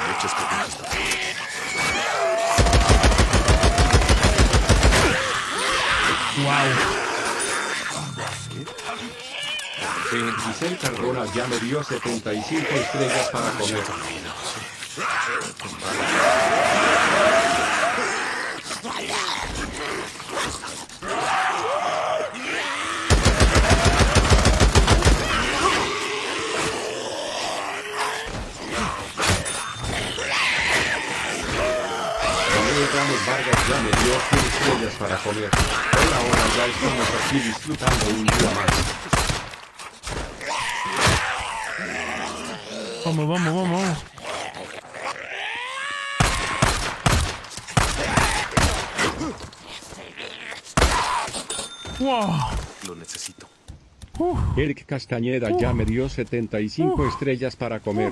Wow. Giselle Cardona ya me dio 75 estrellas para comer. Ramos Vargas ya me dio 100 estrellas para comer. Por ahora ya estamos aquí disfrutando un día más. Vamos, vamos, vamos. Wow. Lo necesito. Eric Castañeda ya me dio 75 estrellas para comer.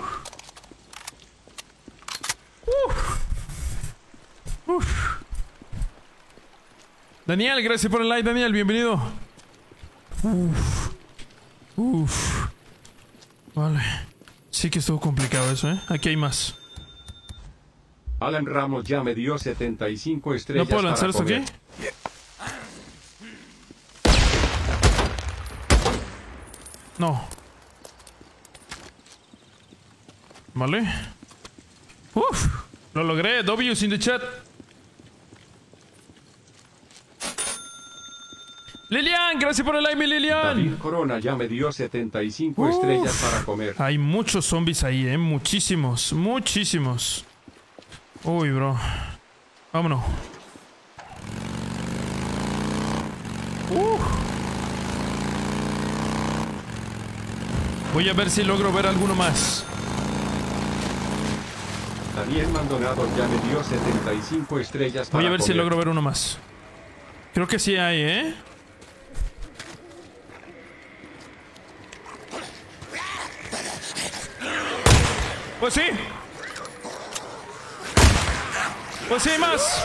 Daniel, gracias por el like, Daniel, bienvenido. Vale. Sí que estuvo complicado eso, ¿eh? Aquí hay más. Alan Ramos ya me dio 75 estrellas. ¿No puedo lanzar para esto comer. aquí? No. Vale. Lo logré. W's in the chat. Lilian, gracias por el like, mi Lilian. David Corona ya me dio 75 estrellas para comer. Hay muchos zombies ahí, muchísimos, muchísimos. Uy, bro. Vámonos. Voy a ver si logro ver alguno más. Daniel Maldonado ya me dio 75 estrellas para Voy a ver si comer. logro ver uno más. Creo que sí hay, ¿eh? Pues sí. Pues sí, hay más.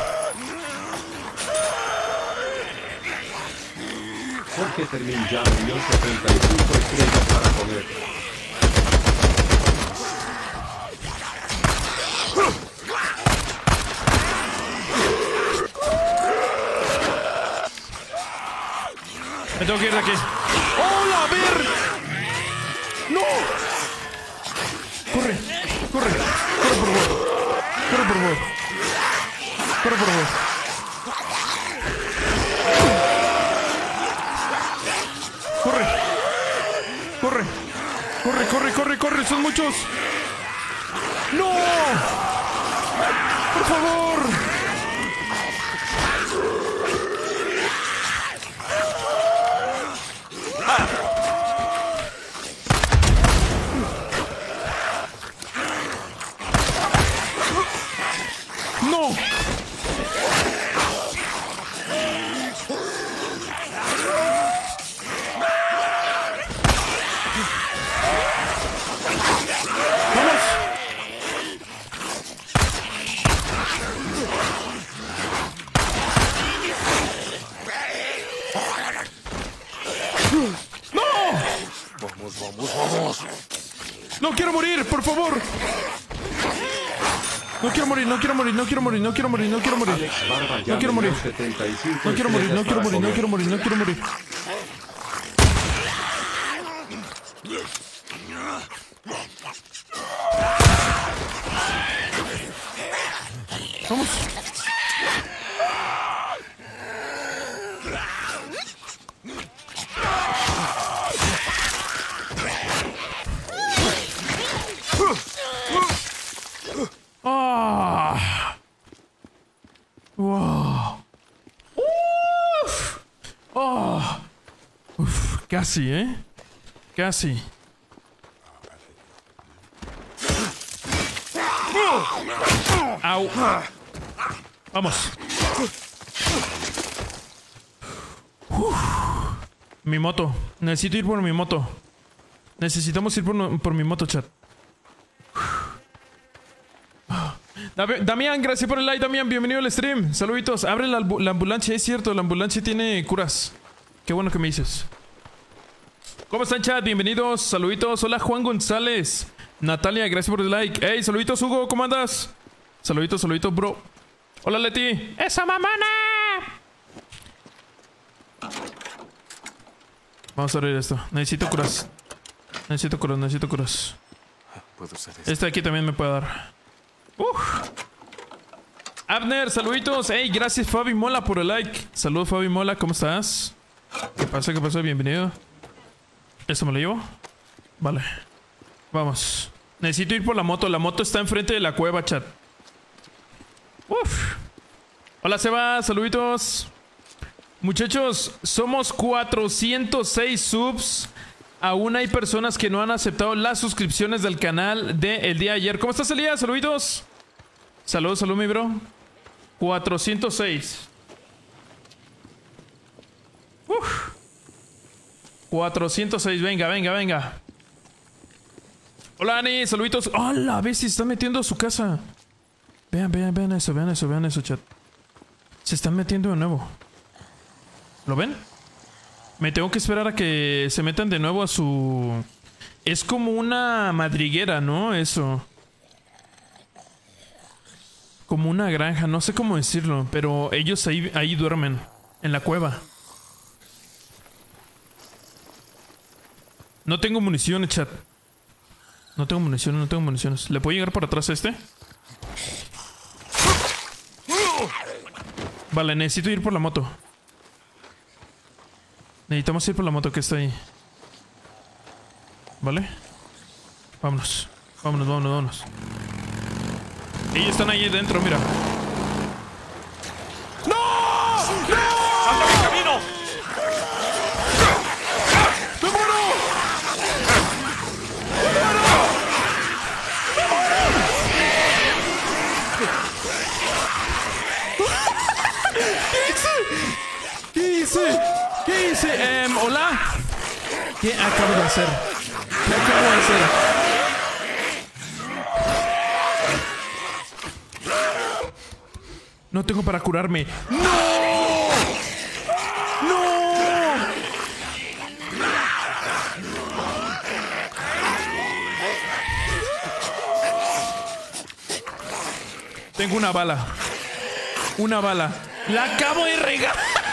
Jorge Fermín ya me dio 75 estrellas para comer. Me tengo que ir de aquí. ¡Hola, a ver! ¡No! ¡Corre! ¡Corre! ¡Corre, por favor! ¡Corre, por favor! ¡Corre, por favor! ¡Corre! ¡Corre! ¡Corre, corre, corre, corre! ¡Son muchos! ¡No! ¡Por favor! ¡No! ¡Vamos! ¡No! Vamos, vamos, vamos. ¡No quiero morir, por favor! No quiero morir, no quiero morir, no quiero morir, no quiero morir, no quiero morir. Alex Barba ya No quiero me dio morir. 75 No quiero morir, no estrellas quiero para morir, no comer. quiero morir, no quiero morir. Vamos. Ah. Wow. Uf. Oh. Uf. Casi, ¿eh? Casi. Au. Vamos. Mi moto. Necesito ir por mi moto. Necesitamos ir por mi moto, chat. Damián, gracias por el like, Damián. Bienvenido al stream. Saluditos. Abre la ambulancia, es cierto. La ambulancia tiene curas. Qué bueno que me dices. ¿Cómo están, chat? Bienvenidos. Saluditos. Hola, Juan González. Natalia, gracias por el like. Hey, saluditos, Hugo, ¿cómo andas? Saluditos, bro. Hola, Leti. ¡Esa mamona! Vamos a abrir esto. Necesito curas. Necesito curas. Puedo usar esto. Este de aquí también me puede dar. Abner, saluditos. Hey, gracias Fabi Mola por el like. Saludos Fabi Mola, ¿cómo estás? ¿Qué pasa? Bienvenido. ¿Esto me lo llevo? Vale. Vamos. Necesito ir por la moto. La moto está enfrente de la cueva, chat. Hola Seba, saluditos. Muchachos, somos 406 subs. Aún hay personas que no han aceptado las suscripciones del canal del día de ayer. ¿Cómo estás, Elías? Saluditos. Salud, mi bro. 406. 406, venga. Hola, Ani, saluditos. ¡Hola! Ve si se está metiendo a su casa. Vean eso, chat. Se están metiendo de nuevo. ¿Lo ven? Me tengo que esperar a que se metan de nuevo a su... Es como una madriguera, ¿no? Eso. Como una granja, no sé cómo decirlo. Pero ellos ahí duermen. En la cueva. No tengo municiones, chat. No tengo municiones. ¿Le puedo llegar por atrás a este? Vale, necesito ir por la moto. Necesitamos ir por la moto que está ahí. ¿Vale? Vámonos. Ellos están ahí dentro, mira. ¡No! ¡Anda mi camino! ¡Me muero! ¿Qué hice? ¿Hola? ¿Qué acabo de hacer? No tengo para curarme. ¡No! Tengo una bala. La acabo de regar.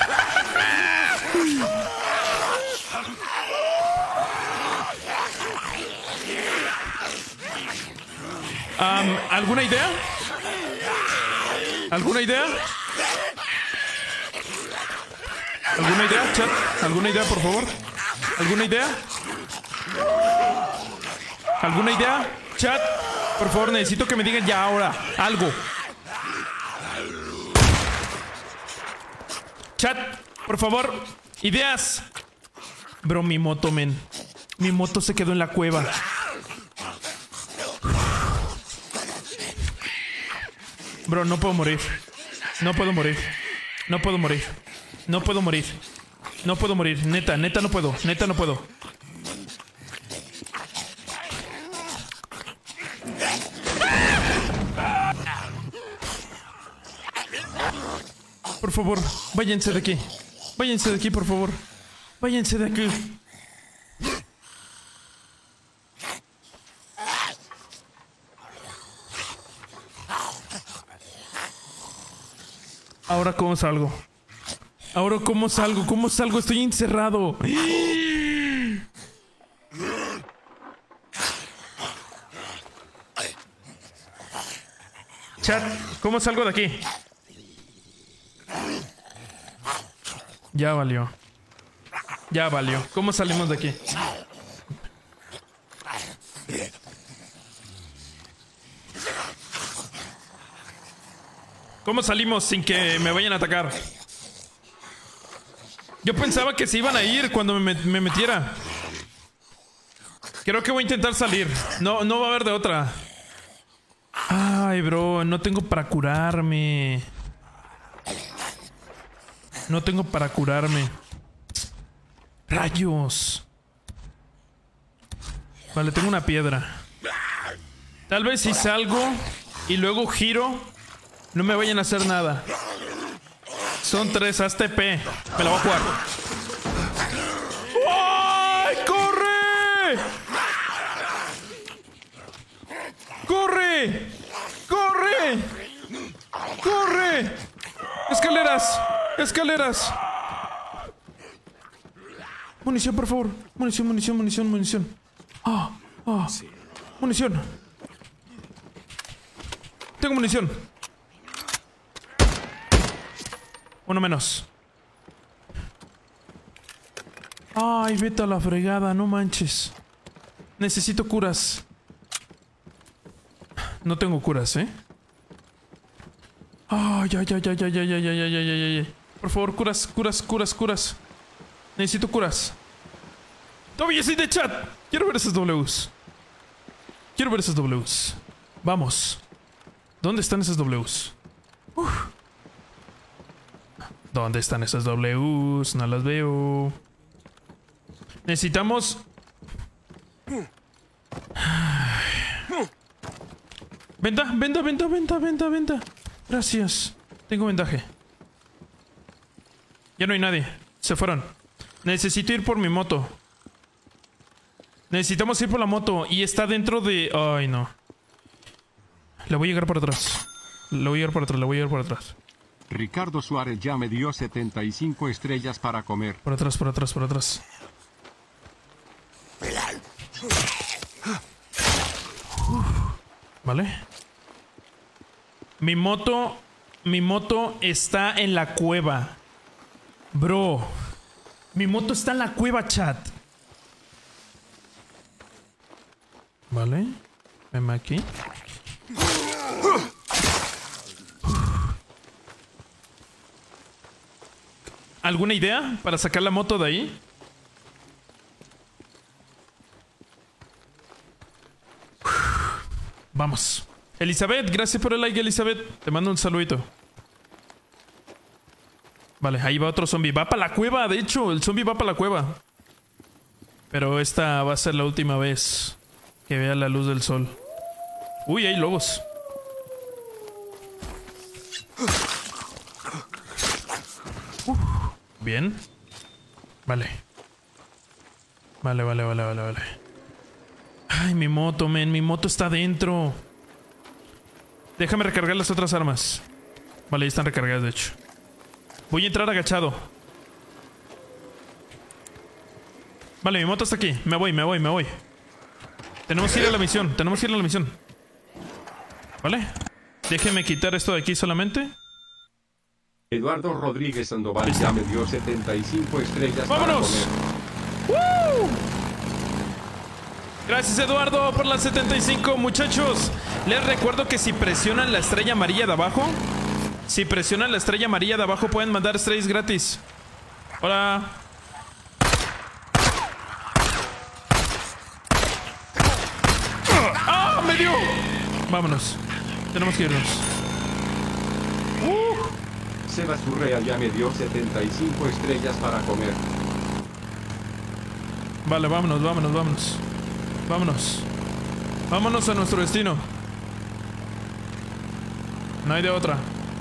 ¿Alguna idea? Chat? ¿Alguna idea, por favor? ¿Alguna idea? Chat, por favor, necesito que me digan ya ahora algo. Chat, por favor, ideas. Bro, mi moto, men. Mi moto se quedó en la cueva. Bro, no puedo morir. Neta, no puedo. Por favor, váyanse de aquí. Por favor. Váyanse de aquí. Ahora, ¿cómo salgo? Estoy encerrado. Chat, ¿cómo salgo de aquí? Ya valió. ¿Cómo salimos de aquí? ¿Cómo salimos sin que me vayan a atacar? Yo pensaba que se iban a ir cuando me metiera. Creo que voy a intentar salir. No va a haber de otra. Ay, bro, no tengo para curarme. Rayos. Vale, tengo una piedra. Tal vez si salgo y luego giro, no me vayan a hacer nada. Son 3, haz TP. Me la voy a jugar. ¡Ay, corre! ¡Escaleras! Munición, por favor. Munición, munición, munición, munición. Munición. Tengo munición. Uno menos. Ay, vete a la fregada, no manches. Necesito curas. No tengo curas, ¿eh? Ay, ay, ay, ay, ay, ay, ay, ay, ay, ay, ay. Por favor, curas, curas, curas, curas. Necesito curas. Todavía soy de chat. Quiero ver esos Ws. Quiero ver esos Ws. Vamos. ¿Dónde están esos Ws? ¿Dónde están esos Ws? No las veo. Necesitamos... Venta, venta, venta, venta, venta, venta. Gracias. Tengo vendaje. Ya no hay nadie. Se fueron. Necesito ir por mi moto. Necesitamos ir por la moto. Y está dentro de... Ay, no. Le voy a llegar por atrás. Le voy a llegar por atrás, le voy a llegar por atrás. Ricardo Suárez ya me dio 75 estrellas para comer. Por atrás, por atrás, por atrás. Vale. Mi moto está en la cueva. Bro. Mi moto está en la cueva, chat. Vale. Ven aquí. ¿Alguna idea para sacar la moto de ahí? Vamos. Elizabeth, gracias por el like, Elizabeth. Te mando un saludito. Vale, ahí va otro zombie. Va para la cueva, de hecho. El zombie va para la cueva. Pero esta va a ser la última vez que vea la luz del sol. Uy, hay lobos. Bien. Vale. Vale, vale, vale, vale, vale. Ay, mi moto, men. Mi moto está dentro. Déjame recargar las otras armas. Vale, ya están recargadas, de hecho. Voy a entrar agachado. Vale, mi moto está aquí. Me voy, me voy, me voy. Tenemos que ir a la misión. Tenemos que ir a la misión. Vale. Déjeme quitar esto de aquí solamente. Eduardo Rodríguez Sandoval ya me dio 75 estrellas ¡vámonos! para comer. Gracias, Eduardo, por las 75. Muchachos, les recuerdo que si presionan la estrella amarilla de abajo, pueden mandar estrellas gratis. Hola. ¡Ah! ¡Me dio! Vámonos. Tenemos que irnos. Sebas Urrea ya me dio 75 estrellas para comer. Vale, vámonos, vámonos, vámonos. Vámonos. Vámonos a nuestro destino. No hay de otra.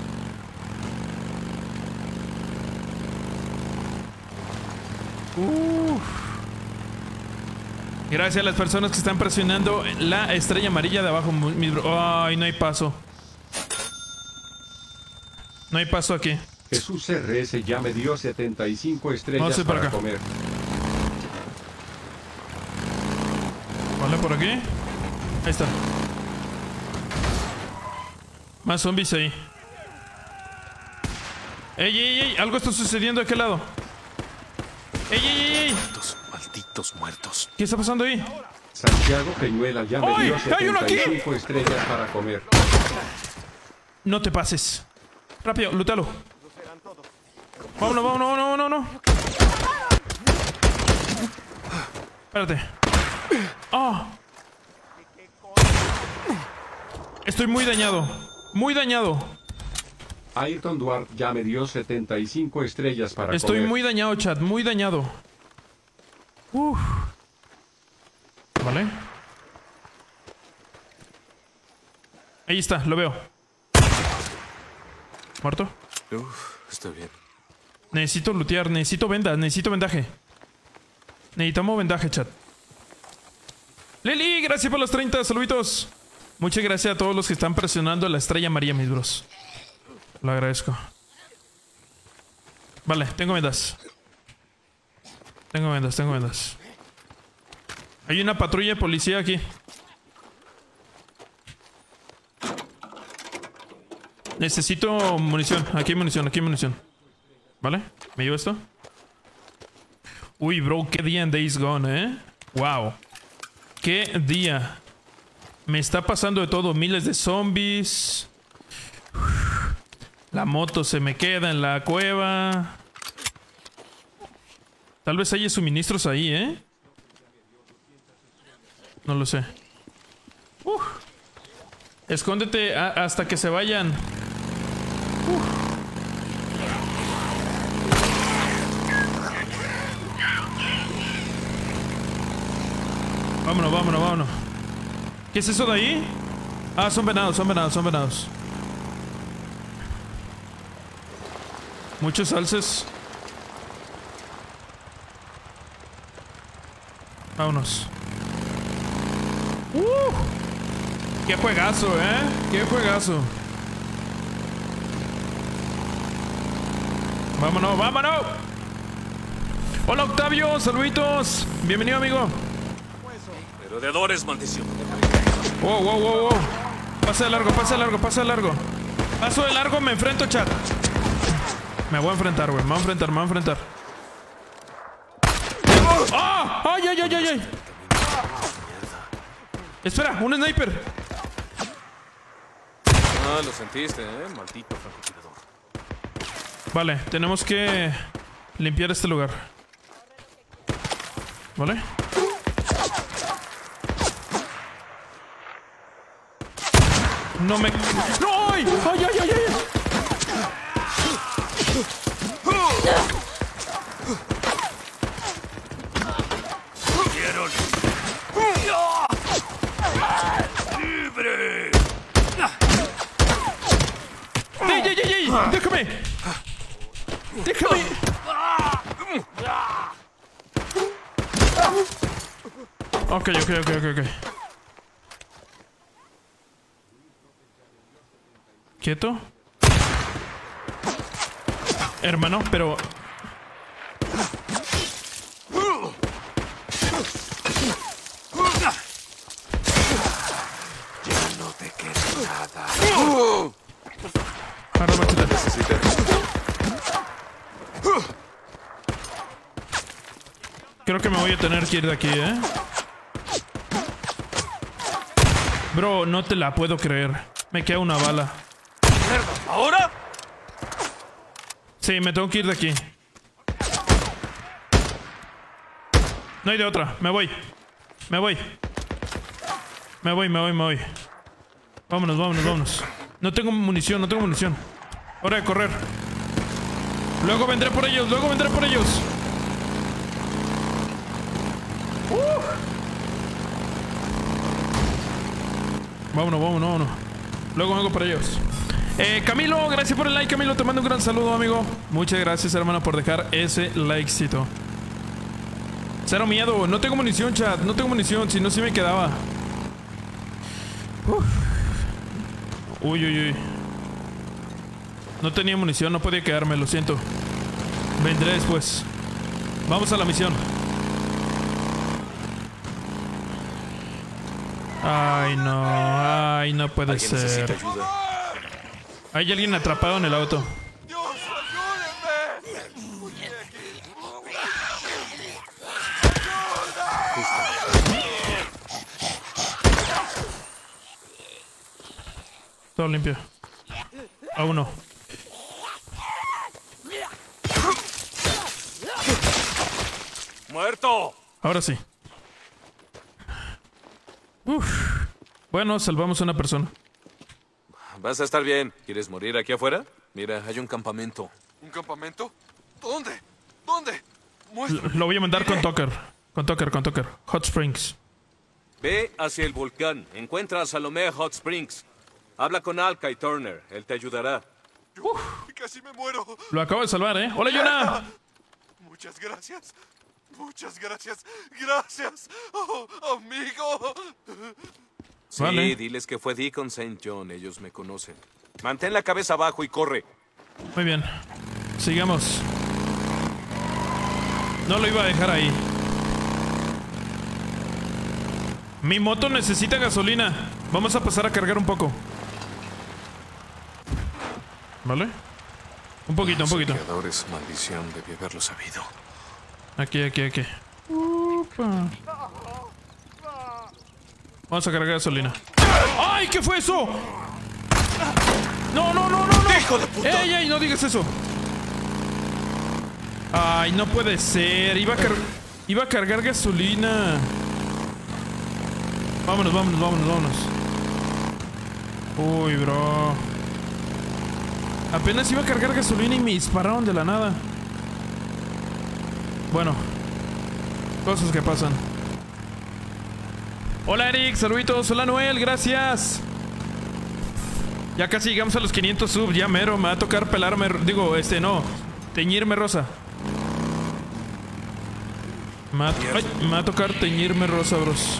Gracias a las personas que están presionando la estrella amarilla de abajo. Ay, no hay paso. No hay paso aquí. Jesús RS ya me dio 75 estrellas para comer. Vale, por aquí. Ahí está. Más zombies ahí. ¡Ey, ey, ey! Algo está sucediendo de aquel lado. ¡Ey, ey, ey, ey! Malditos muertos. ¿Qué está pasando ahí? Santiago Peñuela ya me dio ¡hay uno aquí! 75 estrellas para comer. No te pases. Rápido, lútalo. Vámonos, vámonos, vámonos, vámonos. Espérate. ¡Ah! Estoy muy dañado. Muy dañado. Ayrton Duarte ya me dio 75 estrellas para Estoy comer. muy dañado, chat. Muy dañado. Vale. Ahí está, lo veo. ¿Muerto? Estoy bien. Necesito lootear, necesito vendas, necesito vendaje. Necesitamos vendaje, chat. Leli, gracias por los 30 saluditos. Muchas gracias a todos los que están presionando la estrella amarilla, mis bros. Lo agradezco. Vale, tengo vendas. Tengo vendas. Hay una patrulla de policía aquí. Necesito munición. Aquí hay munición. ¿Vale? ¿Me llevo esto? Uy, bro, qué día en Days Gone, ¿eh? Wow. Qué día. Me está pasando de todo. Miles de zombies. La moto se me queda en la cueva. Tal vez haya suministros ahí, ¿eh? No lo sé. Escóndete hasta que se vayan. Vámonos. ¿Qué es eso de ahí? Ah, son venados. Muchos alces. Vámonos. ¡Qué juegazo, qué juegazo! ¡Vámonos! ¡Hola, Octavio! ¡Saluditos! Bienvenido, amigo. Merodeadores, maldición. Wow. Pasa de largo. Paso de largo, me enfrento, chat. Me voy a enfrentar, güey. Me voy a enfrentar. ¡Ah! ¡Ay! Espera, un sniper. Ah, lo sentiste, maldito francotirador. Vale, tenemos que limpiar este lugar. ¿Vale? No me... ¡No! ¡Ay! ¡Libre! ¡Ey! ¡Déjame! Ok. ¿Quieto? Hermano, pero... Ya no te queda nada. Ahora machete. Creo que me voy a tener que ir de aquí, Bro, no te la puedo creer. Me queda una bala. ¿Ahora? Sí, me tengo que ir de aquí. No hay de otra. Me voy. Vámonos. No tengo munición. Hora de correr. Luego vendré por ellos. Vámonos. Luego vengo por ellos. Camilo, gracias por el like, Camilo. Te mando un gran saludo, amigo. Muchas gracias, hermano, por dejar ese likecito. Cero miedo. No tengo munición, chat. Si no, sí me quedaba. Uy. No tenía munición, no podía quedarme, lo siento. Vendré después. Vamos a la misión. Ay, no puede ser. Ayuda. Hay alguien atrapado en el auto. ¡Dios, ayúdenme! Todo limpio. A uno. ¡Muerto! Ahora sí. Bueno, salvamos a una persona. Vas a estar bien. ¿Quieres morir aquí afuera? Mira, hay un campamento. ¿Un campamento? ¿Dónde? Muéstrame. Lo voy a mandar con Tucker. Con Tucker. Hot Springs. Ve hacia el volcán. Encuentra a Salomé Hot Springs. Habla con Alka y Turner. Él te ayudará. Casi me muero. Lo acabo de salvar, ¿eh? ¡Hola, Yona! Muchas gracias. Gracias. Oh, amigo. Sí, Vale. diles que fue Deacon St. John. Ellos me conocen. Mantén la cabeza abajo y corre. Muy bien. Sigamos. No lo iba a dejar ahí. Mi moto necesita gasolina. Vamos a pasar a cargar un poco. ¿Vale? Un poquito, un poquito. Saqueadores, maldición, debí haberlo sabido. Aquí. Upa. Vamos a cargar gasolina. ¡Ay! ¿Qué fue eso? No. ¡Hijo de puta! ¡Ey! No digas eso. Ay, no puede ser. Iba a cargar gasolina. Vámonos. Uy, bro. Apenas iba a cargar gasolina y me dispararon de la nada. Bueno. Cosas que pasan. Hola Eric, saluditos. Hola Noel, gracias. Ya casi llegamos a los 500 subs. Ya mero, me va a tocar pelarme. Digo, teñirme rosa. Me va a tocar teñirme rosa, bros.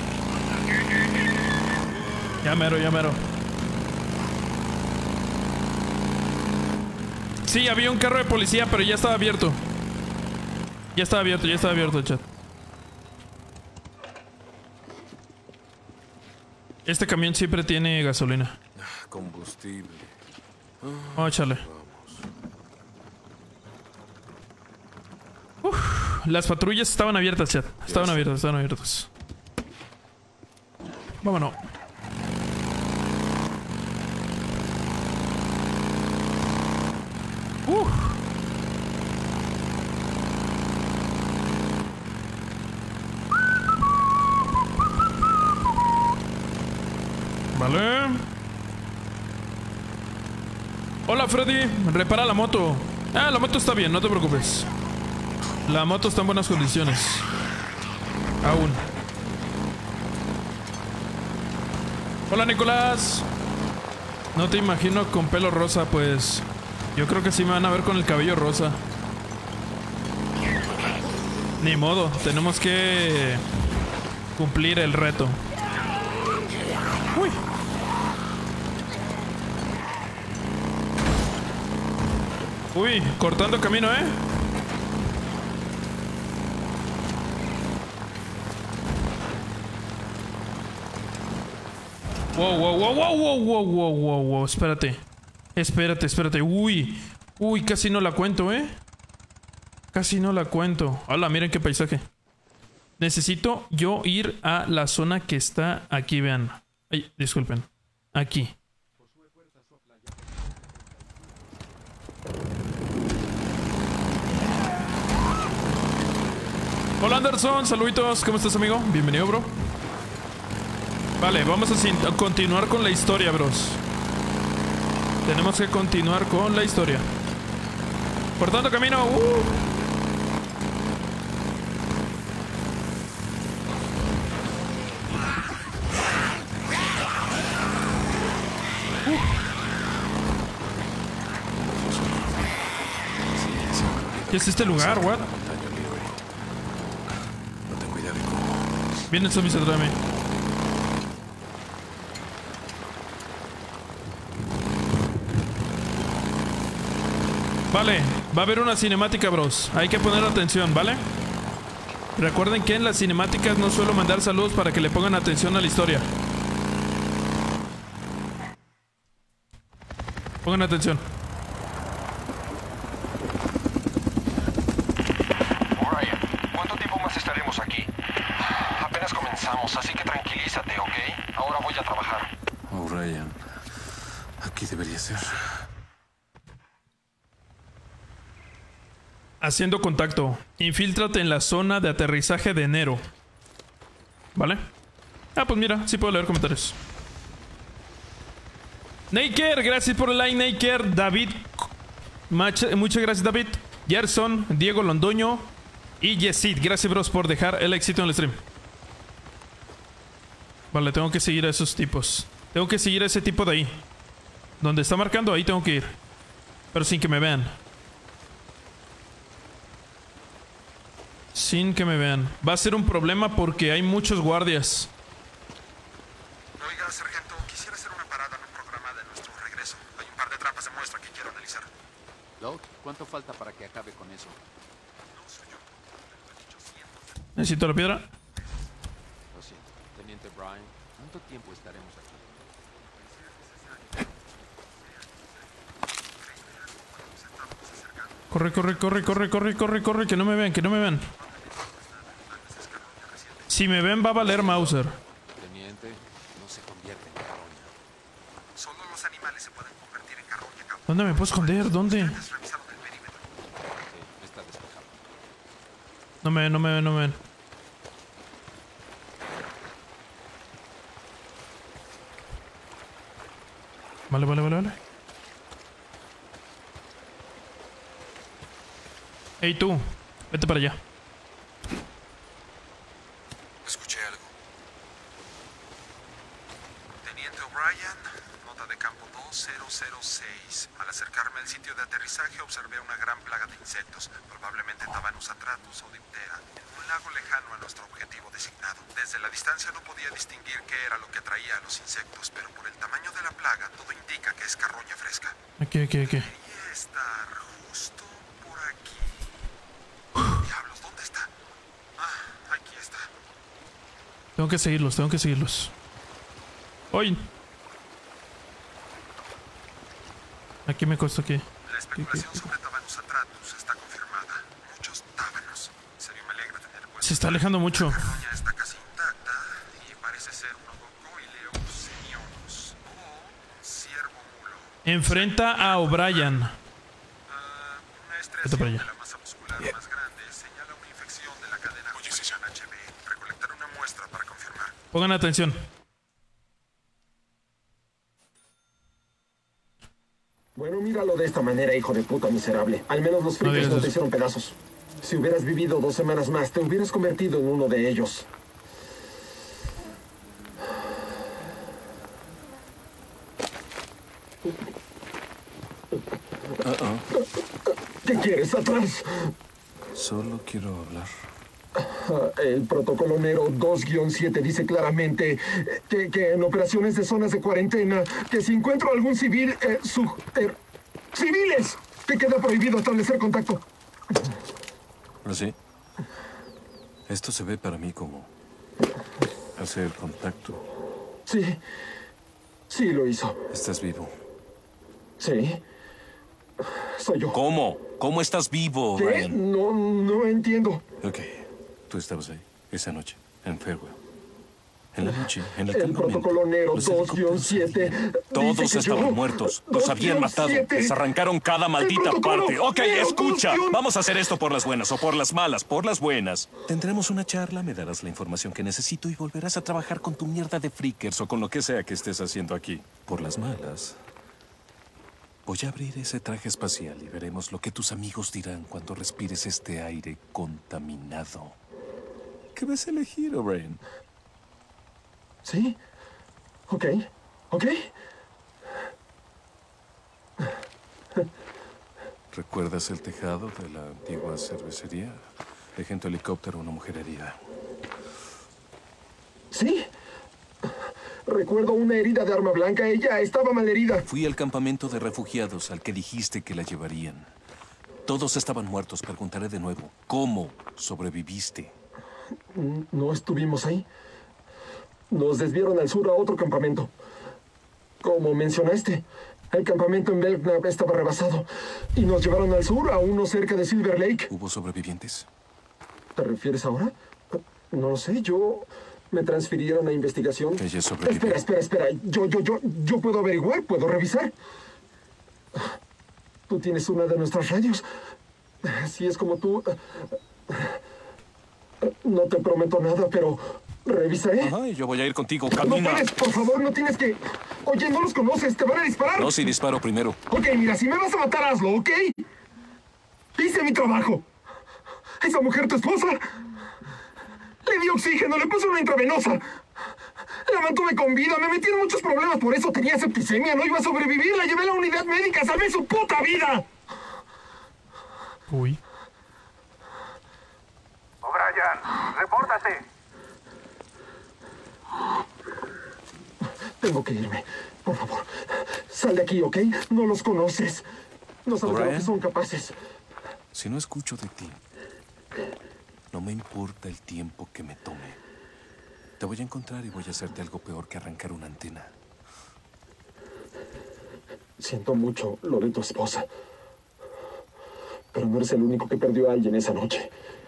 Ya mero. Sí, había un carro de policía, pero ya estaba abierto. Ya estaba abierto, chat. Este camión siempre tiene gasolina. Combustible. Vamos a echarle. Las patrullas estaban abiertas, chat. Estaban abiertas. Vámonos. Vale. Hola Freddy, repara la moto. Ah, la moto está bien, no te preocupes. La moto está en buenas condiciones. Aún. Hola Nicolás. No te imagino con pelo rosa, pues. Yo creo que sí me van a ver con el cabello rosa. Ni modo, tenemos que cumplir el reto. Uy. Uy, cortando camino, ¿eh? Wow. Espérate. Uy, casi no la cuento, ¿eh? Casi no la cuento. Hola, miren qué paisaje. Necesito yo ir a la zona que está aquí, vean. Ay, disculpen. Aquí. Hola Anderson, saluditos. ¿Cómo estás, amigo? Bienvenido, bro. Vale, vamos a continuar con la historia, bros. Tenemos que continuar con la historia. Cortando camino. ¿Qué es este lugar? What? No tengo idea de cómo. Vienen zombies atrás de mí. Vale, va a haber una cinemática, bros. Hay que poner atención, ¿vale? Recuerden que en las cinemáticas no suelo mandar saludos para que le pongan atención a la historia. Pongan atención. O'Brien, ¿cuánto tiempo más estaremos aquí? Apenas comenzamos, así que tranquilízate, ¿ok? Ahora voy a trabajar. O'Brien, aquí debería ser. Haciendo contacto. Infíltrate en la zona de aterrizaje de enero. ¿Vale? Ah, pues mira, sí puedo leer comentarios. Naker, gracias por el like, Naker. David, muchas gracias, David. Gerson, Diego Londoño y Yesid. Gracias, bros, por dejar el éxito en el stream. Vale, tengo que seguir a esos tipos. Tengo que seguir a ese tipo de ahí. Donde está marcando, ahí tengo que ir. Pero sin que me vean. Sin que me vean. Va a ser un problema porque hay muchos guardias. Oiga, sargento, quisiera hacer una parada en un programa de nuestro regreso. Hay un par de trampas de muestra que quiero analizar. Doc, ¿cuánto falta para que acabe con eso? No soy yo. Necesito la piedra. Lo siento, Teniente Bryan. ¿Cuánto tiempo estaremos aquí? Corre, corre, corre, corre, corre, corre, corre. Que no me vean, que no me vean. Si me ven va a valer Mauser. Teniente, no se convierte en carroña. Solo los animales se pueden convertir en carroña, cabrón. ¿Dónde me puedo esconder? ¿Dónde? Ustedes revisaron el perímetro. Sí, está despejado. No me ven, no me ven, no me ven. Vale, vale, vale, vale. Hey tú, vete para allá. Escuché algo. Teniente O'Brien, nota de campo 2006. Al acercarme al sitio de aterrizaje observé una gran plaga de insectos, probablemente Tabanus atratus o diptera, en un lago lejano a nuestro objetivo designado. Desde la distancia no podía distinguir qué era lo que atraía a los insectos, pero por el tamaño de la plaga todo indica que es carroña fresca. Aquí, aquí, aquí. Debería estar justo por aquí. Diablos, ¿dónde está? Ah, aquí está. Tengo que seguirlos, tengo que seguirlos. ¡Hoy! Aquí me cuesta aquí. La especulación sobre Tabanus atratus está confirmada. Muchos tábanos. En serio me alegra tener buenos. Se está alejando mucho. La carroña está casi intacta y parece ser un Ogocoileus seniomus o ciervo mulo. Enfrenta a O'Brien. Una Vete para estriación allá. de la masa muscular más grande señala una infección de la cadena Hodgkin HB. Recolectar una muestra para confirmar. Pongan atención. Bueno, míralo de esta manera, hijo de puta miserable. Al menos los frikis digas no te eso. hicieron pedazos. Si hubieras vivido 2 semanas más, te hubieras convertido en uno de ellos. ¿Qué quieres atrás? Solo quiero hablar. El protocolo Nero 2-7 dice claramente que en operaciones de zonas de cuarentena, que si encuentro algún civil, ¡civiles! Que queda prohibido establecer contacto. ¿Así? Esto se ve para mí como hacer contacto. Sí, sí lo hizo. ¿Estás vivo? Sí, soy yo. ¿Cómo? ¿Cómo estás vivo, ¿Qué? Ryan? No entiendo. Ok, tú estabas ahí, esa noche, en Farewell. En la noche, en el El campamento. protocolo Nero Los helicópteros 2-7 salían. dice Todos que estaban yo- muertos. Los habían matado. 2-7. Les arrancaron cada maldita protocolo parte. Ok, Nero escucha. 2-. Vamos a hacer esto por las buenas o por las malas. Por las buenas. Tendremos una charla, me darás la información que necesito y volverás a trabajar con tu mierda de freakers o con lo que sea que estés haciendo aquí. Por las malas. Voy a abrir ese traje espacial y veremos lo que tus amigos dirán cuando respires este aire contaminado. ¿Qué vas a elegir, O'Brien? ¿Sí? Ok. ¿Recuerdas el tejado de la antigua cervecería? Agente helicóptero, una mujer herida. ¿Sí? Recuerdo una herida de arma blanca. Ella estaba malherida. Fui al campamento de refugiados al que dijiste que la llevarían. Todos estaban muertos. Preguntaré de nuevo. ¿Cómo sobreviviste? No estuvimos ahí. Nos desviaron al sur a otro campamento. Como mencionaste, el campamento en Belknap estaba rebasado. Y nos llevaron al sur, a uno cerca de Silver Lake. ¿Hubo sobrevivientes? ¿Te refieres ahora? No lo sé, yo... Me transfirieron a investigación. Ella sobrevivió. Espera. Yo puedo averiguar, puedo revisar. Tú tienes una de nuestras radios. Si es como tú... No te prometo nada, pero revisaré. Ajá, y yo voy a ir contigo. No Camina. puedes, por favor, no tienes que... Oye, no los conoces, te van a disparar. No, si disparo primero. Ok, mira, si me vas a matar, hazlo, ¿ok? Hice mi trabajo. Esa mujer, tu esposa... Le di oxígeno, le puse una intravenosa. La mantuve con vida, me metí en muchos problemas, por eso tenía septicemia, no iba a sobrevivir, la llevé a la unidad médica, salvé su puta vida. Uy. O'Brien, repórtate. Tengo que irme, por favor. Sal de aquí, ¿ok? No los conoces. No sabes de lo que O'Brien. son capaces. Si no escucho de ti, no me importa el tiempo que me tome. Te voy a encontrar y voy a hacerte algo peor que arrancar una antena. Siento mucho lo de tu esposa. Pero no eres el único que perdió a alguien esa noche.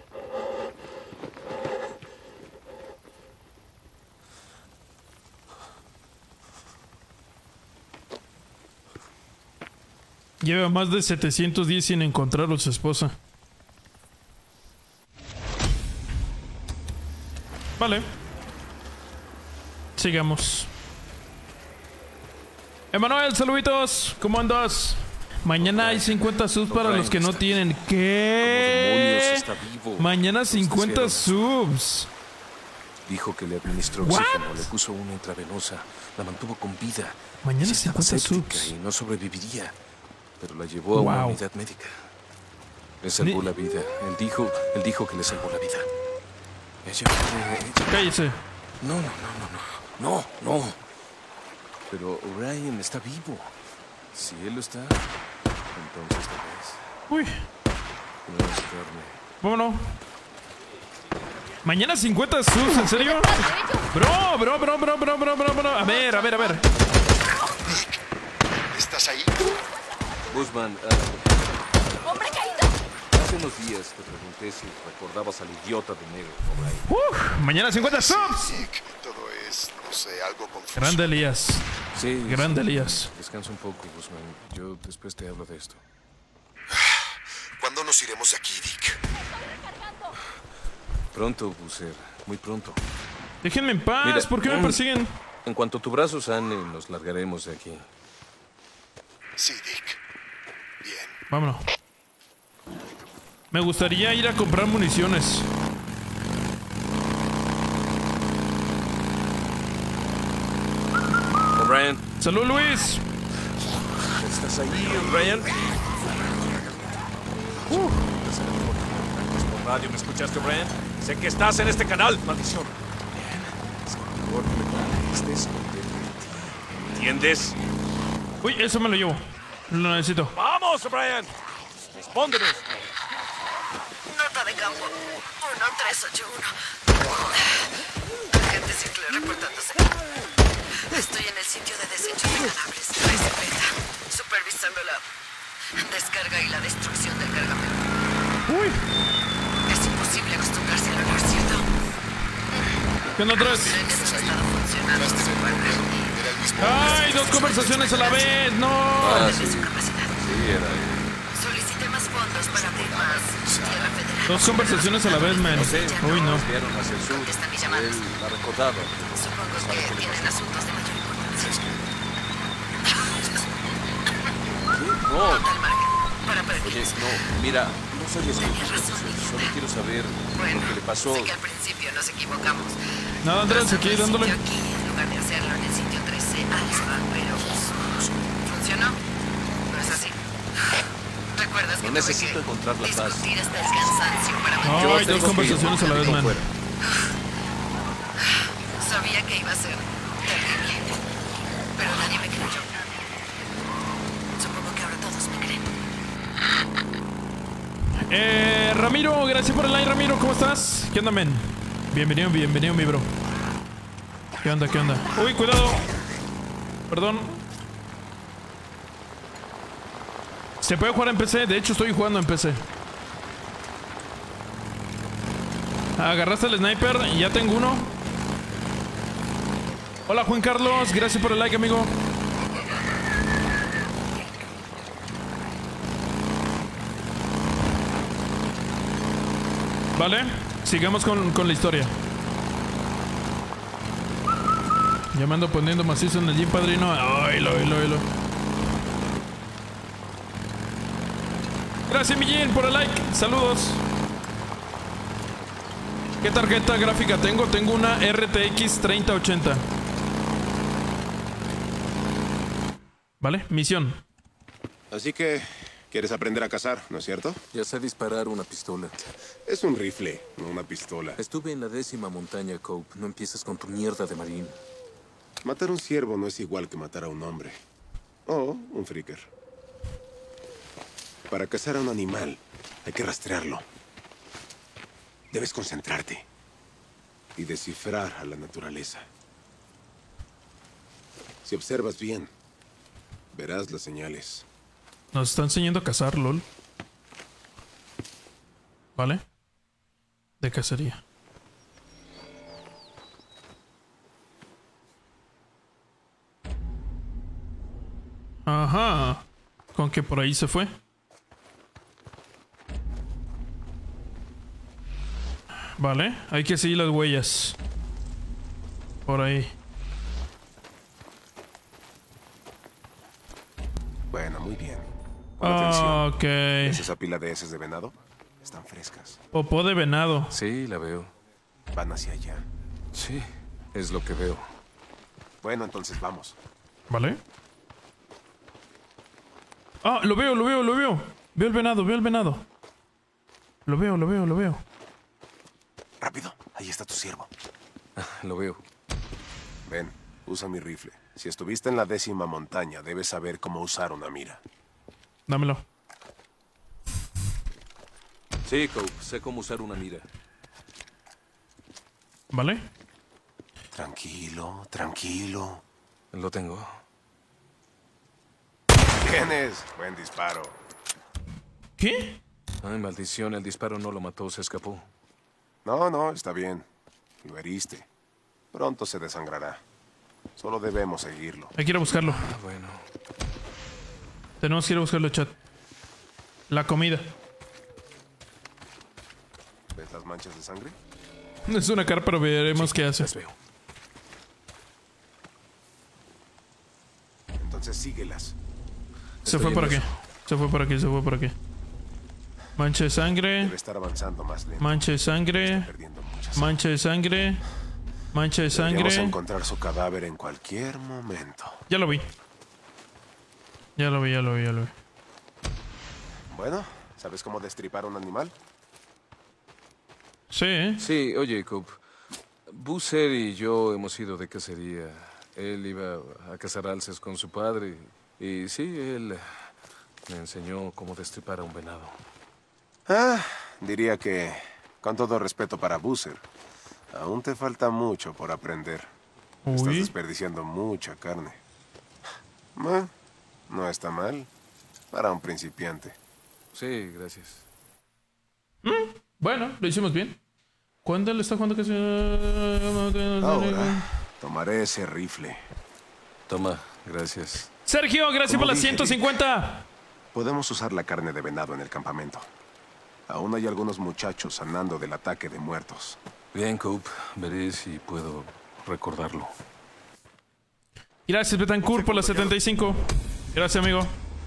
Lleva más de 710 sin encontrar a su esposa. Vale. Sigamos. Emanuel, saluditos. ¿Cómo andas? Mañana hay 50 subs para los que no tienen. ¿Qué? Mañana 50 subs. Dijo que le administró oxígeno, le puso una intravenosa, la mantuvo con vida. Mañana Estaba 50 séptica subs. y no sobreviviría, pero la llevó a una unidad médica. Le salvó la vida. Él dijo que le salvó la vida. Ella... Cállese. No. Pero Ryan está vivo. Si él lo está, entonces tal vez. Uy, No es carne. vámonos. Mañana 50 subs, ¿en serio? Bro. A ver. ¿Estás ahí? Guzmán, ¡Hombre caído! hace unos días te pregunté si recordabas al idiota de negro, O'Brien. Mañana 50 subs. Nick, todo es, no sé, algo confuso. Grande Elías. Sí. Grande Elías. Descansa un poco, Guzmán. Yo después te hablo de esto. ¿Cuándo nos iremos de aquí, Dick? Pronto, Bucer. Muy pronto. Déjenme en paz. Mira, ¿Por qué me persiguen? En cuanto tu brazo sane, nos largaremos de aquí. Sí, Dick. Bien. Vámonos. Me gustaría ir a comprar municiones. O'Brien, ¡Salud, Luis! ¿estás ahí, O'Brien? Por radio, ¿me escuchaste, O'Brien? Sé que estás en este canal, maldición. Bien, es mejor que me estés ¿entiendes? Uy, eso me lo llevo. Lo necesito. ¡Vamos, O'Brien! ¡Respóndenos! Nota de campo 1381. Agente Sinclair reportándose. Estoy en el sitio de desechos de cadáveres. Bicicleta. Supervisando la descarga y la destrucción del cargamento. Uy, Es imposible acostumbrarse al olor, ¿cierto? ¿qué onda otra vez? Los trenes han estado funcionando sin parar. Era el mismo. ¡Ay, dos conversaciones a la vez! ¡No! Desde su capacidad. Sí, era él. Solicité más fondos para abrir más tierra federal. Dos conversaciones a la vez, man. Uy, no. Vieron hacia el sur. Contestan mis llamadas. Él la recordaba. Supongo que tienen asuntos de mayor importancia. No, Total margen. Para oye, permitir. no, mira, no soy Tenías razón, Solo idiota. quiero saber Bueno, lo que le pasó. sé que al principio nos equivocamos. Nada, Andrés, aquí Pasamos el dándole. sitio aquí en lugar de hacerlo en el sitio 13 Alpha, pero funcionó. No es así. ¿Recuerdas que No necesito encontrar la paz. discutir hasta el cansancio para Ay, Yo dos tengo que conversaciones a la vez, ir man. fuera. Sabía que iba a ser terrible, pero nadie me creyó. Supongo que ahora todos me creen. Ramiro, gracias por el like, Ramiro. ¿Cómo estás? ¿Qué onda, men? Bienvenido, mi bro. ¿Qué onda? Uy, cuidado. Perdón. Se puede jugar en PC. De hecho, estoy jugando en PC. Agarraste el sniper. Ya tengo uno. Hola, Juan Carlos. Gracias por el like, amigo. Vale, sigamos con la historia. Ya me ando poniendo macizo en el gym, padrino. Oilo. Gracias, Millín, por el like. Saludos. ¿Qué tarjeta gráfica tengo? Tengo una RTX 3080. Vale, misión. Así que, ¿quieres aprender a cazar, no es cierto? Ya sé disparar una pistola. Es un rifle, no una pistola. Estuve en la 10ª montaña, Cope. No empieces con tu mierda de marín. Matar un ciervo no es igual que matar a un hombre. O un freaker. Para cazar a un animal, hay que rastrearlo. Debes concentrarte y descifrar a la naturaleza. Si observas bien, verás las señales. Nos está enseñando a cazar, lol. ¿Vale? De cacería. Ajá. Con que por ahí se fue. Vale, hay que seguir las huellas. Por ahí. Bueno, muy bien. Pon atención. Ok. ¿Ves esa pila de heces de venado? Están frescas. Popó de venado. Sí, la veo. Van hacia allá. Sí, es lo que veo. Bueno, entonces vamos. ¿Vale? Ah, lo veo. Veo el venado, Lo veo. Rápido, ahí está tu ciervo. Lo veo. Ven, usa mi rifle. Si estuviste en la 10ª montaña, debes saber cómo usar una mira. Dámelo. Sí, Cope, sé cómo usar una mira. ¿Vale? Tranquilo. Lo tengo. Tienes. Buen disparo. ¿Qué? Ay, maldición, el disparo no lo mató, se escapó. No, está bien. Lo heriste. Pronto se desangrará. Solo debemos seguirlo. Hay que ir a buscarlo. Ah, bueno. Tenemos que ir a buscarlo, chat. La comida. ¿Ves las manchas de sangre? Es una cara, pero veremos qué hace. Las veo. Entonces síguelas. Se fue por aquí. Se fue por aquí. Mancha de sangre. Debe estar avanzando más lento. Mancha de sangre. Está perdiendo mucha sangre. Mancha de sangre. Mancha de Deberíamos sangre. encontrar su cadáver en cualquier momento. Ya lo vi. Bueno, ¿sabes cómo destripar un animal? Sí, ¿eh? Sí, oye, Cope. Boozer y yo hemos ido de cacería. Él iba a cazar alces con su padre. Y sí, él me enseñó cómo destripar a un venado. Diría que, con todo respeto para Boozer, aún te falta mucho por aprender. Estás Uy. desperdiciando mucha carne. No está mal para un principiante. Sí, gracias. Bueno, lo hicimos bien. ¿Cuándo le está jugando que Ahora, tomaré ese rifle. Toma, gracias. Sergio, gracias por las dije, 150. Podemos usar la carne de venado en el campamento. Aún hay algunos muchachos sanando del ataque de muertos. Bien, Cope. Veré si puedo recordarlo. Gracias, Betancourt, por las 75. Gracias, amigo.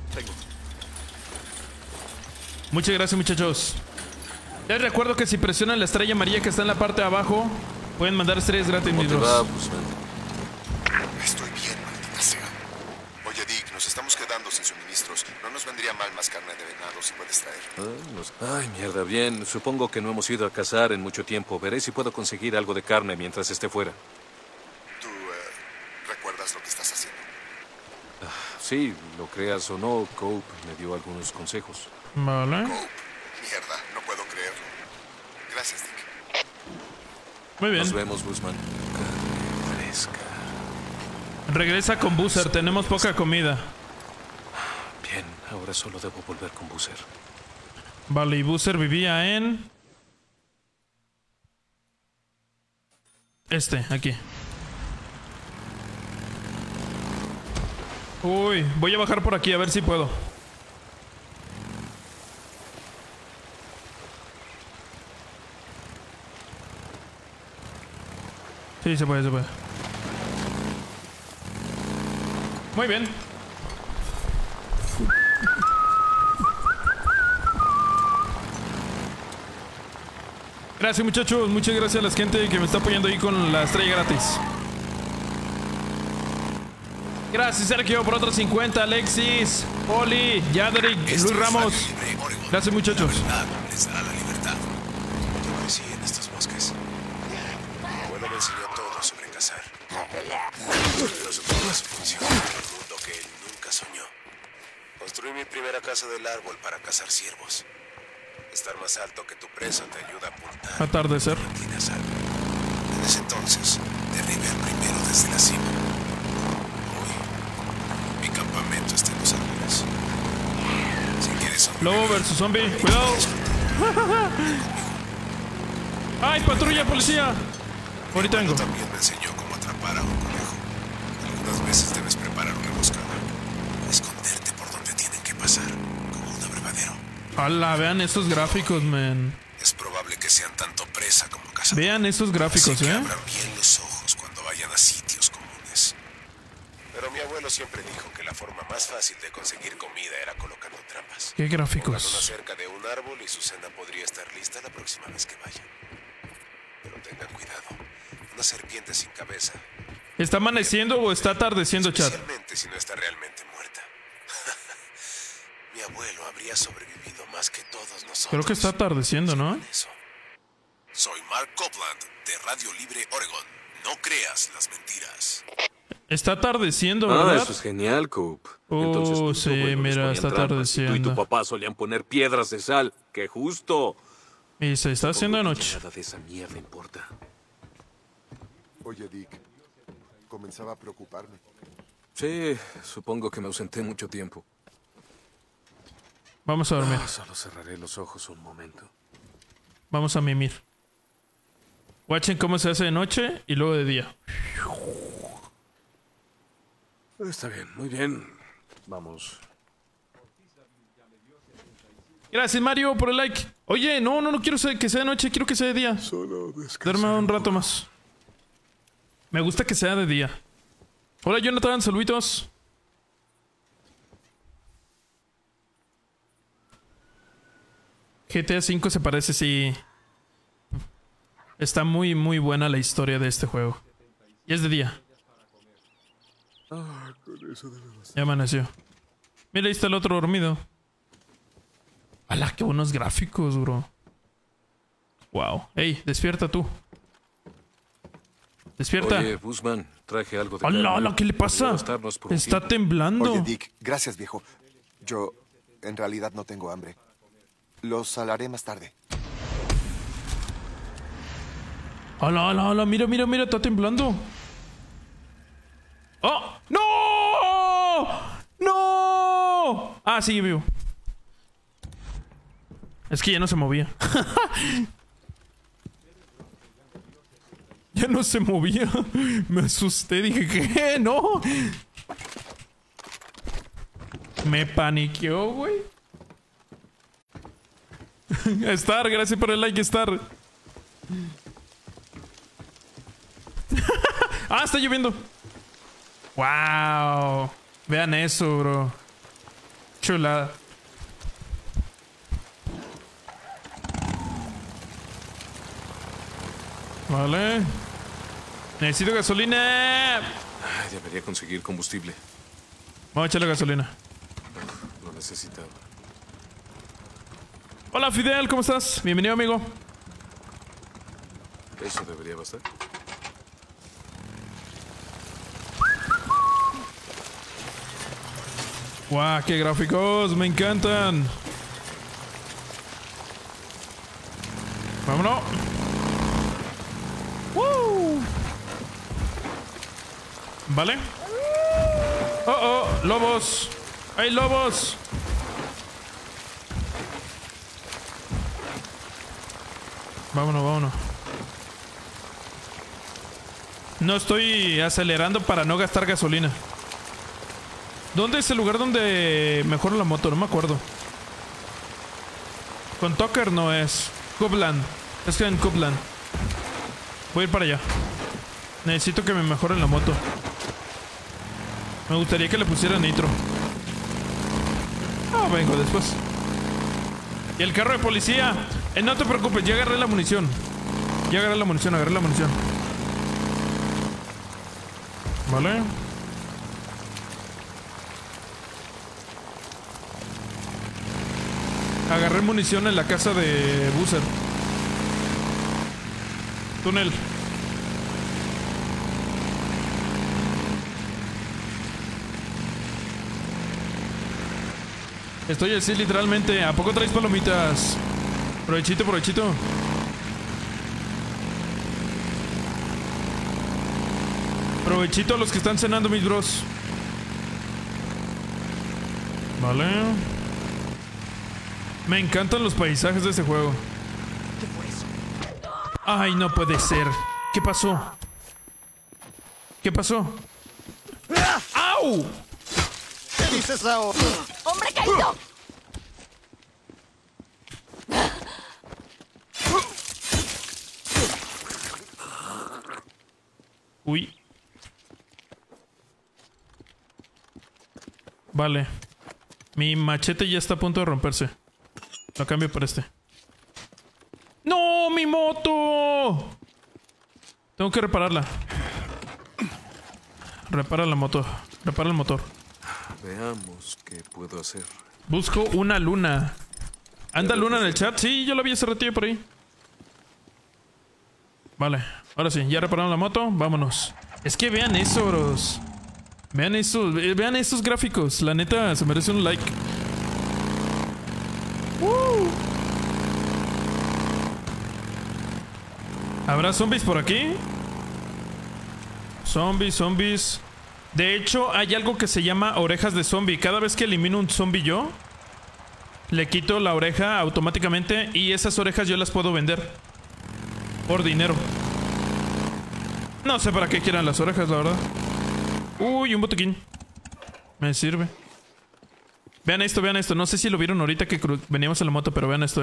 Muchas gracias, muchachos. Les recuerdo que si presionan la estrella amarilla que está en la parte de abajo, pueden mandar estrellas gratis, mis bros. Estoy bien, maldita sea. Oye, Dick, nos estamos quedando sin suministros. ¿No nos vendría mal más carne de venado si puedes traer? Ay, mierda, bien. Supongo que no hemos ido a cazar en mucho tiempo. Veré si puedo conseguir algo de carne mientras esté fuera. ¿Tú recuerdas lo que estás haciendo? Sí, lo creas o no, Cope me dio algunos consejos. Vale. Mierda, no puedo creerlo. Gracias, Dick. Muy bien. Nos vemos, Guzmán. Carne fresca. Regresa con Boozer, tenemos poca comida. Bien, ahora solo debo volver con Boozer. Vale, y Boozer vivía en... aquí. Uy, voy a bajar por aquí a ver si puedo. Sí, se puede. Muy bien. Gracias, muchachos. Muchas gracias a la gente que me está apoyando ahí con la estrella gratis. Gracias, Sergio, por otros 50. Alexis, Oli, Yadrick, Luis Ramos. Gracias, muchachos. Les dará la libertad. Yo crecí en estos bosques. Mi abuelo me enseñó todo sobre cazar. Los humanos funcionan en un mundo que él nunca soñó. Construí mi primera casa del árbol para cazar ciervos. Estar más alto que tu presa te ayuda a apuntar. Atardecer. Tienes algo. Desde entonces, derribe al primero desde la cima. Hoy, mi campamento está en los árboles. Si quieres Lobo versus zombie. Cuidado. ¡Ay, patrulla, policía! Ahorita vengo. También me enseñó cómo atrapar a un conejo. Algunas veces debes preparar una emboscada. Esconderte por donde tienen que pasar, como un abrevadero. ¡Hala! Vean estos gráficos, man. Es probable que sean tanto presa como cazador. Vean estos gráficos, Así que abran bien los ojos cuando vayan a sitios comunes. Pero mi abuelo siempre dijo que la forma más fácil de conseguir comida era colocando trampas. ¿Qué Pongan una gráficos? cerca de un árbol y su cena podría estar lista la próxima vez que vayan. Pero tengan cuidado. Una serpiente sin cabeza. ¿Está amaneciendo o está atardeciendo, chat? Especialmente si no está realmente muerta. Mi abuelo habría sobrevivido más que todos nosotros. Creo que está atardeciendo, ¿no? Eso. Soy Mark Copeland, de Radio Libre Oregon. No creas las mentiras. Está atardeciendo, ¿verdad? Eso es genial, Coop. Sí, mira, está atardeciendo. Tú y tu papá solían poner piedras de sal. ¡Qué justo! Y se está haciendo de noche. Nada de esa mierda importa. Oye, Dick, comenzaba a preocuparme. Sí, supongo que me ausenté mucho tiempo. Vamos a dormir. Solo cerraré los ojos un momento. Vamos a mimir. Watchen cómo se hace de noche y luego de día. Está bien, muy bien. Vamos. Gracias, Mario, por el like. Oye, no quiero que sea de noche, quiero que sea de día. Solo descansa. Duerme un rato más. Me gusta que sea de día. Hola, Jonathan, saluditos. GTA V se parece, sí. Está muy, muy buena la historia de este juego. Y es de día. Ya amaneció. Mira, ahí está el otro dormido. ¡Hala, qué buenos gráficos, bro! Wow. Ey, despierta tú. Despierta. Oye, Busman, traje algo de ¡Hala, carne. hala! ¿Qué le pasa? Podría bastarnos por un Está tiempo. temblando. Oye, Dick, gracias, viejo. Yo, en realidad, no tengo hambre. Los salaré más tarde. ¡Hala, hala, hala! Mira, mira, mira, está temblando. ¡Oh! ¡No! ¡No! Ah, sigue vivo. Es que ya no se movía. Ya no se movía. Me asusté, dije, ¿qué? ¡No! Me paniqueó, güey. Star, gracias por el like, Star. Ah, está lloviendo. Wow. Vean eso, bro. Chulada. Vale. Necesito gasolina. Ay, debería conseguir combustible. Vamos a echarle gasolina. Lo necesitaba. Hola, Fidel, ¿cómo estás? Bienvenido, amigo. Eso debería bastar. Guau, qué gráficos, me encantan. Vámonos. Vale. Oh, lobos. Hay lobos. Vámonos, vámonos. No estoy acelerando para no gastar gasolina. ¿Dónde es el lugar donde mejora la moto? No me acuerdo. Con Tucker no es. Copeland. Es que en Copeland. Voy a ir para allá. Necesito que me mejoren la moto. Me gustaría que le pusiera nitro. Ah, vengo después. Y el carro de policía. No te preocupes, ya agarré la munición. Ya agarré la munición, agarré la munición. Vale. Agarré munición en la casa de Boozer. Túnel. Estoy así literalmente. ¿A poco traes palomitas? Provechito, provechito. Provechito a los que están cenando, mis bros. Vale. Me encantan los paisajes de este juego. ¿Qué fue eso? Ay, no puede ser. ¿Qué pasó? ¿Qué pasó? ¡Au! ¿Qué dices ahora? ¡Hombre caído! Uy. Vale. Mi machete ya está a punto de romperse. Lo cambio por este. ¡No! ¡Mi moto! Tengo que repararla. Repara la moto. Repara el motor. Veamos qué puedo hacer. Busco una luna. ¿Anda Luna en el chat? Sí, yo la vi hace ratillo por ahí. Vale, ahora sí, ya repararon la moto. Vámonos. Es que vean eso, bros. Vean estos gráficos. La neta, se merece un like. ¿Habrá zombies por aquí? Zombies. De hecho, hay algo que se llama orejas de zombie. Cada vez que elimino un zombie yo, le quito la oreja automáticamente. Y esas orejas yo las puedo vender por dinero. No sé para qué quieran las orejas, la verdad. Uy, un botiquín. Me sirve. Vean esto, vean esto. No sé si lo vieron ahorita que veníamos en la moto, pero vean esto,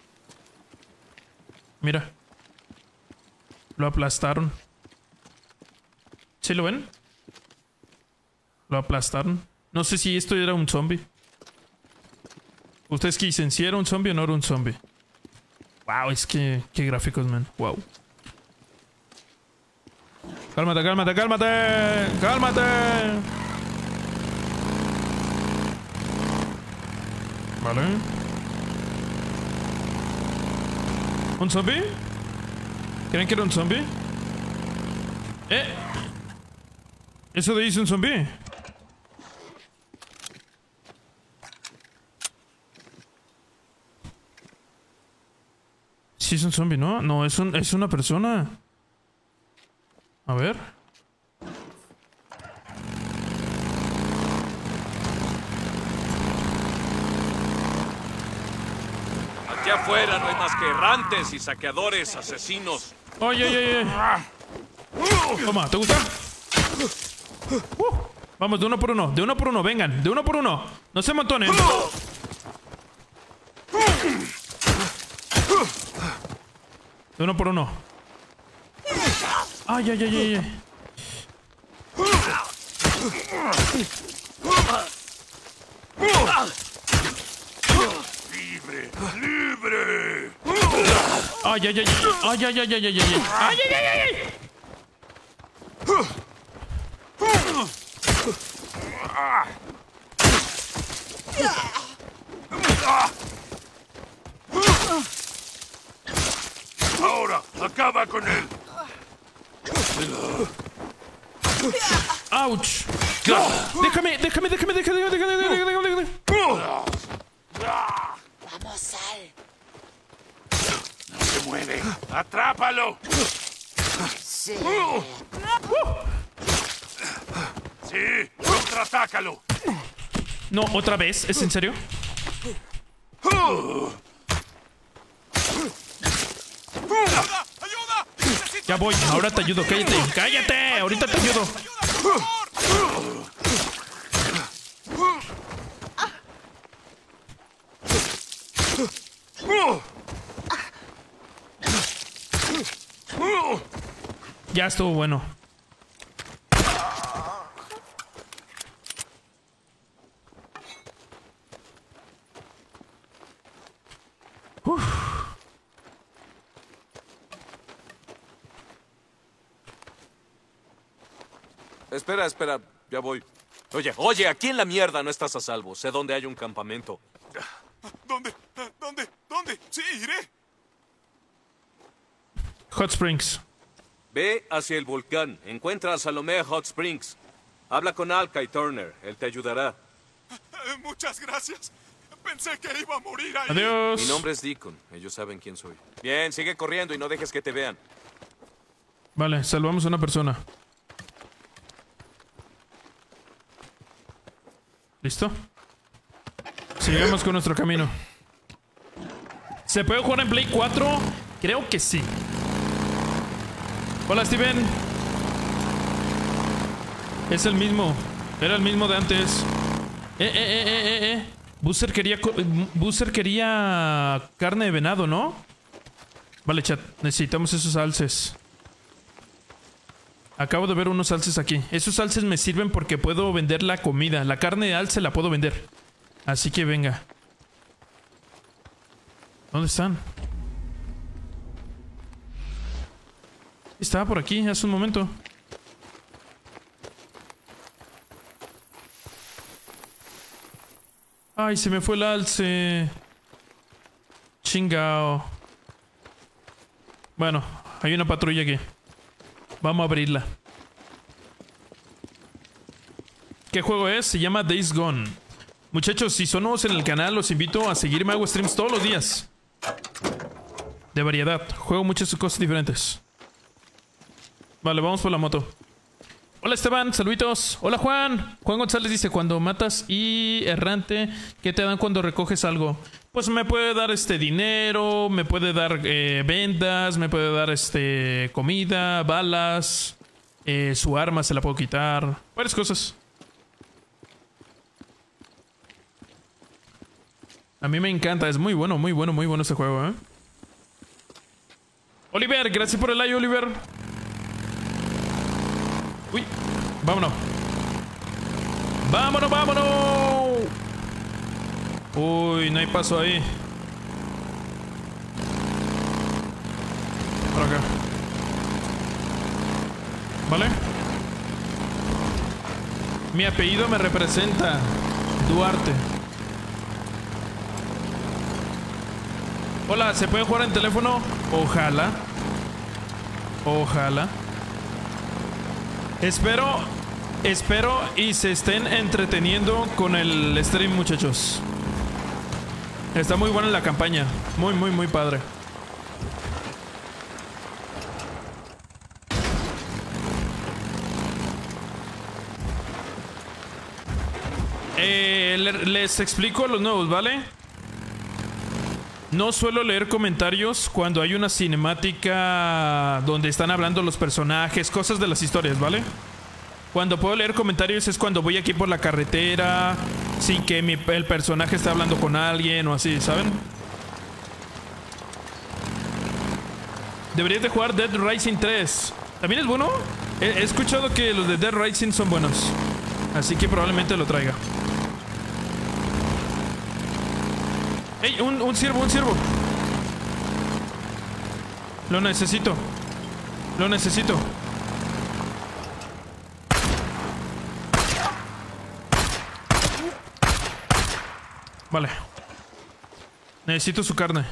Mira. Lo aplastaron. ¿Sí lo ven? Lo aplastaron. No sé si esto era un zombie. ¿Ustedes qué dicen? ¿Si era un zombie o no era un zombie? Wow, es que... qué gráficos, man. Wow. Cálmate. Vale. ¿Un zombie? ¿Creen que era un zombie? ¿Eso de ahí es un zombie? Sí es un zombie, ¿no? No, es una persona. A ver. Aquí afuera no hay más que errantes y saqueadores, asesinos. Oye. Toma, ¿te gusta? Vamos, de uno por uno, vengan, de uno por uno. No se amontonen. De uno por uno. Ay. ¡Libre! Ay. Ahora, acaba con él. ¡Auch! Déjame. Vamos, Sal. No se mueve. ¡Atrápalo! Sí. Sí, contraatácalo. No, otra vez, ¿es en serio? ¡Ayuda! Ya voy, ahora te ayudo, cállate, ahorita te ayudo. Ya estuvo bueno. Espera, ya voy. Oye, aquí en la mierda no estás a salvo. Sé dónde hay un campamento. ¿Dónde? Sí, iré. Hot Springs. Ve hacia el volcán. Encuentra a Salomé Hot Springs. Habla con Alka y Turner. Él te ayudará. Muchas gracias. Pensé que iba a morir ahí. Adiós. Mi nombre es Deacon. Ellos saben quién soy. Bien, sigue corriendo y no dejes que te vean. Vale, salvamos a una persona. ¿Listo? Sigamos con nuestro camino. ¿Se puede jugar en Play 4? Creo que sí. Hola, Steven. Es el mismo. Era el mismo de antes. Booster quería carne de venado, ¿no? Vale, chat. Necesitamos esos alces. Acabo de ver unos alces aquí. Esos alces me sirven porque puedo vender la comida. La carne de alce la puedo vender. Así que venga. ¿Dónde están? Estaba por aquí hace un momento. Ay, se me fue el alce. Chingao. Bueno, hay una patrulla aquí. Vamos a abrirla. ¿Qué juego es? Se llama Days Gone. Muchachos, si son nuevos en el canal, los invito a seguirme. Hago streams todos los días. De variedad. Juego muchas cosas diferentes. Vale, vamos por la moto. Hola Esteban, saluditos. Hola Juan. Juan González dice, cuando matas y errante, ¿qué te dan cuando recoges algo? Pues me puede dar dinero, me puede dar vendas, me puede dar comida, balas, su arma se la puedo quitar, varias cosas. A mí me encanta, es muy bueno este juego, ¿eh? Oliver, gracias por el like, Oliver. Uy, vámonos. ¡Vámonos, vámonos! Uy, no hay paso ahí. Por acá. ¿Vale? Mi apellido me representa. Duarte. Hola, ¿se puede jugar en teléfono? Ojalá. Ojalá. Espero y se estén entreteniendo con el stream, muchachos. Está muy buena la campaña. Muy padre. Les explico a los nuevos, ¿vale? No suelo leer comentarios cuando hay una cinemática donde están hablando los personajes, cosas de las historias, ¿vale? Cuando puedo leer comentarios es cuando voy aquí por la carretera sin que el personaje esté hablando con alguien o así, ¿saben? Deberías de jugar Dead Rising 3. ¿También es bueno? He escuchado que los de Dead Rising son buenos. Así que probablemente lo traiga. ¡Ey! Un ciervo, un ciervo. Lo necesito. Lo necesito. Vale. Necesito su carne.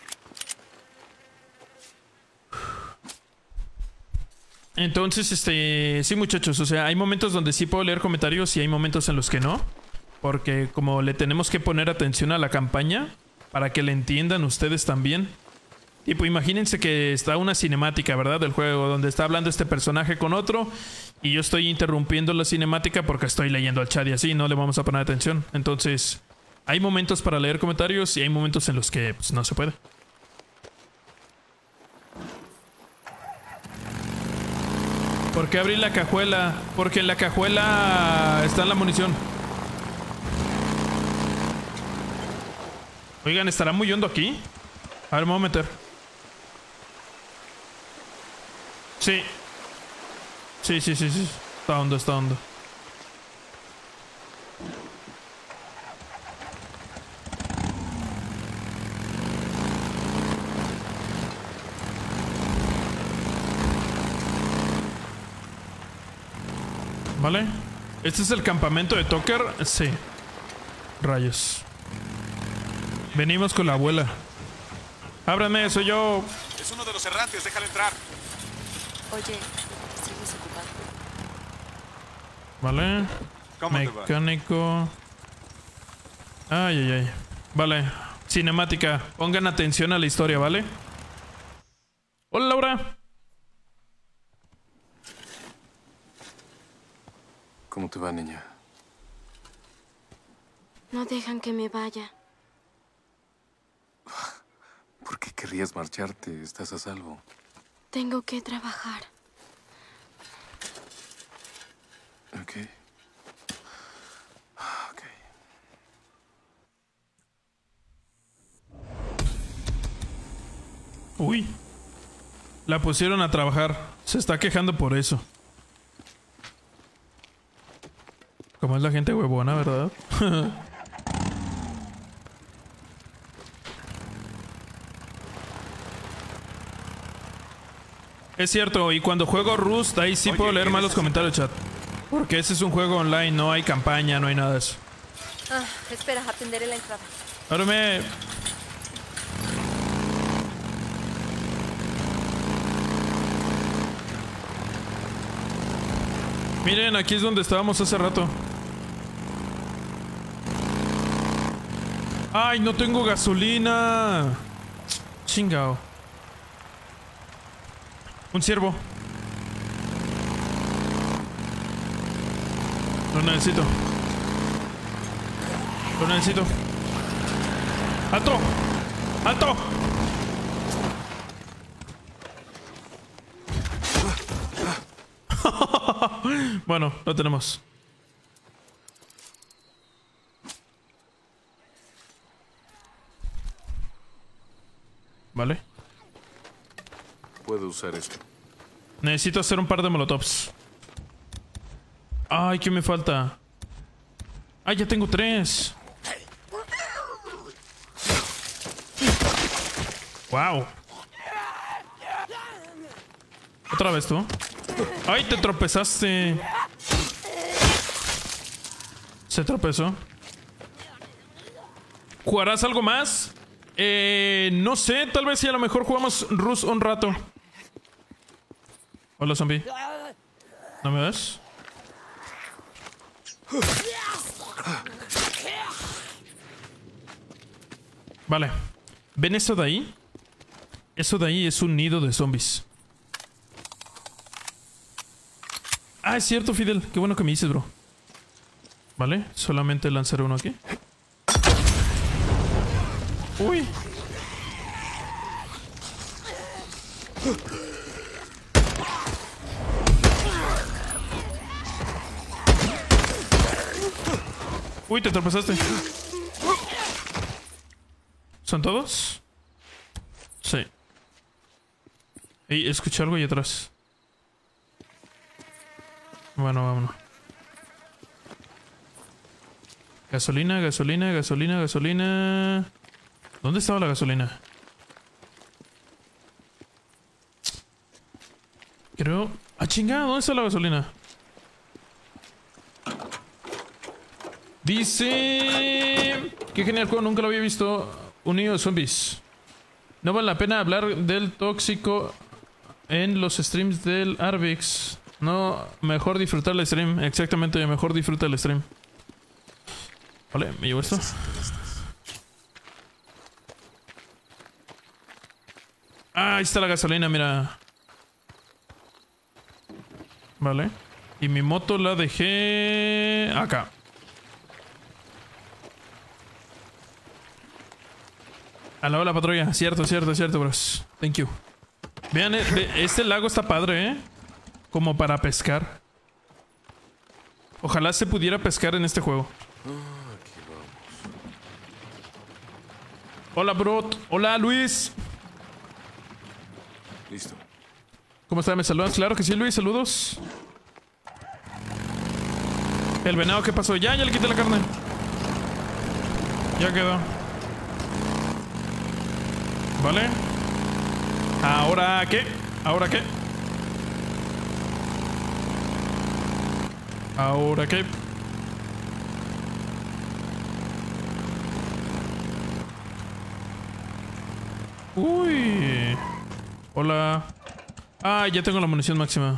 Entonces, sí, muchachos, o sea, hay momentos donde sí puedo leer comentarios y hay momentos en los que no. Porque como le tenemos que poner atención a la campaña para que le entiendan ustedes también. Tipo, imagínense que está una cinemática, ¿verdad? Del juego, donde está hablando este personaje con otro y yo estoy interrumpiendo la cinemática porque estoy leyendo al chat y así, no le vamos a poner atención. Entonces, hay momentos para leer comentarios y hay momentos en los que pues, no se puede. ¿Por qué abrí la cajuela? Porque en la cajuela está la munición. Oigan, ¿estará muy hondo aquí? A ver, me voy a meter. Sí. Sí. Está hondo, está hondo. ¿Vale? ¿Este es el campamento de Tucker? Sí. Rayos. Venimos con la abuela. Ábrame, soy yo. Es uno de los errantes, déjale entrar. Oye, ¿sigues ocupado? Vale. ¿Cómo te va? Mecánico. Ay. Vale. Cinemática. Pongan atención a la historia, ¿vale? Hola, Laura. ¿Cómo te va, niña? No dejan que me vaya. ¿Por qué querrías marcharte? Estás a salvo. Tengo que trabajar. Ok. Ok. Uy. La pusieron a trabajar. Se está quejando por eso. Como es la gente huevona, ¿verdad? Es cierto, y cuando juego Rust, ahí sí puedo leer más los comentarios, chat. Porque ese es un juego online, no hay campaña, no hay nada de eso. Espera, atenderé la entrada. Ábreme. Miren, aquí es donde estábamos hace rato. ¡Ay, no tengo gasolina! Chingao. Un ciervo. Lo necesito. Lo necesito. ¡Alto! ¡Alto! Bueno, lo tenemos. Vale. Puedo usar esto. Necesito hacer un par de molotovs. Ay, ¿qué me falta? Ah, ya tengo 3. Wow. Otra vez tú. Ay, te tropezaste. Se tropezó. ¿Jugarás algo más? No sé, tal vez si a lo mejor jugamos Rust un rato. Hola, zombie. ¿No me ves? Vale. ¿Ven eso de ahí? Eso de ahí es un nido de zombies. Ah, es cierto, Fidel. Qué bueno que me dices, bro. Vale, solamente lanzaré uno aquí. Uy. Uy, te tropezaste. ¿Son todos? Sí. Ey, escuché algo ahí atrás. Bueno, vámonos. Gasolina, gasolina, gasolina, gasolina. ¿Dónde estaba la gasolina? Creo... ¡Ah, chingada! ¿Dónde está la gasolina? Dice... Qué genial juego, nunca lo había visto. Un nido de zombies. No vale la pena hablar del tóxico en los streams del Arvix. No, mejor disfrutar el stream. Exactamente, mejor disfruta el stream. Vale, me llevo esto. Ah, ahí está la gasolina, mira. Vale. Y mi moto la dejé... acá. A la patrulla. Cierto, cierto, cierto, bros. Thank you. Vean, este lago está padre, ¿eh? Como para pescar. Ojalá se pudiera pescar en este juego. Hola, bro. Hola, Luis. Listo. ¿Cómo está? ¿Me saludas? Claro que sí, Luis. Saludos. El venado, ¿qué pasó? Ya le quité la carne. Ya quedó. Vale. ¿Ahora qué? ¿Ahora qué? ¿Ahora qué? Uy. Hola. Ah, ya tengo la munición máxima.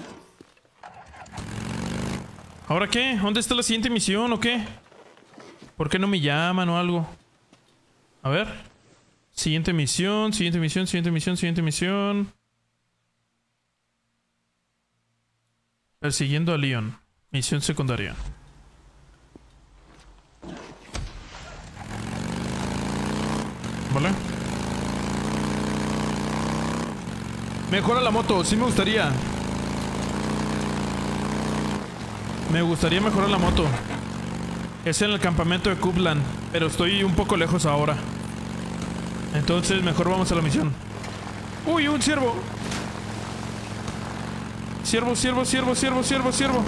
¿Ahora qué? ¿Dónde está la siguiente misión o qué? ¿Por qué no me llaman o algo? A ver. Siguiente misión, siguiente misión, siguiente misión, siguiente misión. Persiguiendo a Leon. Misión secundaria. ¿Vale? Mejora la moto, sí me gustaría. Me gustaría mejorar la moto. Es en el campamento de Coupland, pero estoy un poco lejos ahora. Entonces mejor vamos a la misión. ¡Uy, un ciervo! Ciervo, ciervo, ciervo, ciervo, ciervo, ciervo.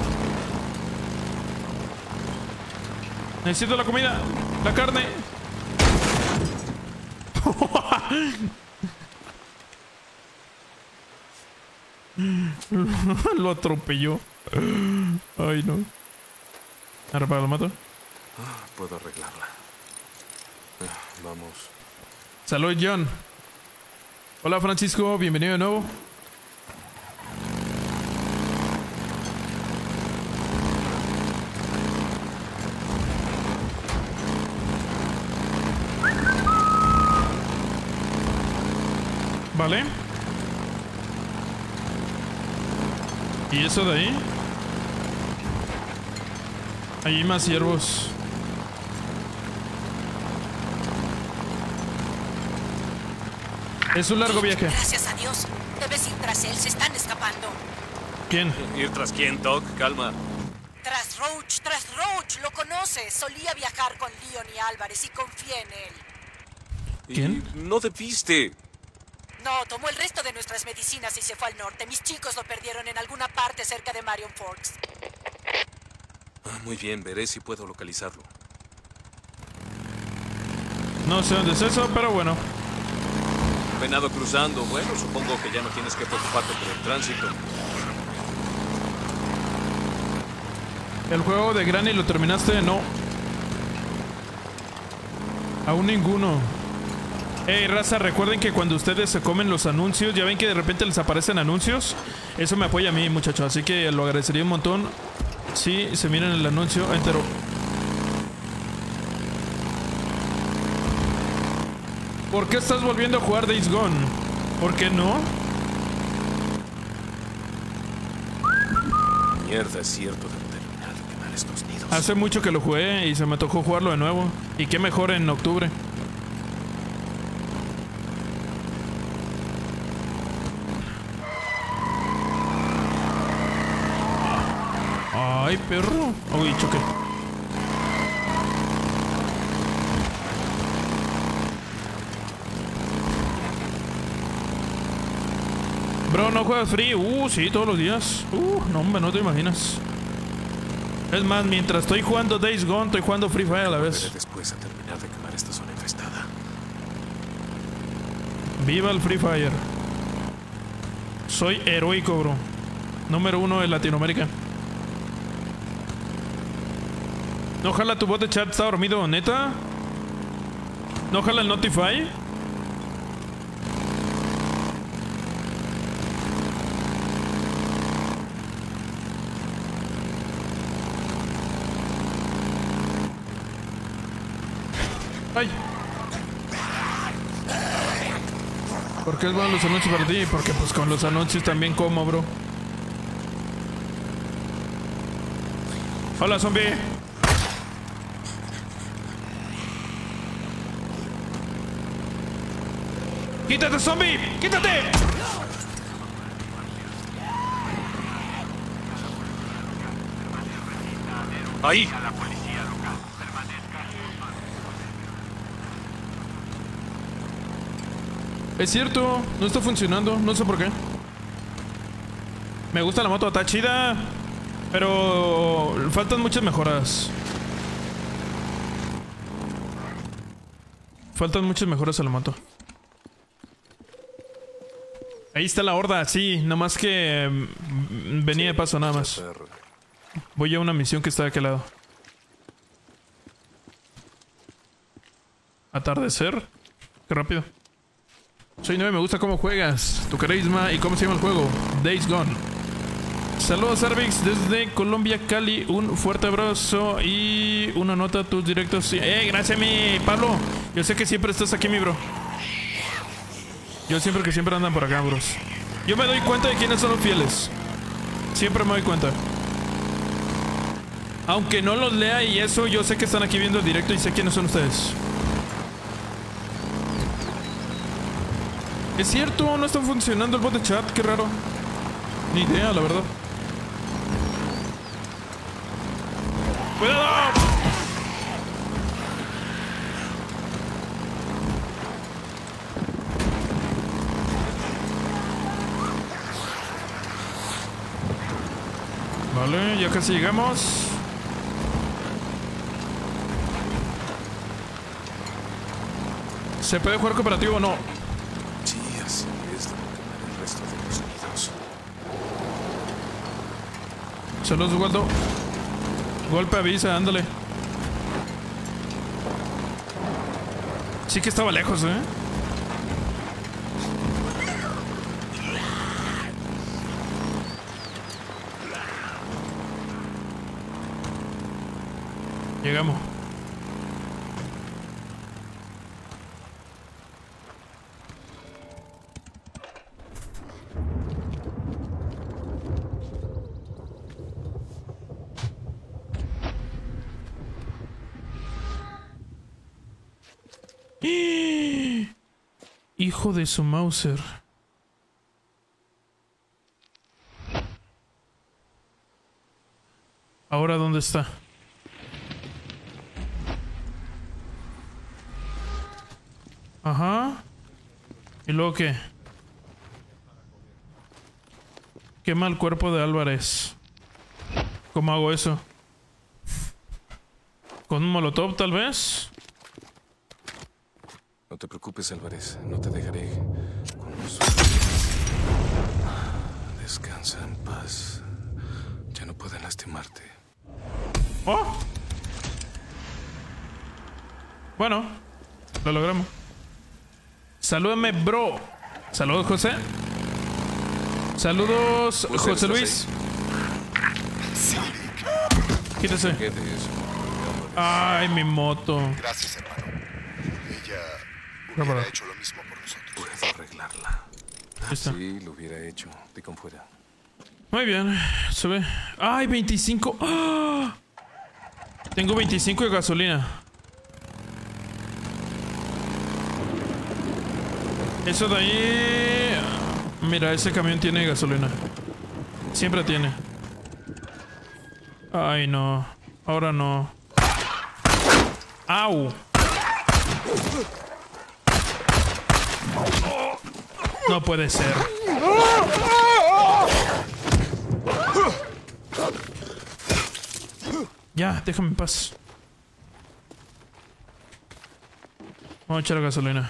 Necesito la comida, la carne. Lo atropelló. Ay, no. ¿Ahora para la moto? Puedo arreglarla. Vamos. Salud, John. Hola, Francisco. Bienvenido de nuevo. Vale. ¿Y eso de ahí? Hay más ciervos. Es un largo viaje. Gracias a Dios. Debes ir tras él. Se están escapando. ¿Quién? ¿Ir tras quién, Doc? Calma. Tras Roach, tras Roach. Lo conoces. Solía viajar con Leon y Álvarez y confía en él. ¿Quién? No debiste. No, tomó el resto de nuestras medicinas y se fue al norte. Mis chicos lo perdieron en alguna parte cerca de Marion Forks. Muy bien, veré si puedo localizarlo. No sé dónde es eso, pero bueno. Venado cruzando. Bueno, supongo que ya no tienes que preocuparte por el tránsito. ¿El juego de Granny lo terminaste? No. Aún ninguno. Hey, raza, recuerden que cuando ustedes se comen los anuncios, ya ven que de repente les aparecen anuncios. Eso me apoya a mí, muchachos. Así que lo agradecería un montón si se miran el anuncio entero. ¿Por qué estás volviendo a jugar Days Gone? ¿Por qué no? Mierda, es cierto. Debo terminar de quemar estos nidos. Hace mucho que lo jugué y se me tocó jugarlo de nuevo. Y qué mejor en octubre. Ay, perro. Uy, choqué. Bro, ¿no juegas Free? Sí, todos los días. No, hombre, no te imaginas. Es más, mientras estoy jugando Days Gone, estoy jugando Free Fire a la vez. Después a terminar de quemar esta zona infestada. Viva el Free Fire. Soy heroico, bro. Número 1 de Latinoamérica. No jala tu bot de chat, está dormido, ¿neta? ¿No jala el Notify? ¡Ay! ¿Por qué es bueno los anuncios para ti? Porque pues con los anuncios también como, bro. Hola, zombie. ¡Quítate, zombie! ¡Quítate! ¡Ahí! Es cierto, no está funcionando, no sé por qué. Me gusta la moto, está chida, pero faltan muchas mejoras. Faltan muchas mejoras a la moto. Ahí está la horda, sí, nomás que venía de paso nada más. Voy a una misión que está de aquel lado. Atardecer. Qué rápido. Soy 9, me gusta cómo juegas, tu carisma y cómo se llama el juego. Days Gone. Saludos Arvix desde Colombia, Cali. Un fuerte abrazo y una nota a tus directos. Gracias mi Pablo. Yo sé que siempre estás aquí, mi bro. Yo siempre que siempre andan por acá, bros. Yo me doy cuenta de quiénes son los fieles. Siempre me doy cuenta. Aunque no los lea y eso, yo sé que están aquí viendo el directo y sé quiénes son ustedes. Es cierto, no está funcionando el bot de chat, qué raro. Ni idea, la verdad. ¡Cuidado! Vale, ya casi llegamos. ¿Se puede jugar cooperativo o no? Sí, así es de quemar el resto de los sonidos. Saludos, Waldo. Golpe avisa, ándale. Sí que estaba lejos, ¿eh? Llegamos. Hijo de su Mauser. ¿Ahora dónde está? Ajá. ¿Y luego qué? Quema el cuerpo de Álvarez. ¿Cómo hago eso? ¿Con un molotov tal vez? No te preocupes, Álvarez. No te dejaré con los... Descansa en paz. Ya no pueden lastimarte. ¡Oh! Bueno, lo logramos. Salúdame, bro. Saludos, José. Saludos, José Luis. Quítese. Ay, mi moto. Gracias, hermano. Ella hubiera hecho lo mismo por nosotros. Puedo arreglarla. Sí, lo hubiera hecho. De con fuera. Muy bien. Sube. Ay, 25. ¡Ah! Tengo 25 de gasolina. Eso de ahí... Mira, ese camión tiene gasolina. Siempre tiene. Ay, no. Ahora no. ¡Au! No puede ser. Ya, déjame en paz. Vamos a echar gasolina.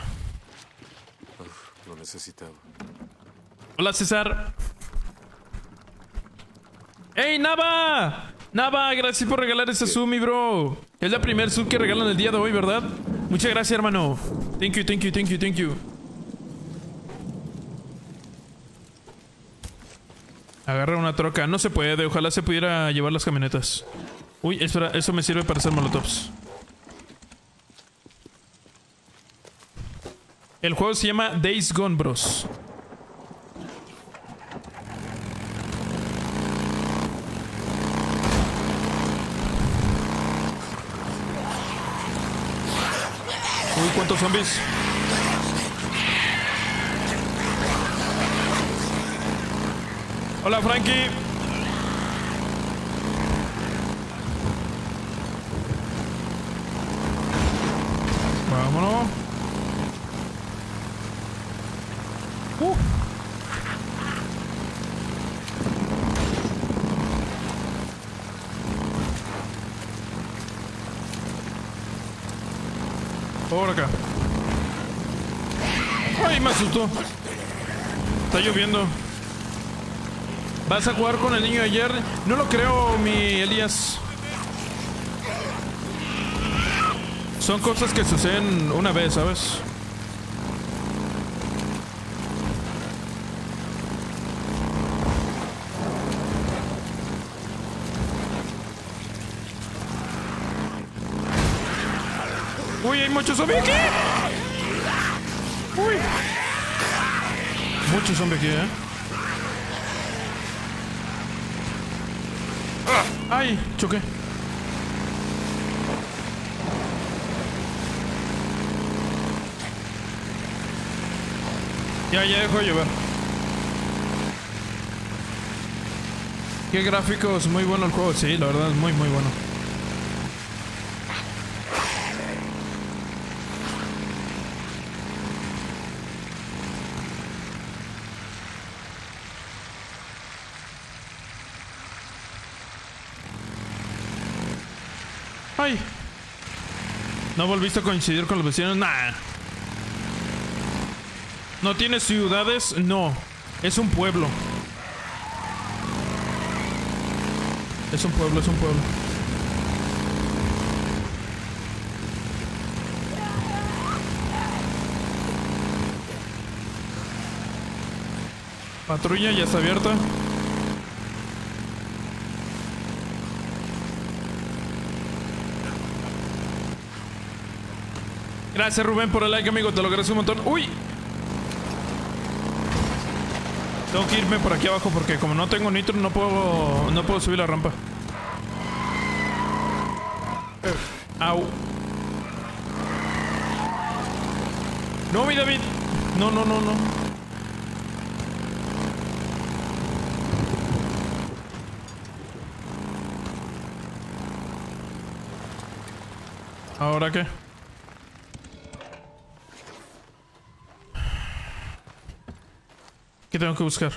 Lo necesitaba. Hola, César. ¡Ey, Nava! Nava, gracias por regalar ese sub, mi bro. Es la primer sub que regalan el día de hoy, ¿verdad? Muchas gracias, hermano. Thank you, thank you, thank you, thank you. Agarra una troca. No se puede. Ojalá se pudiera llevar las camionetas. Uy, espera. Eso me sirve para hacer molotovs. El juego se llama Days Gone, bros. Uy, ¿cuántos zombies? Hola, Frankie. Vámonos. Por acá. Ay, me asustó. Está lloviendo. ¿Vas a jugar con el niño de ayer? No lo creo, mi Elías. Son cosas que suceden una vez, ¿sabes? Uy, hay muchos zombies aquí. Uy. Muchos zombies aquí, Ay, choqué. Ya dejó de llover. Qué gráficos, muy bueno el juego, sí, la verdad es muy bueno. Ay. ¿No volviste a coincidir con los vecinos? Nah. ¿No tiene ciudades? No. Es un pueblo. Es un pueblo, es un pueblo. Patrulla ya está abierta. Gracias, Rubén, por el like, amigo. Te lo agradezco un montón. ¡Uy! Tengo que irme por aquí abajo porque como no tengo nitro no puedo subir la rampa. Au. No, mi David. No. ¿Ahora qué? ¿Qué tengo que buscar?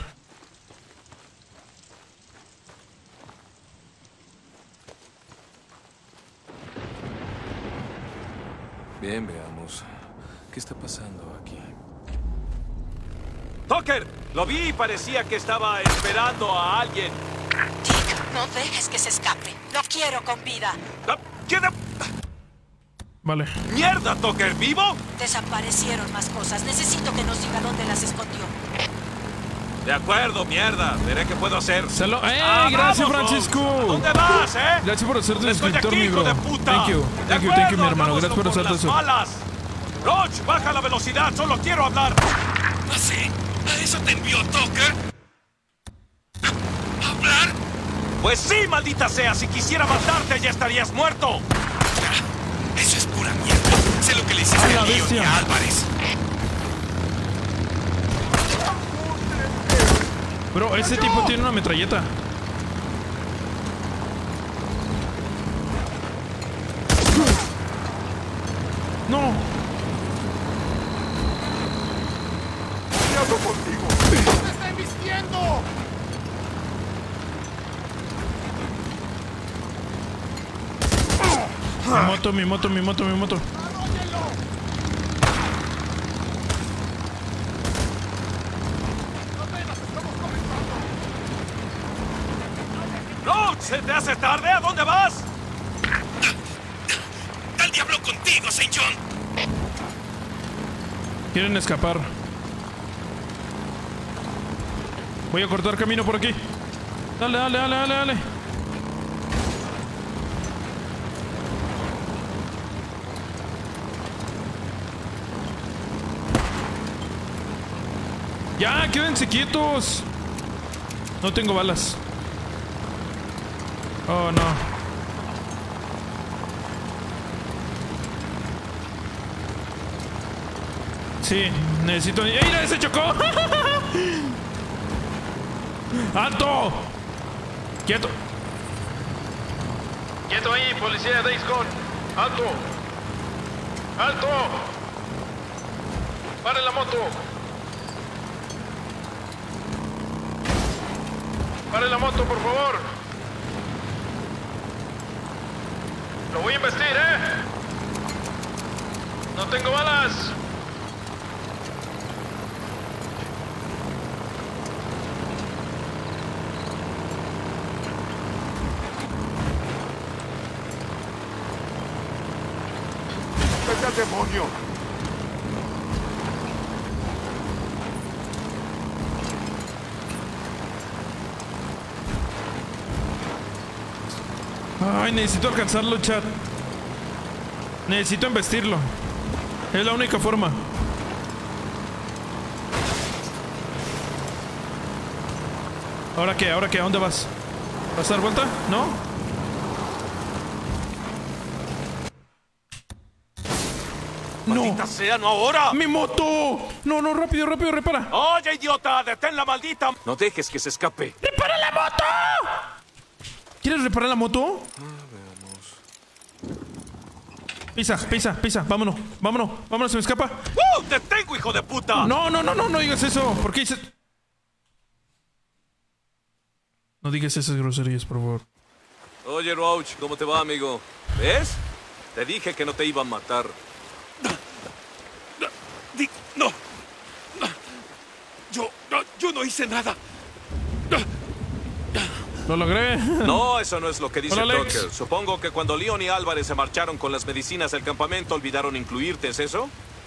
Bien, veamos. ¿Qué está pasando aquí? ¡Tucker! Lo vi y parecía que estaba esperando a alguien. Dick, no dejes que se escape. Lo quiero con vida. Vale. ¡Mierda, Tucker! ¿Vivo? Desaparecieron más cosas. Necesito que nos diga dónde las escondió. De acuerdo, mierda. Veré qué puedo hacer. Gracias, Francisco. ¿A dónde vas, Gracias por hacerte Estoy suscriptor, aquí, mi bro. hijo de puta. Thank you, mi hermano. Gracias por hacerte eso. Roach, baja la velocidad. Solo quiero hablar. ¿Ah, sí? ¿A eso te envió Tucker? ¿Hablar? Pues sí, maldita sea. Si quisiera matarte, ya estarías muerto. Eso es pura mierda. Sé lo que le hiciste a Leon y a Álvarez. Bro, ese tipo tiene una metralleta. No. ¿Qué hago contigo? ¡Me está embistiendo! Mi moto. ¿Se te hace tarde? ¿A dónde vas? ¡Al diablo contigo, St. John! Quieren escapar. Voy a cortar camino por aquí. Dale. Ya, quédense quietos. No tengo balas. Oh, no. Sí, necesito... ¡Ey, mira, se chocó! ¡Alto! ¡Quieto! ¡Quieto ahí, policía de Days Gone! ¡Alto! ¡Alto! ¡Pare la moto! ¡Pare la moto, por favor! Lo voy a investir, No tengo balas. ¡Vete al demonio! Ay, necesito alcanzarlo, chat. Necesito embestirlo. Es la única forma. ¿Ahora qué? ¿Ahora qué? ¿A dónde vas? ¿Vas a dar vuelta? ¿No? ¡Maldita sea, no ahora! ¡Mi moto! No, no, rápido, rápido, repara. ¡Oye, idiota! ¡Detén la maldita! No dejes que se escape. ¡Repara la moto! ¿Quieres reparar la moto? Pisa, pisa, pisa. Vámonos, vámonos, vámonos, se me escapa. ¡Te tengo, hijo de puta! No, no, no, no, no digas eso. ¿Por qué dices...? No digas esas groserías, por favor. Oye, Roach, ¿cómo te va, amigo? ¿Ves? Te dije que no te iba a matar. No. Yo no hice nada. Lo logré. No, eso no es lo que dice Hola, Alex. Tucker. Supongo que cuando Leon y Álvarez se marcharon con las medicinas del campamento olvidaron incluirte, ¿es eso?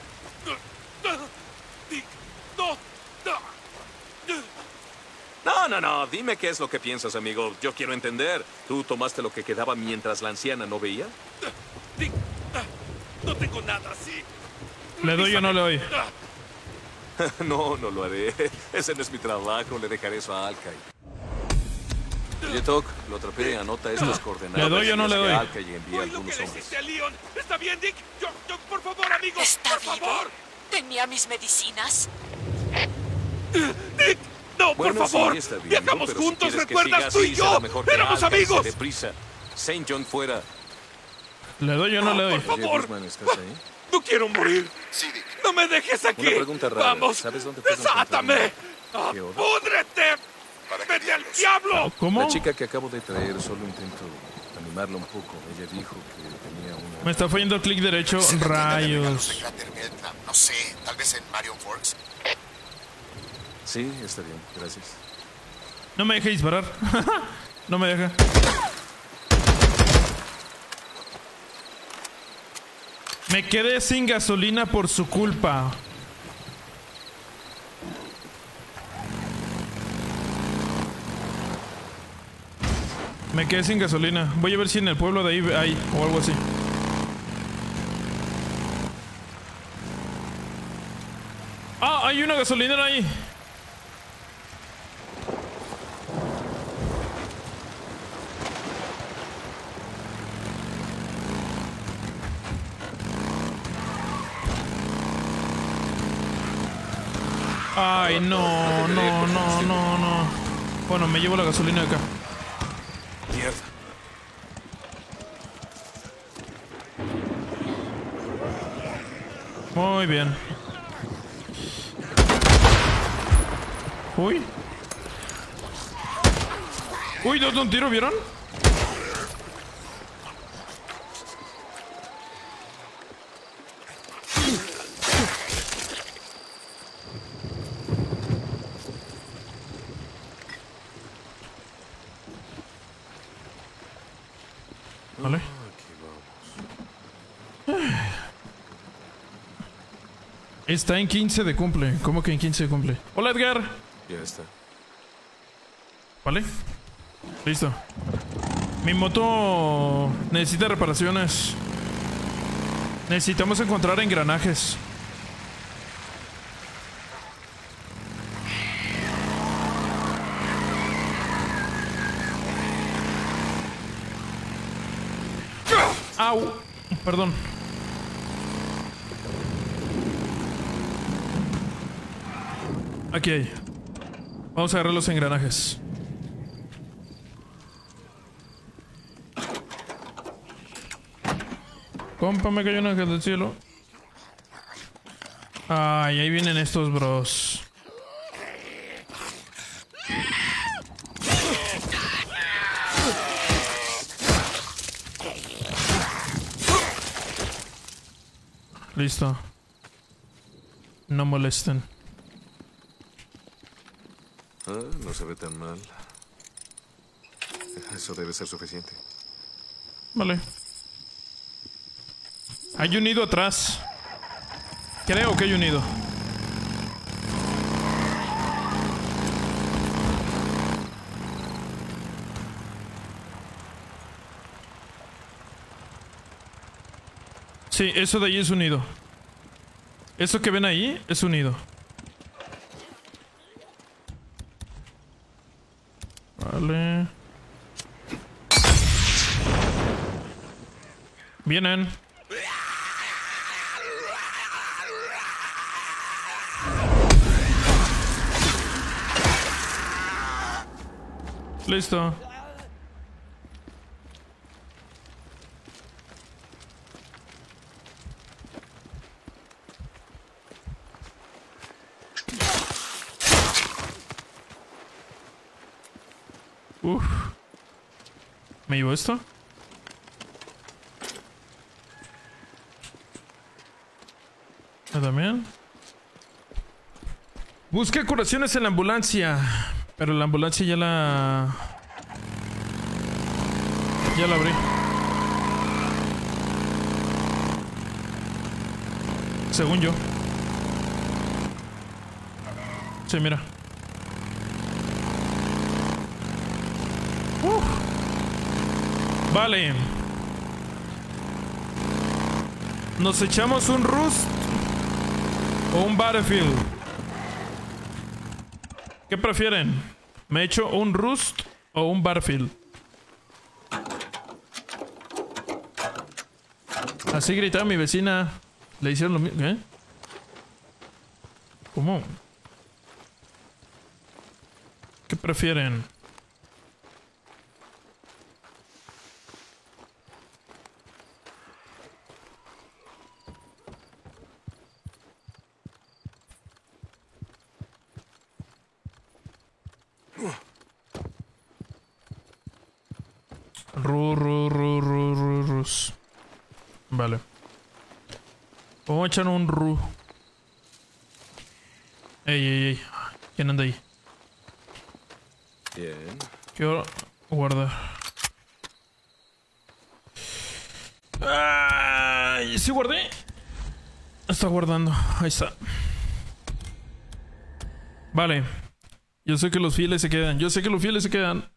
No, dime qué es lo que piensas, amigo. Yo quiero entender. ¿Tú tomaste lo que quedaba mientras la anciana no veía? No tengo nada, ¿sí? ¿Le doy o no le doy? No, no lo haré. Ese no es mi trabajo. Le dejaré eso a Alkai. Oye, Toc, lo atrapé. Anota estas coordenadas. ¿Le doy o no le doy? Alkai y envía algunos hombres. Leon. ¿Está bien, Dick? Yo, por favor, amigo. ¿Está por vivo? favor. ¿Tenía mis medicinas? Dick, no, Bueno, por favor. sí, está bien, Viajamos pero si juntos, quieres que ¿recuerdas? siga Tú y así, será yo. mejor que Éramos Alkai se amigos. dé prisa. St. John fuera. ¿Le doy o no le doy? Por favor. Guzmán, ¿estás ahí? No quiero morir. Sí, Dick. No me dejes aquí. Una pregunta rara. Vamos. ¿Sabes dónde puedo ¡Desátame! encontrarme? ¿Qué hora? ¡Púdrete! ¡Vete al diablo! ¿Cómo? La chica que acabo de traer, solo intento animarla un poco. Ella dijo que tenía una... Me está fallando el clic derecho. Rayos. No sé, tal vez en Marion Forks. Sí, está bien, gracias. No me deje disparar. No me deja. Me quedé sin gasolina por su culpa. Me quedé sin gasolina. Voy a ver si en el pueblo de ahí hay o algo así. Ah, hay una gasolinera ahí. Ay, no, no, no, no, no. Bueno, me llevo la gasolina de acá. Mierda. Muy bien. Uy. Uy, dos de un tiro, ¿vieron? Vale. Está en 15 de cumple. ¿Cómo que en 15 de cumple? Hola, Edgar. Ya está. Vale. Listo. Mi moto necesita reparaciones. Necesitamos encontrar engranajes. Au. Perdón. Aquí hay. Vamos a agarrar los engranajes. Compa, me cayó un ángel del cielo. Ay, ahí vienen estos bros. Listo. No molesten. No se ve tan mal. Eso debe ser suficiente. Vale. Hay un nido atrás. Creo que hay un nido. Sí, eso de ahí es un nido. Eso que ven ahí es un nido. Vale. Vienen. Listo. Uf. ¿Me llevo esto? ¿Yo también? Busqué curaciones en la ambulancia. Pero la ambulancia ya la abrí. Según yo. Sí, mira. Vale. ¿Nos echamos un Rust o un Battlefield? ¿Qué prefieren? ¿Me echo un Rust o un Battlefield? Así gritaba mi vecina. Le hicieron lo mismo. ¿Eh? ¿Cómo? ¿Qué prefieren? Rus. Vale. Vamos a echar un ru. Ey. ¿Quién anda ahí? Bien. Quiero guardar. Ay, ¿sí guardé? Está guardando. Ahí está. Vale. Yo sé que los fieles se quedan.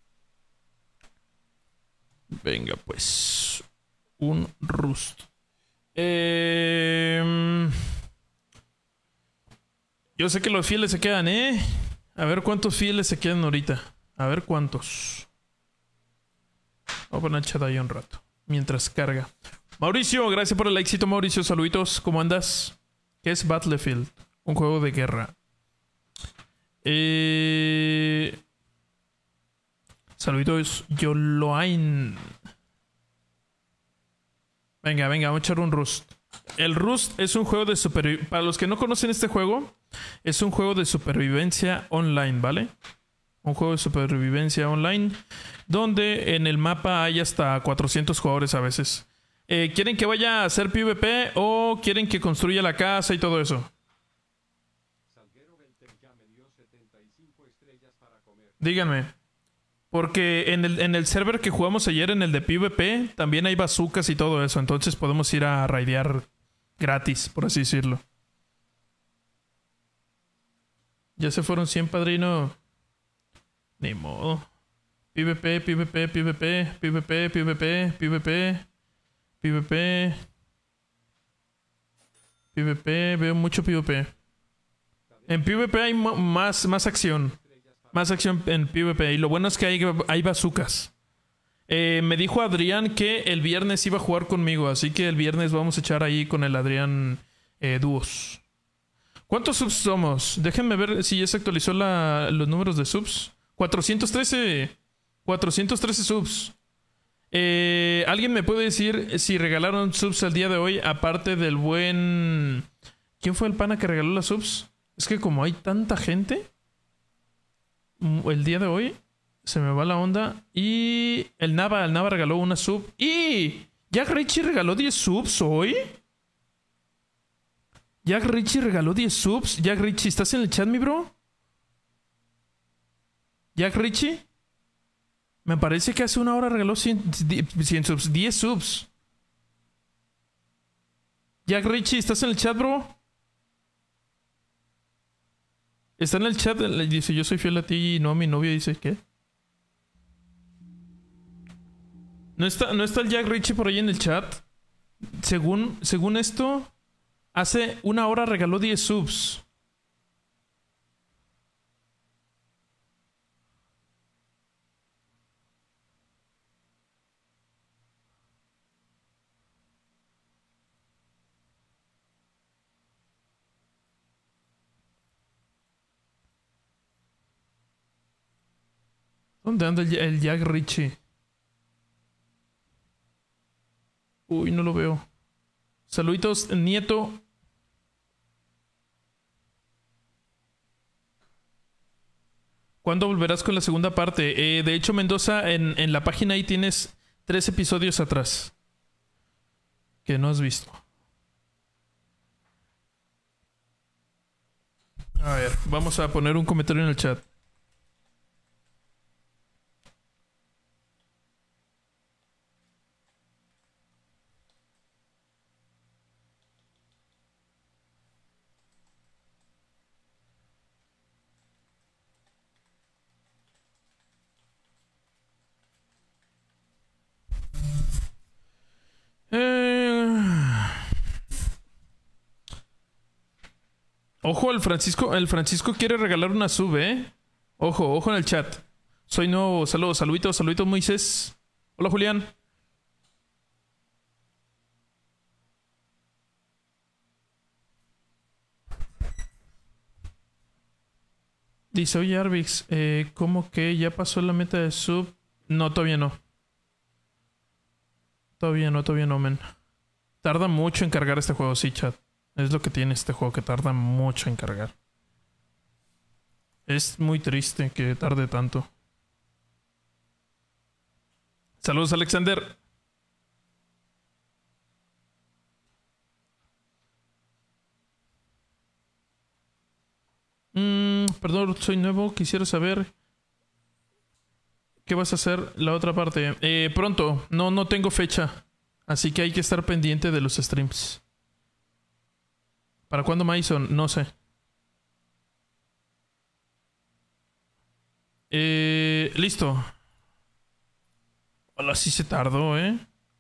Venga, pues. Un Rust. Yo sé que los fieles se quedan, ¿eh? A ver cuántos fieles se quedan ahorita. A ver cuántos. Voy a poner el chat ahí un rato. Mientras carga. Mauricio, gracias por el éxito, Mauricio. Saluditos. ¿Cómo andas? ¿Qué es Battlefield? Un juego de guerra. Saluditos, Yoloain. Venga, vamos a echar un Rust. El Rust es un juego de supervivencia. Para los que no conocen este juego, es un juego de supervivencia online, ¿vale? Un juego de supervivencia online donde en el mapa hay hasta 400 jugadores a veces. ¿Quieren que vaya a hacer PvP o quieren que construya la casa y todo eso? Díganme. Porque en el server que jugamos ayer, en el de PvP, también hay bazookas y todo eso. Entonces podemos ir a raidear gratis, por así decirlo. Ya se fueron 100, padrino. Ni modo. PvP. Veo mucho PvP. En PvP hay más acción. Más acción en PvP. Y lo bueno es que hay bazookas. Me dijo Adrián que el viernes iba a jugar conmigo. Así que el viernes vamos a echar ahí con el Adrián dúos. ¿Cuántos subs somos? Déjenme ver si ya se actualizó los números de subs. 413. 413 subs. ¿Alguien me puede decir si regalaron subs el día de hoy? Aparte del buen... ¿Quién fue el pana que regaló las subs? Es que como hay tanta gente... El día de hoy se me va la onda. Y el Nava regaló una sub. ¡Y! ¿Jack Richie regaló 10 subs hoy? Jack Richie regaló 10 subs. Jack Richie, ¿estás en el chat, mi bro? Jack Richie. Me parece que hace una hora regaló 100 subs. 10 subs. Jack Richie, ¿estás en el chat, bro? Está en el chat, dice, yo soy fiel a ti y no a mi novia, dice, ¿qué? ¿No está el Jack Richie por ahí en el chat? según esto, hace una hora regaló 10 subs. ¿Dónde anda el Jack Richie? Uy, no lo veo. Saluditos, Nieto. ¿Cuándo volverás con la segunda parte? De hecho, Mendoza, en la página ahí tienes 3 episodios atrás que no has visto. A ver, vamos a poner un comentario en el chat. Ojo, el Francisco quiere regalar una sub, ¿eh? Ojo en el chat. Soy nuevo, saluditos, Moisés. Hola, Julián. Dice, oye, Arvix, ¿cómo que ya pasó la meta de sub? No, todavía no. Todavía no, men. Tarda mucho en cargar este juego, sí, chat. Es lo que tiene este juego, que tarda mucho en cargar. Es muy triste que tarde tanto. Saludos, Alexander. Perdón, soy nuevo. Quisiera saber qué vas a hacer la otra parte. Pronto. No tengo fecha. Así que hay que estar pendiente de los streams. ¿Para cuándo, Mason? No sé. Listo. Hola, sí se tardó, ¿eh?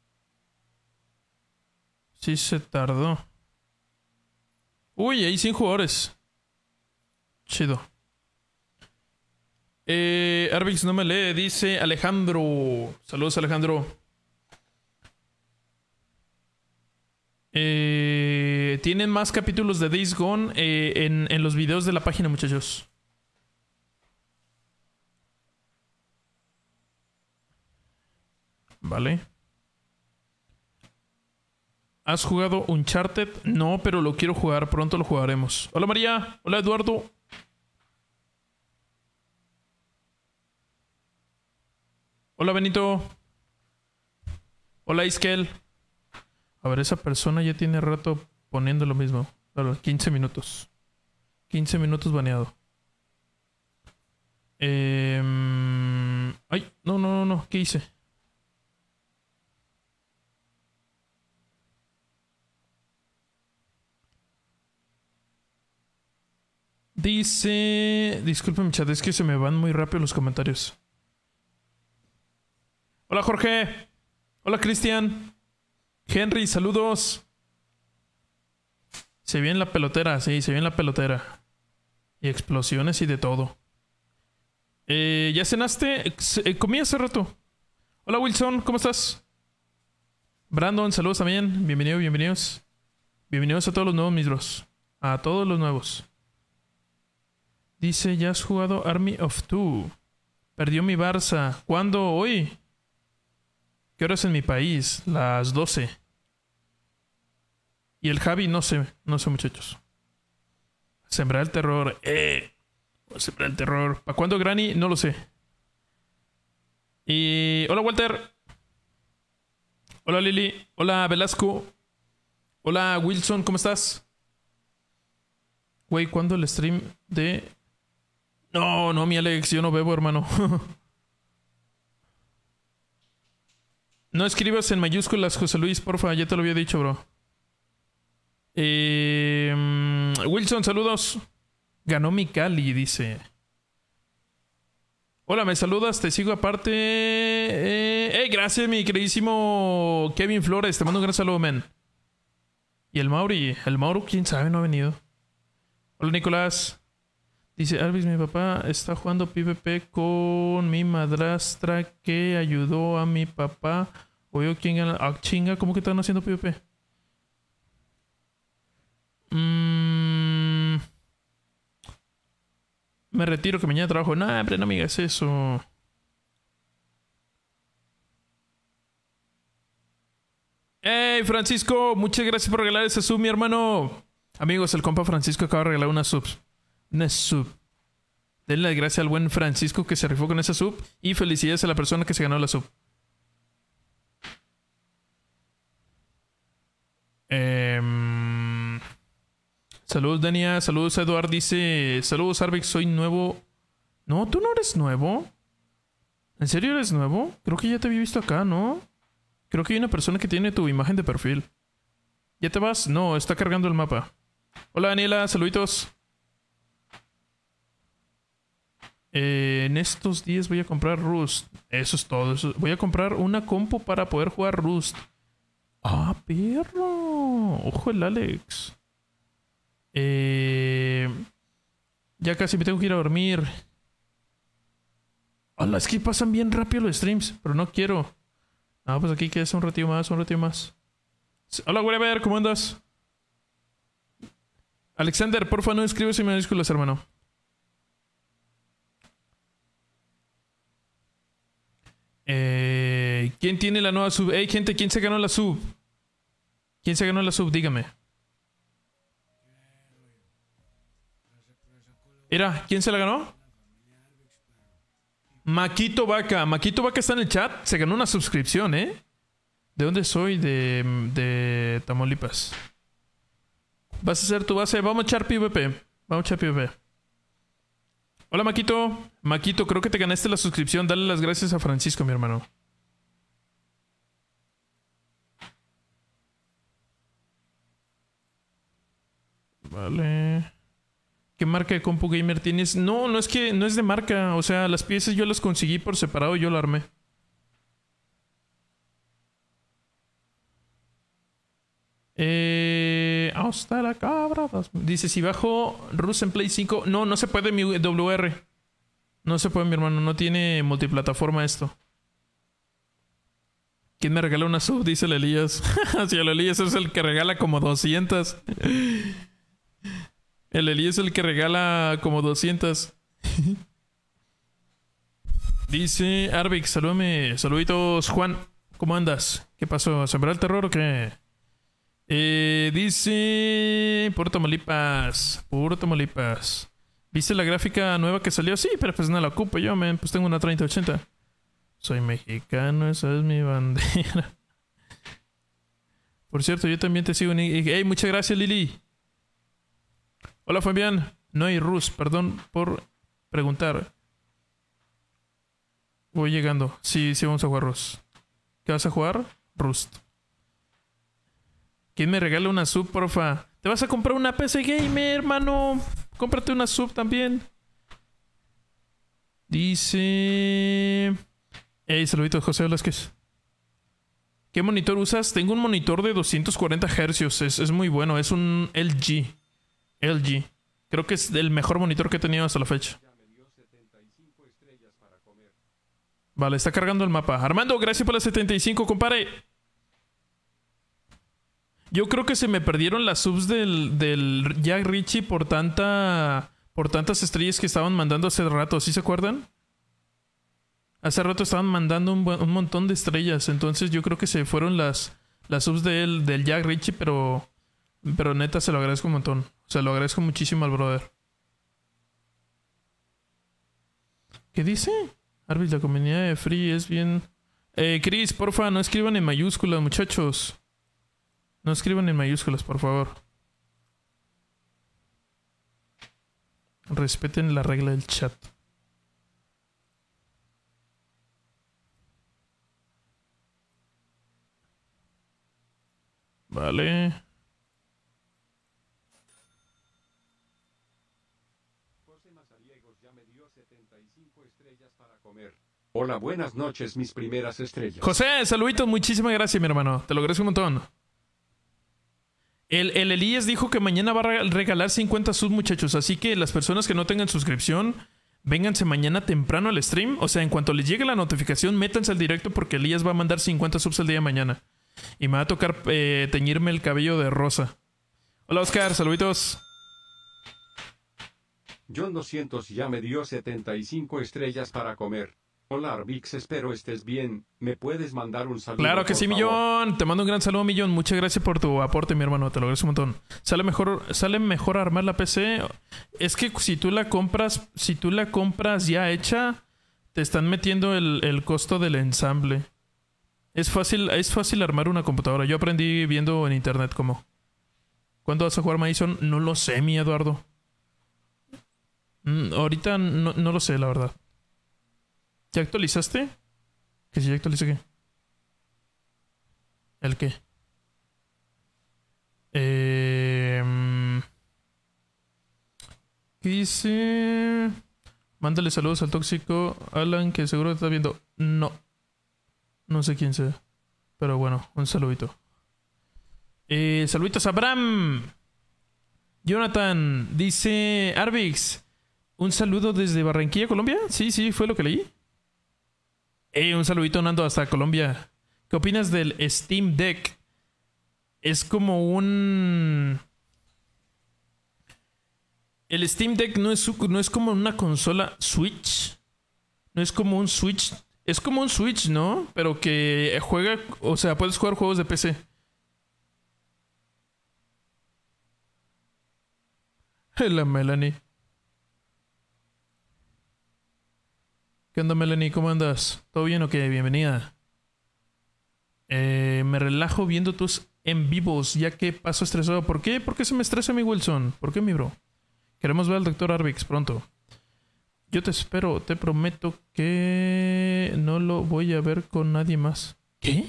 Sí se tardó. Uy, hay 100 jugadores. Chido. Arvix no me lee, dice Alejandro. Saludos, Alejandro. Tienen más capítulos de Days Gone en los videos de la página, muchachos. Vale. ¿Has jugado Uncharted? No, pero lo quiero jugar. Pronto lo jugaremos. Hola, María. Hola, Eduardo. Hola, Benito. Hola, Iskel. A ver, esa persona ya tiene rato poniendo lo mismo. Claro, 15 minutos. 15 minutos baneado. Ay, no. ¿Qué hice? Dice... Disculpen, chat, es que se me van muy rápido los comentarios. Hola, Jorge. Hola, Cristian. Henry, saludos. Se viene la pelotera, sí, se viene la pelotera. Y explosiones y de todo. ¿Ya cenaste? Comí hace rato. Hola, Wilson, ¿cómo estás? Brandon, saludos también. Bienvenidos. Bienvenidos a todos los nuevos, mis bros. A todos los nuevos. Dice, ¿ya has jugado Army of Two? Perdió mi Barça. ¿Cuándo? Hoy. ¿Qué horas en mi país? Las 12. Y el Javi, no sé, muchachos. Sembrar el terror. Sembrar el terror. ¿Para cuándo, Granny? No lo sé. Y... Hola, Walter. Hola, Lili. Hola, Velasco. Hola, Wilson, ¿cómo estás? Güey, ¿cuándo el stream de...? No, mi Alex, yo no bebo, hermano. No escribas en mayúsculas, José Luis, porfa, ya te lo había dicho, bro. Wilson, saludos. Ganó mi Cali, dice. Hola, ¿me saludas? Te sigo aparte. Gracias, mi queridísimo Kevin Flores. Te mando un gran saludo, men. Y el Mauro, quién sabe, no ha venido. Hola, Nicolás. Dice, Arvis, mi papá está jugando PvP con mi madrastra que ayudó a mi papá. O yo, ¿quién gana? Ah, chinga, ¿cómo que están haciendo PvP? Me retiro que mañana trabajo. Nah, hombre, no me digas eso. ¡Hey, Francisco! Muchas gracias por regalar ese sub, mi hermano. Amigos, el compa Francisco acaba de regalar una sub. Una sub. Denle las gracias al buen Francisco que se rifó con esa sub. Y felicidades a la persona que se ganó la sub. Saludos, Dania. Saludos, Eduard. Dice: saludos, Arvix. Soy nuevo. No, tú no eres nuevo. ¿En serio eres nuevo? Creo que ya te había visto acá, ¿no? Creo que hay una persona que tiene tu imagen de perfil. ¿Ya te vas? No, está cargando el mapa. Hola, Daniela. Saluditos. En estos días voy a comprar Rust. Eso es todo. Voy a comprar una compu para poder jugar Rust. ¡Ah, perro! Ojo el Alex. Ya casi me tengo que ir a dormir. Hola, es que pasan bien rápido los streams, pero no quiero. Ah, pues aquí queda un ratito más, un ratito más. Hola, Whatever, ¿cómo andas? Alexander, porfa, no escribes en minúsculas, hermano. ¿Quién tiene la nueva sub? Hey, gente, ¿quién se ganó la sub? ¿Quién se ganó la sub? Dígame. Mira, ¿quién se la ganó? Maquito Vaca. Maquito Vaca está en el chat. Se ganó una suscripción, ¿eh? ¿De dónde soy? De Tamaulipas. Vas a hacer tu base. Vamos a echar PvP. Vamos a echar PvP. Hola, Maquito. Maquito, creo que te ganaste la suscripción. Dale las gracias a Francisco, mi hermano. Vale. ¿Qué marca de compu gamer tienes? No, no es que no es de marca. O sea, las piezas yo las conseguí por separado y yo la armé. Hasta la cabra. Dice, si bajo Rust en Play 5. No, no se puede mi WR. No se puede, mi hermano. No tiene multiplataforma esto. ¿Quién me regala una sub? Dice el Elías. Si el Elías es el que regala como 200. El Elías es el que regala como 200. Dice Arvix, salúdame. Saluditos, Juan. ¿Cómo andas? ¿Qué pasó? ¿Sembrar el terror o qué? Dice... Puro Tamaulipas. Puro Tamaulipas. ¿Viste la gráfica nueva que salió? Sí, pero pues no la ocupo yo, man. Pues tengo una 3080. Soy mexicano, esa es mi bandera. Por cierto, yo también te sigo en... Hey, muchas gracias, Lili. Hola, Fabián. No hay Rust, perdón por preguntar. Voy llegando. Sí, sí vamos a jugar Rust. ¿Qué vas a jugar? Rust. ¿Quién me regala una sub, porfa? ¿Te vas a comprar una PC Gamer, hermano? Cómprate una sub también. Dice... Hey, saluditos, José Velázquez. ¿Qué monitor usas? Tengo un monitor de 240 Hz. Es muy bueno. Es un LG. LG. Creo que es el mejor monitor que he tenido hasta la fecha. Vale, está cargando el mapa. Armando, gracias por las 75, compadre. Yo creo que se me perdieron las subs del Jack Ritchie por tantas estrellas que estaban mandando hace rato. ¿Sí se acuerdan? Hace rato estaban mandando un montón de estrellas. Entonces yo creo que se fueron las subs del Jack Ritchie, pero neta se lo agradezco un montón. O sea, lo agradezco muchísimo al brother. ¿Qué dice? Arvis, la comunidad de Free es bien... Chris, porfa, no escriban en mayúsculas, muchachos. No escriban en mayúsculas, por favor. Respeten la regla del chat. Vale. José Mazariegos ya me dio 75 estrellas para comer. Hola, buenas noches, mis primeras estrellas. José, saluditos, muchísimas gracias, mi hermano. Te lo agradezco un montón. El Elías dijo que mañana va a regalar 50 subs, muchachos. Así que las personas que no tengan suscripción, vénganse mañana temprano al stream. O sea, en cuanto les llegue la notificación, métanse al directo porque Elías va a mandar 50 subs el día de mañana. Y me va a tocar teñirme el cabello de rosa. Hola, Oscar. Saluditos. John 200 ya me dio 75 estrellas para comer. Hola Arbix, espero estés bien. ¿Me puedes mandar un saludo? Claro que sí, Millón. Te mando un gran saludo, Millón. Muchas gracias por tu aporte, mi hermano. Te lo agradezco un montón. Sale mejor armar la PC. Es que si tú la compras ya hecha, te están metiendo el costo del ensamble. Es fácil armar una computadora. Yo aprendí viendo en internet cómo. ¿Cuándo vas a jugar Madison? No lo sé, mi Eduardo. Ahorita no lo sé, la verdad. ¿Ya actualizaste? ¿Que si ya actualicé qué? ¿El qué? ¿Qué dice? Mándale saludos al tóxico Alan, que seguro te está viendo. No. No sé quién sea. Pero bueno, un saludito. Saluditos a Abraham. Jonathan dice: Arbix, un saludo desde Barranquilla, Colombia. Sí, fue lo que leí. Un saludito, Nando, hasta Colombia. ¿Qué opinas del Steam Deck? Es como un... El Steam Deck no es como una consola Switch. No es como un Switch. Es como un Switch, ¿no? Pero que juega... O sea, puedes jugar juegos de PC. La Melanie. ¿Qué onda, Melanie? ¿Cómo andas? ¿Todo bien o qué? Bienvenida. Me relajo viendo tus en vivos, ya que paso estresado. ¿Por qué? ¿Por qué se me estresa mi Wilson? ¿Por qué, mi bro? Queremos ver al Dr. Arbix pronto. Yo te espero. Te prometo que no lo voy a ver con nadie más. ¿Qué?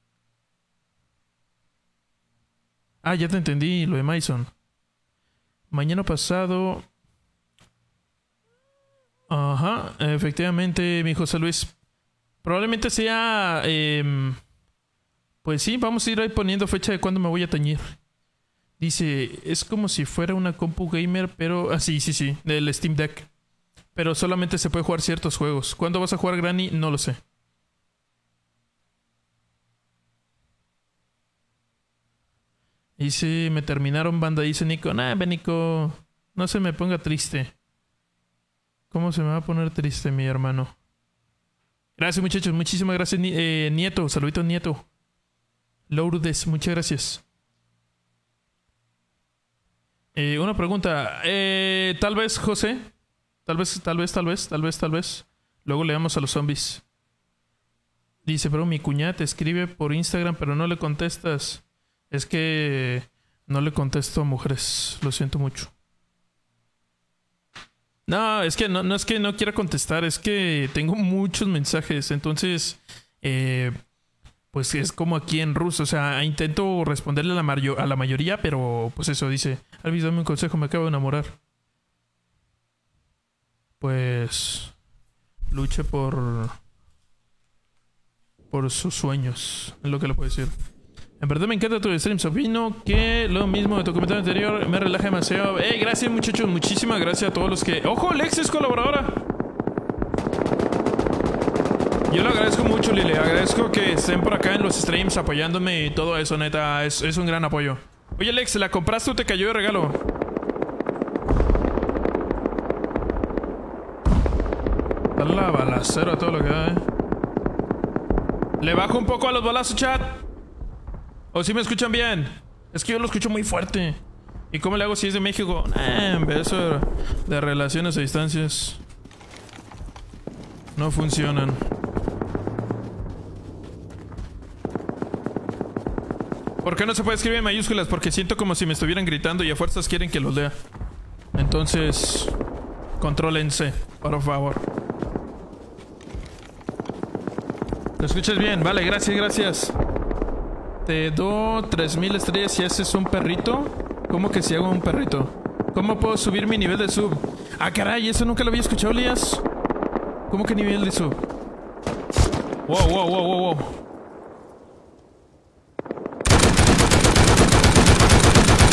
Ah, ya te entendí, lo de Mason. Mañana pasado... Ajá, efectivamente, mi José Luis. Probablemente sea... pues sí, vamos a ir ahí poniendo fecha de cuándo me voy a teñir. Dice, es como si fuera una compu gamer, pero... Ah, sí, del Steam Deck. Pero solamente se puede jugar ciertos juegos. ¿Cuándo vas a jugar, Granny? No lo sé. Dice, me terminaron banda, dice Nico. Nah, Nico, no se me ponga triste. ¿Cómo se me va a poner triste, mi hermano? Gracias, muchachos. Muchísimas gracias, Nieto. Saludito, Nieto. Lourdes, muchas gracias. Una pregunta. Tal vez, José. Tal vez. Luego le damos a los zombies. Dice, pero mi cuñada te escribe por Instagram, pero no le contestas. Es que no le contesto a mujeres. Lo siento mucho. No, es que no es que no quiera contestar, es que tengo muchos mensajes, entonces pues es como aquí en ruso, o sea, intento responderle a la mayoría, pero pues eso dice, Alvis, dame un consejo, me acabo de enamorar. Pues luche por sus sueños, es lo que le puedo decir. En verdad me encanta tu stream, opino que lo mismo de tu comentario anterior me relaja demasiado. Gracias, muchachos, muchísimas gracias a todos los que... ¡Ojo, Lex es colaboradora! Yo le agradezco mucho, Lili. Agradezco que estén por acá en los streams apoyándome y todo eso, neta. Es un gran apoyo. Oye, Lex, ¿la compraste o te cayó de regalo? Dale la balacera a todo lo que da, Le bajo un poco a los balazos, chat. ¿O si me escuchan bien? Es que yo lo escucho muy fuerte. ¿Y cómo le hago si es de México? Eso de relaciones a distancias no funcionan. ¿Por qué no se puede escribir en mayúsculas? Porque siento como si me estuvieran gritando y a fuerzas quieren que los lea. Entonces, contrólense, por favor. ¿Lo escuchas bien? Vale, gracias. Te doy 3000 estrellas si haces un perrito. ¿Cómo que si hago un perrito? ¿Cómo puedo subir mi nivel de sub? Ah, caray, eso nunca lo había escuchado, Lías. ¿Cómo que nivel de sub? Wow.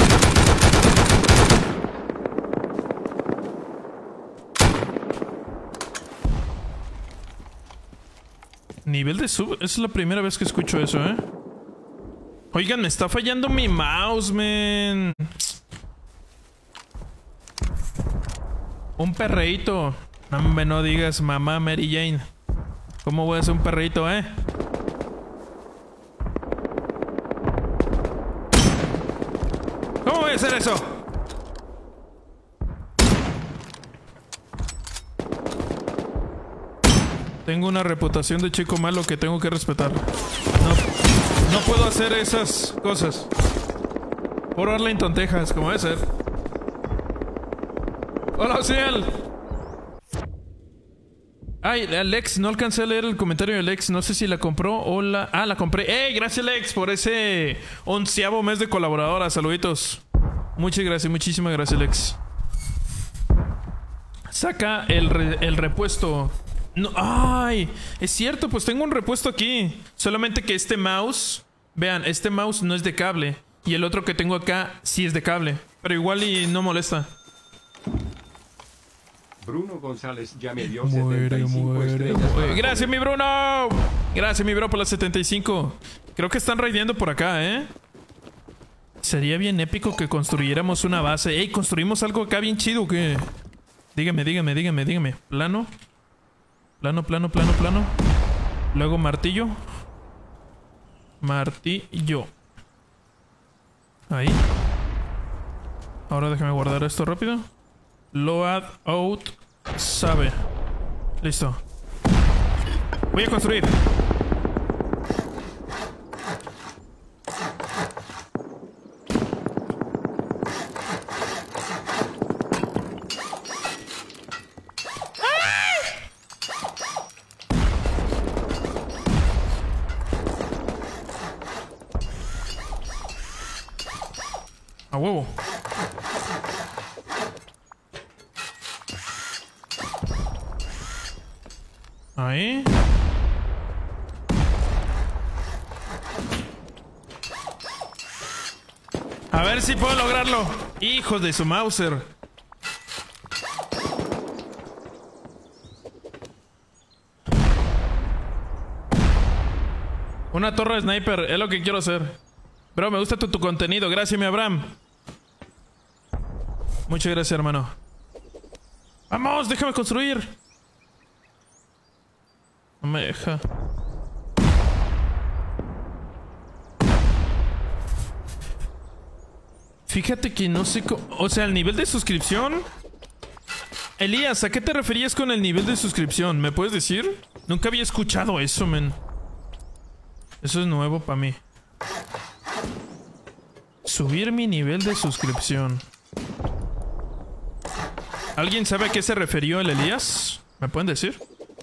Nivel de sub. Es la primera vez que escucho eso, ¿eh? Oigan, me está fallando mi mouse, man. Un perreíto. No, no digas mamá Mary Jane. ¿Cómo voy a hacer un perreíto, eh? ¿Cómo voy a hacer eso? Tengo una reputación de chico malo que tengo que respetar. No puedo hacer esas cosas. Por Arlington, Texas, como debe ser. Hola, Ciel. Ay, Alex, no alcancé a leer el comentario de Alex. No sé si la compró o la... Ah, la compré. ¡Ey! Gracias, Alex, por ese 11º mes de colaboradora. Saluditos. Muchas gracias, muchísimas gracias, Alex. Saca el repuesto. No, ¡ay! Es cierto, pues tengo un repuesto aquí. Solamente que este mouse... Vean, este mouse no es de cable. Y el otro que tengo acá sí es de cable. Pero igual y no molesta. Bruno González ya me dio 75 estrellas. Gracias, mi Bruno. Gracias, mi bro, por las 75. Creo que están raideando por acá, ¿eh? Sería bien épico que construyéramos una base. ¡Ey! ¿Construimos algo acá bien chido o qué? Dígame. Plano. Plano. Luego martillo. Martillo. Ahí. Ahora déjame guardar esto rápido. Load out. Sabe. Listo. Voy a construir. A huevo. Ahí. A ver si puedo lograrlo. Hijos de su Mauser. Una torre de sniper. Es lo que quiero hacer. Bro, me gusta tu contenido. Gracias, mi Abraham. Muchas gracias, hermano. Vamos, déjame construir. No me deja. Fíjate que no sé... O sea, el nivel de suscripción... Elías, ¿a qué te referías con el nivel de suscripción? ¿Me puedes decir? Nunca había escuchado eso, men. Eso es nuevo para mí. Subir mi nivel de suscripción. ¿Alguien sabe a qué se refirió el Elías? ¿Me pueden decir?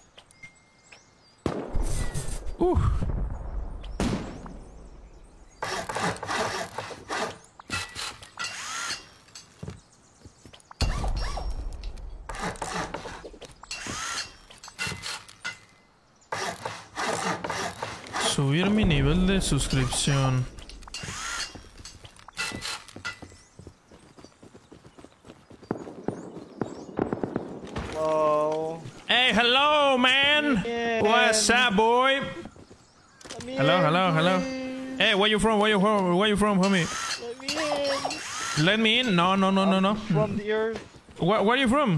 Subir mi nivel de suscripción. Hello. Hey, hello, man. What's up, boy? Hello. Hey, where you from, homie? Let me in? No. From the Earth. Where are you from?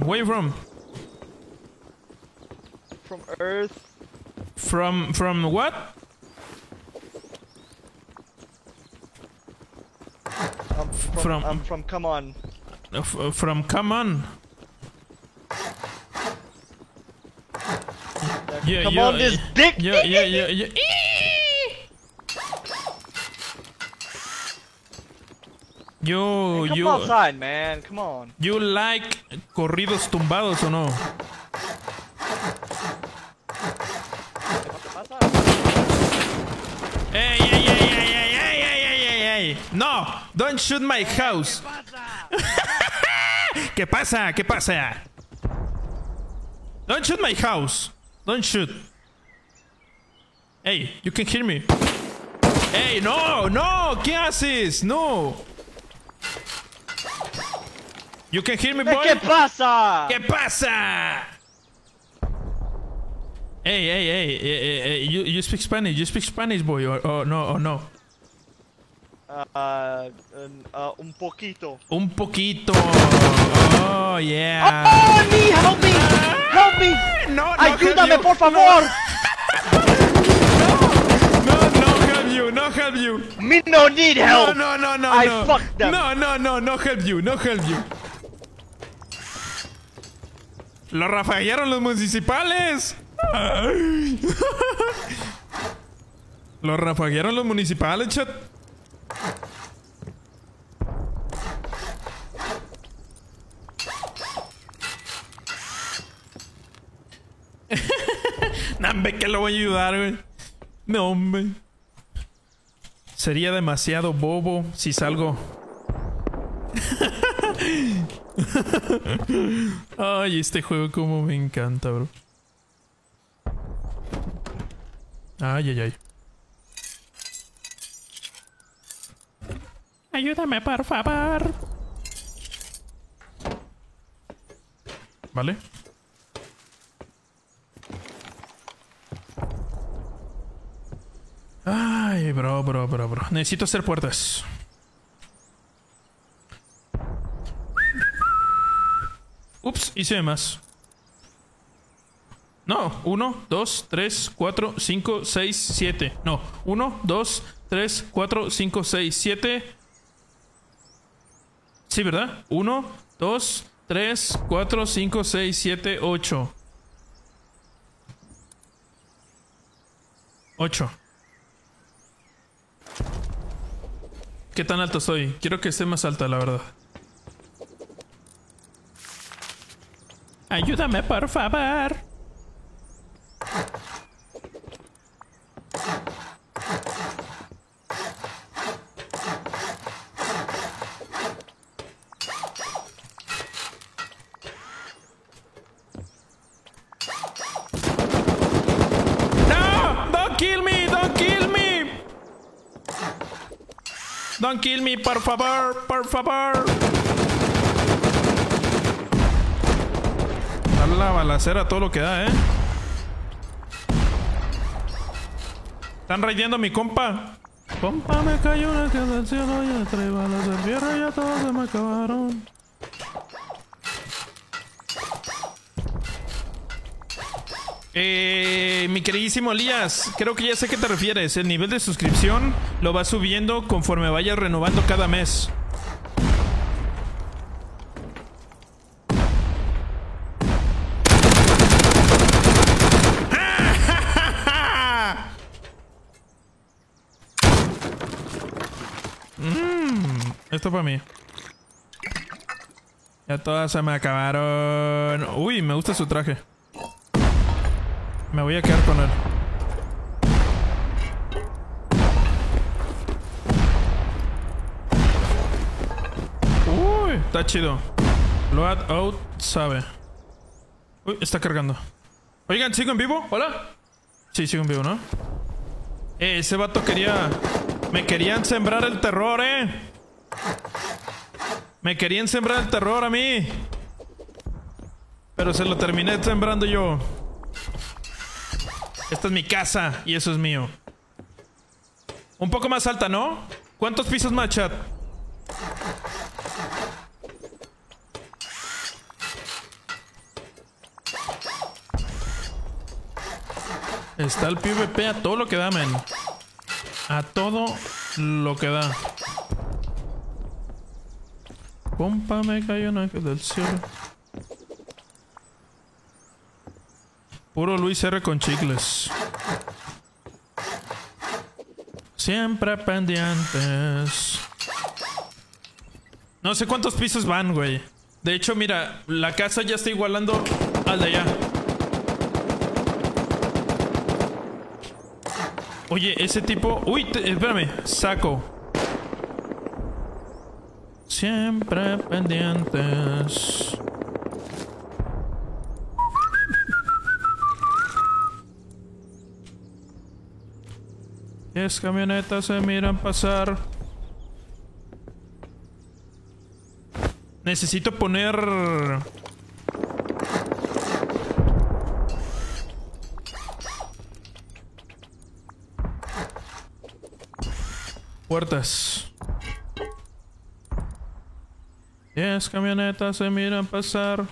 From Earth. From what? I'm from Come On. From Come On. Yeah, come on, this dick. Yeah. Come outside, man. Come on. You like corridos tumbados o no? Hey. No, don't shoot my house. ¿Qué pasa? Don't shoot my house. Don't shoot. Hey, you can hear me. Hey, no, ¿qué haces? No. You can hear me, boy. ¿Qué pasa? Hey, you speak Spanish. You speak Spanish, boy, or no? Un poquito. Un poquito. Oh, yeah. Oh, me, help me! Help me! No, ayúdame, por favor. No help you. Me no need help. No. I fucked them. No help you. Lo rafaguearon los municipales. Lo rafaguearon los municipales, chat. No, hombre, que lo voy a ayudar, güey. No, hombre. Sería demasiado bobo si salgo. Ay, este juego como me encanta, bro. Ay. Ayúdame, por favor. Vale. Ay, bro. Necesito hacer puertas. Ups, hice más. No, 1, 2, 3, 4, 5, 6, 7. No, 1, 2, 3, 4, 5, 6, 7. Sí, ¿verdad? 1, 2, 3, 4, 5, 6, 7, 8. 8. ¿Qué tan alto estoy? Quiero que esté más alta, la verdad. Ayúdame, por favor. No! Don't kill me! Don't kill me, por favor. A la balacera todo lo que da, Están raideando a mi compa. Compa, me cayó una que del cielo. Ya trae balas de fierro. Ya todos se me acabaron. Mi queridísimo Elías, creo que ya sé a qué te refieres. El nivel de suscripción lo vas subiendo conforme vayas renovando cada mes. Esto para mí. Ya todas se me acabaron. Uy, me gusta su traje. Me voy a quedar con él. Uy, está chido. Load out sabe. Uy, está cargando. Oigan, ¿sigo en vivo? ¿Hola? Sí, sigo en vivo, ¿no? Ese vato quería... Me querían sembrar el terror, Me querían sembrar el terror a mí. Pero se lo terminé sembrando yo. Esta es mi casa y eso es mío. Un poco más alta, ¿no? ¿Cuántos pisos más, chat? Está el PvP a todo lo que da, men. A todo lo que da. Compa, me cayó un ángel del cielo. Puro Luis R con chicles. Siempre pendientes. No sé cuántos pisos van, güey. De hecho, mira, la casa ya está igualando al de allá. Oye, ese tipo... Uy, espérame. Saco. Siempre pendientes. Es camionetas se miran pasar. Necesito poner... Puertas. 10 camionetas se miran pasar.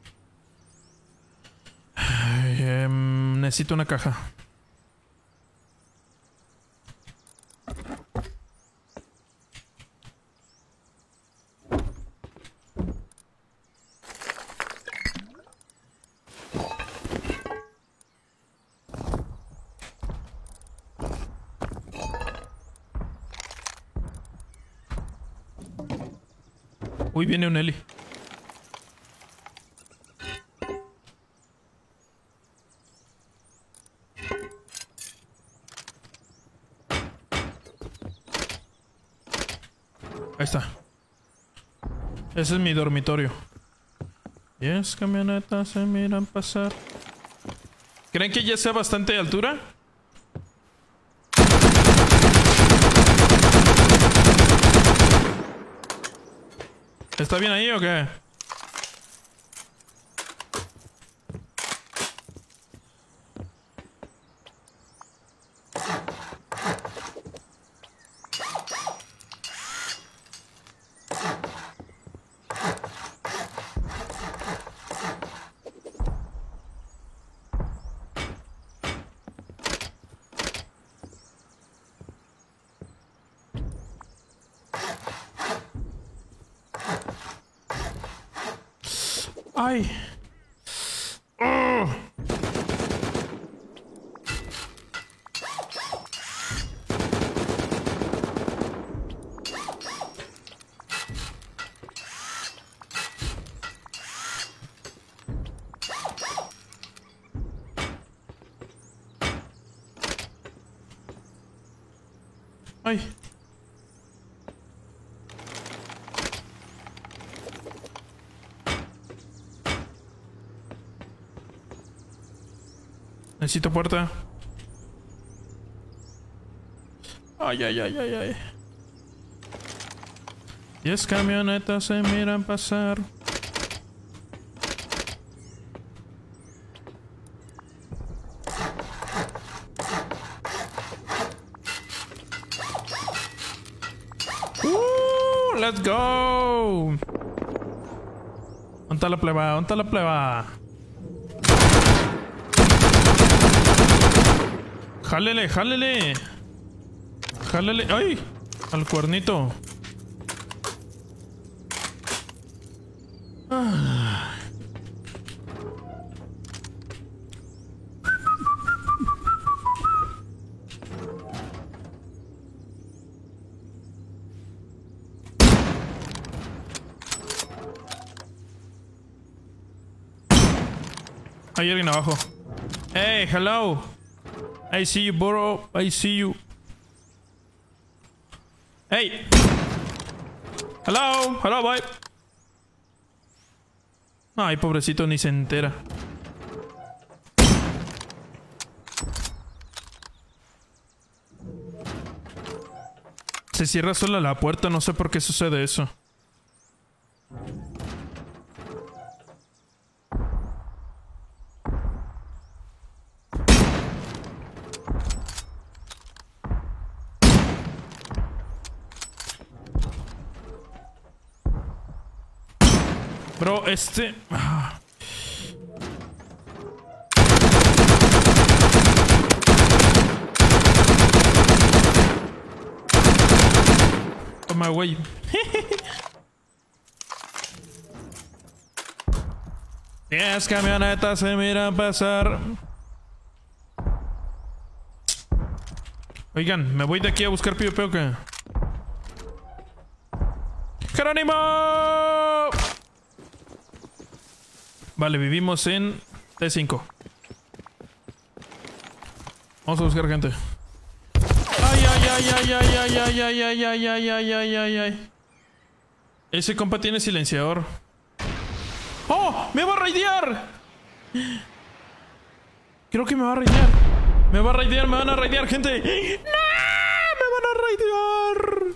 Ay, necesito una caja. Uy, viene un heli. Ahí está. Ese es mi dormitorio. 10 camionetas se miran pasar. ¿Creen que ya sea bastante altura? ¿Está bien ahí o qué? ¡Ay! ¡Oh! ¡Ay! Necesito puerta. Ay, ay, ay, ay, ay. 10 camionetas se miran pasar. Let's go. ¿Dónde está la pleba? ¿Dónde está la pleba? Jálele, jálele. Jálele. ¡Ay! Al cuernito. Ah. Hay alguien abajo. Hey, hello. I see you, bro. I see you. Hey. Hello. Hello, boy. Ay, pobrecito, ni se entera. Se cierra sola la puerta, no sé por qué sucede eso. Bro, Toma, güey. Diez camionetas se miran pasar. Oigan, me voy de aquí a buscar Pío Pío que... ¡Jerónimo! Vale, vivimos en T5. Vamos a buscar gente. Ay, ay, ay, ay, ay, ay, ay, ay, ay, ay, ay, ay, ay, ay, ay. Ese compa tiene silenciador. ¡Oh! ¡Me va a raidear! Creo que me va a raidear. Me va a raidear, me van a raidear, gente. ¡No! ¡Me van a raidear!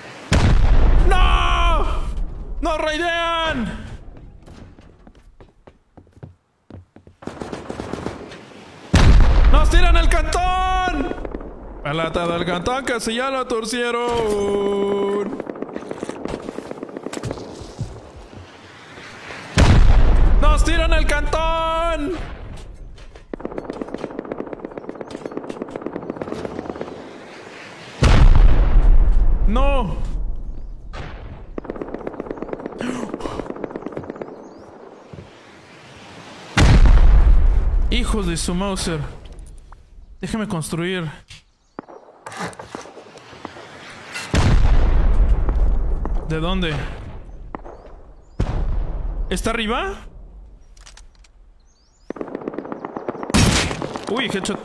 ¡No! ¡Nos raidean! ¡Nos tiran el cantón! A la lata del cantón que si ya lo torcieron. ¡Nos tiran el cantón! ¡No! Hijos de su Mauser. Déjeme construir. ¿De dónde? ¿Está arriba? Uy, headshot.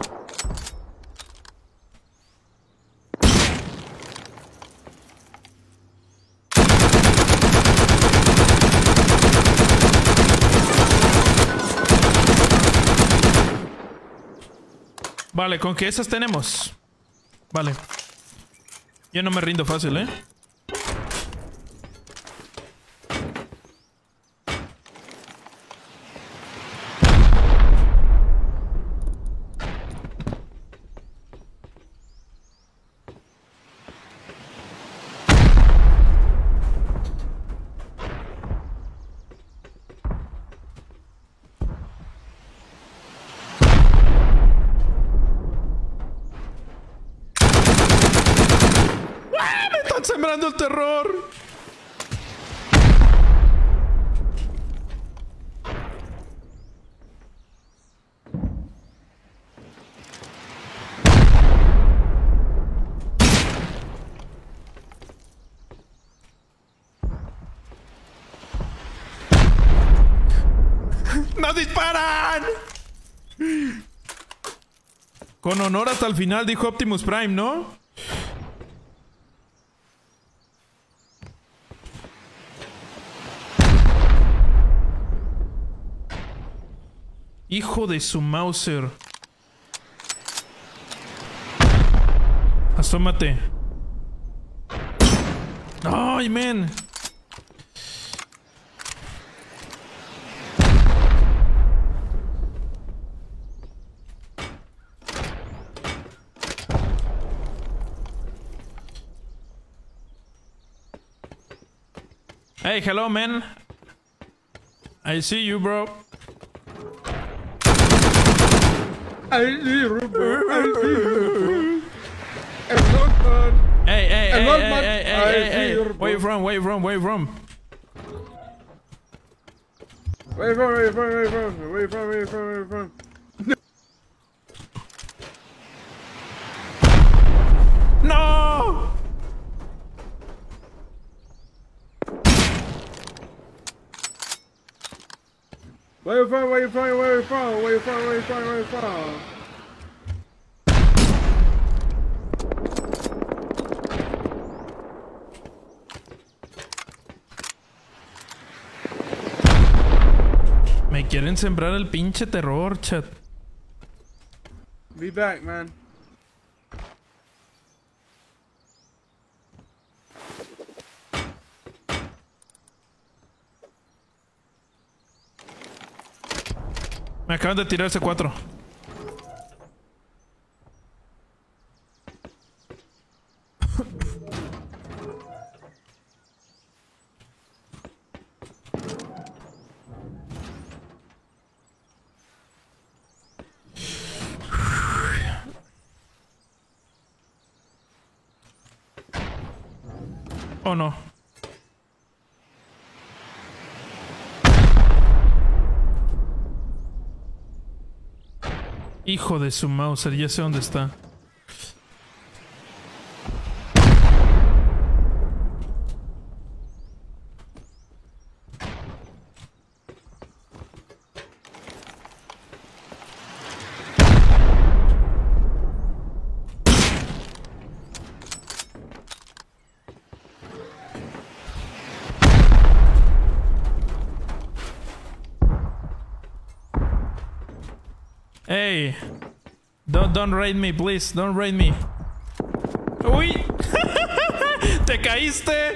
Vale, con que esas tenemos. Vale. Yo no me rindo fácil, ¿eh? Sembrando el terror. ¡Nos disparan! Con honor hasta el final, dijo Optimus Prime, ¿no? Hijo de su Mauser. Asómate. Ay, men. Hey, hello, man. I see you, bro. I see you, bro. I see you, bro. Hey. Where you from? Where you from? Where you from? Where you from? Where you from? Where you from? Where you from? Where you from? Where you from? No! Where you from? Where you from? Where you from? Where you from? Where you from? Where you from? Me quieren sembrar el pinche terror, chat. Be back, man. Me acaban de tirar ese 4. Oh no. Hijo de su Mauser, ya sé dónde está. Hey, don't raid me, please. Don't raid me. Uy, te caíste.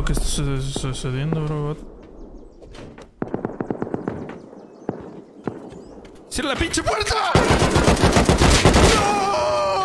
lo que está sucediendo, bro. ¡Cierra la pinche puerta! ¡No!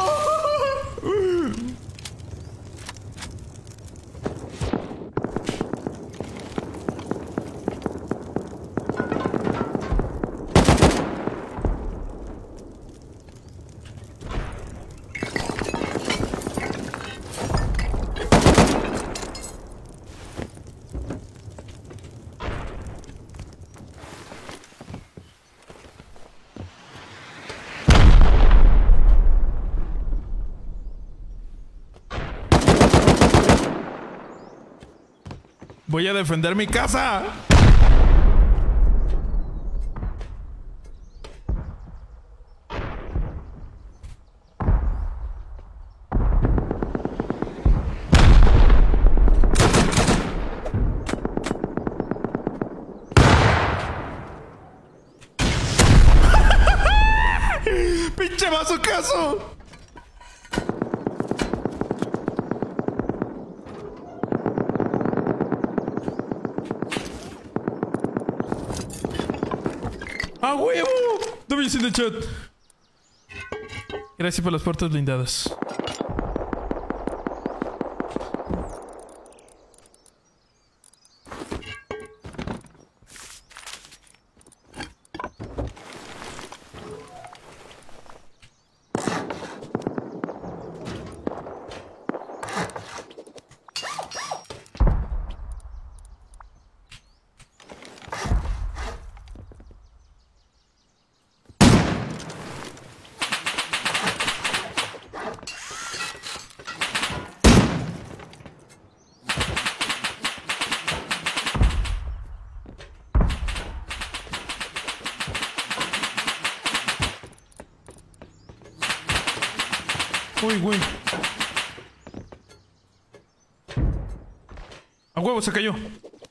Voy a defender mi casa. ¡Pinche bazucazo! ¡A huevo! W in the chat. Gracias por las puertas blindadas. Uy, güey. A huevo, se cayó.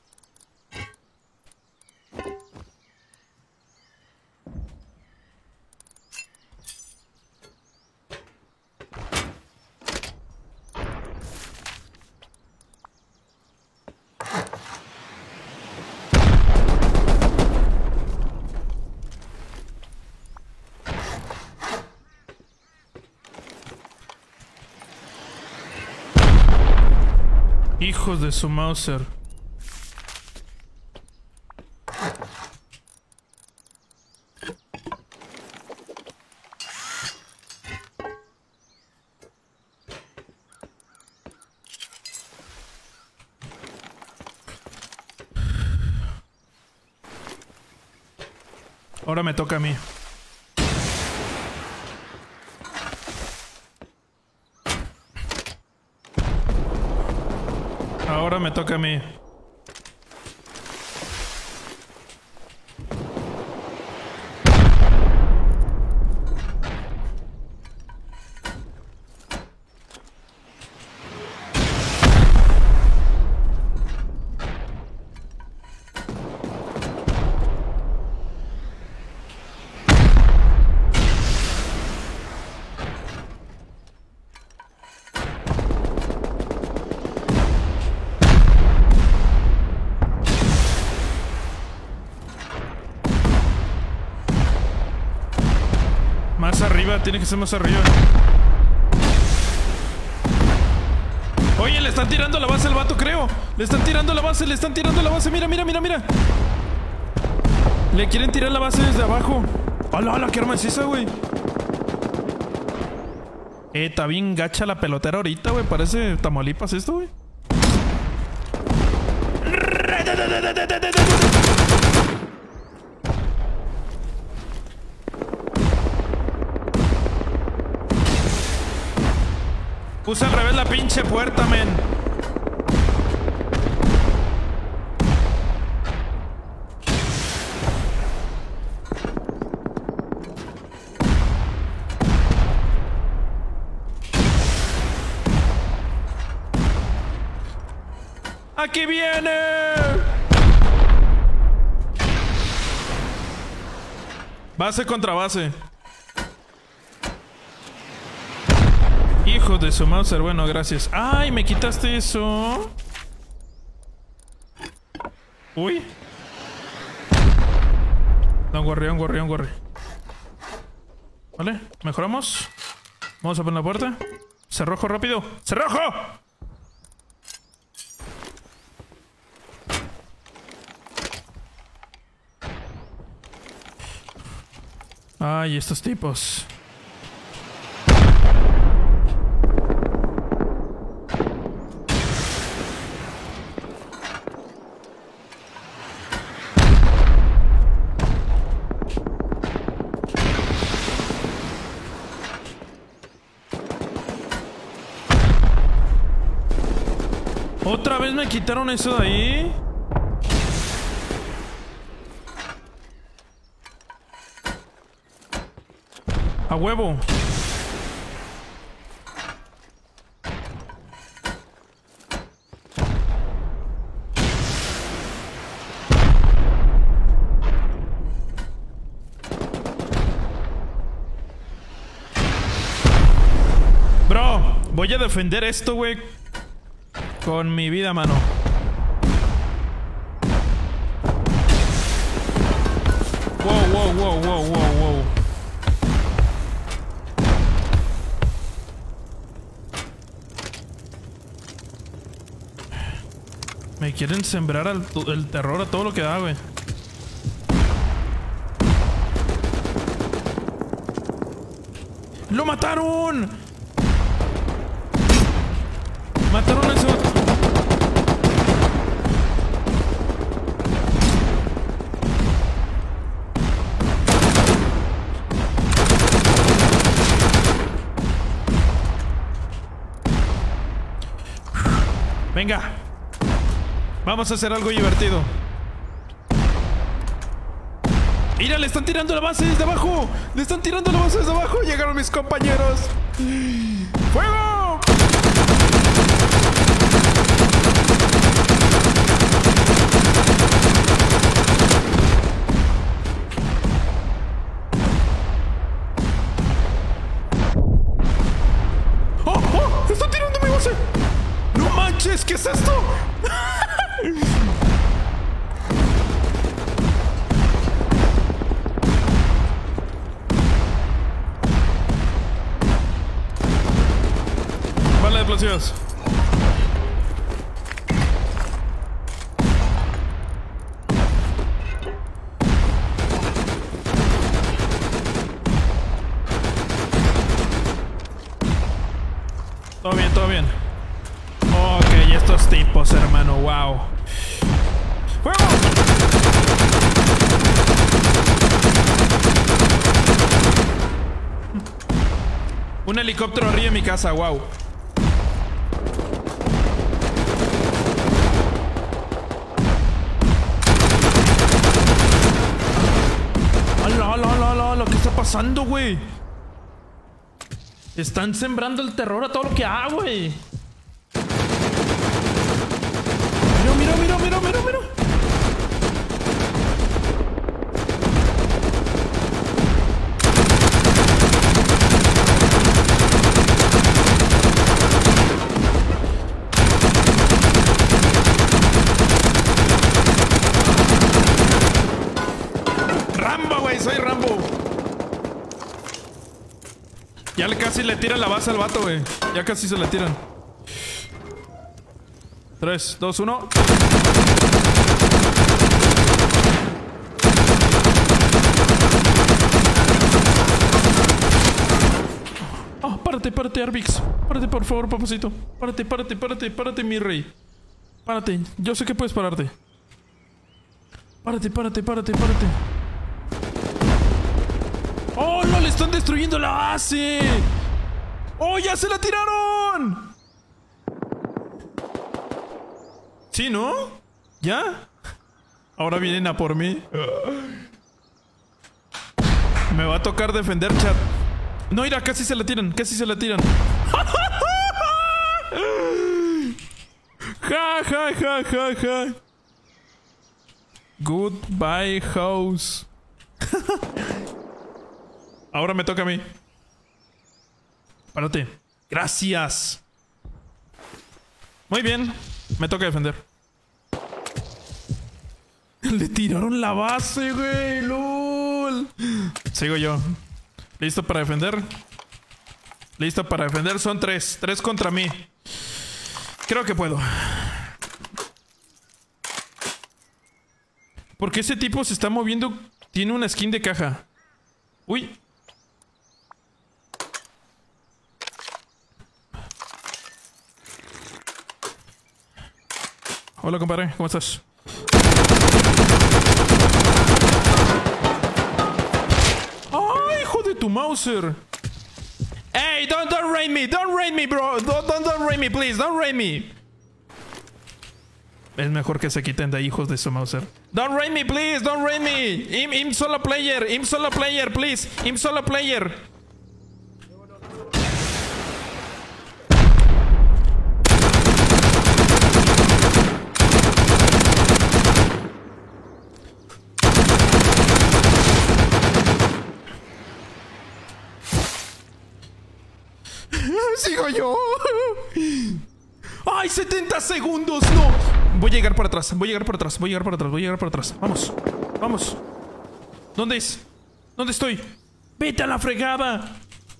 Hijos de su Mauser. Ahora me toca a mí. Ahora me toca a mí. Más arriba, tiene que ser más arriba. Oye, le están tirando la base al vato, creo. Le están tirando la base, le están tirando la base. Mira, mira, mira, mira. Le quieren tirar la base desde abajo. ¡Hala, hala! ¿Qué arma es esa, güey? Está bien gacha la pelotera ahorita, güey. Parece Tamaulipas esto, güey. Puse al revés la pinche puerta, men. ¡Aquí viene! Base contra base. Hijo de su Mauser, bueno, gracias. ¡Ay, me quitaste eso! Uy. Don't worry, don't worry, don't worry. Vale, mejoramos. Vamos a poner la puerta. Cerrojo rápido. ¡Cerrojo! Ay, estos tipos. ¿Otra vez me quitaron eso de ahí? A huevo. Bro, voy a defender esto, güey. Con mi vida, mano. Wow, wow, wow, wow, wow, wow. Me quieren sembrar el terror a todo lo que da, güey. ¡Lo mataron! Mataron a ese vato. Venga. Vamos a hacer algo divertido. Mira, le están tirando la base desde abajo. Le están tirando la base desde abajo. Llegaron mis compañeros. ¡Fuego! ¡Oh! ¡Oh! ¡Están tirando mi base! ¡No manches! ¿Qué es esto? Vale, explosivos. Todo bien, todo bien. Ok, estos tipos, hermano, wow. ¡Fuego! Un helicóptero arriba en mi casa, wow. ¡Hala, hala, hala, hala! ¿Qué está pasando, güey? Están sembrando el terror a todo lo que ha, güey. Mira, mira, mira, mira, mira. Rambo, güey, soy Rambo. Ya casi le tiran la base al vato, güey. Ya casi se le tiran. 3, 2, 1. Oh, párate, párate, Arbix. Párate, por favor, papacito. Párate, párate, párate, párate, mi rey. Párate. Yo sé que puedes pararte. Párate, párate, párate, párate. ¡Oh, no! ¡Le están destruyendo la base! ¡Oh, ya se la tiraron! ¿Sí, no? ¿Ya? Ahora vienen a por mí. Me va a tocar defender, chat. No, mira, casi se la tiran, casi se la tiran. Ja, ja, ja, ja, ja. Goodbye, house. Ahora me toca a mí. Párate. Gracias. Muy bien. Me toca defender. Le tiraron la base, güey. ¡Lol! Sigo yo. ¿Listo para defender? Listo para defender. Son 3. 3 contra mí. Creo que puedo. ¿Por qué ese tipo se está moviendo? Tiene una skin de caja. Uy. Hola, compadre. ¿Cómo estás? ¡Ay, hijo de tu Mauser! Hey, don't raid me. Don't raid me, bro. Don't raid me, please. Don't raid me. Es mejor que se quiten de ahí, hijos de su Mauser. Don't raid me, please. Don't raid me. I'm solo player. I'm solo player, please. I'm solo player. Sigo yo. ¡Ay, 70 segundos! ¡No! Voy a llegar por atrás. Voy a llegar por atrás. Voy a llegar por atrás. Voy a llegar por atrás. Vamos. Vamos. ¿Dónde es? ¿Dónde estoy? ¡Vete a la fregada!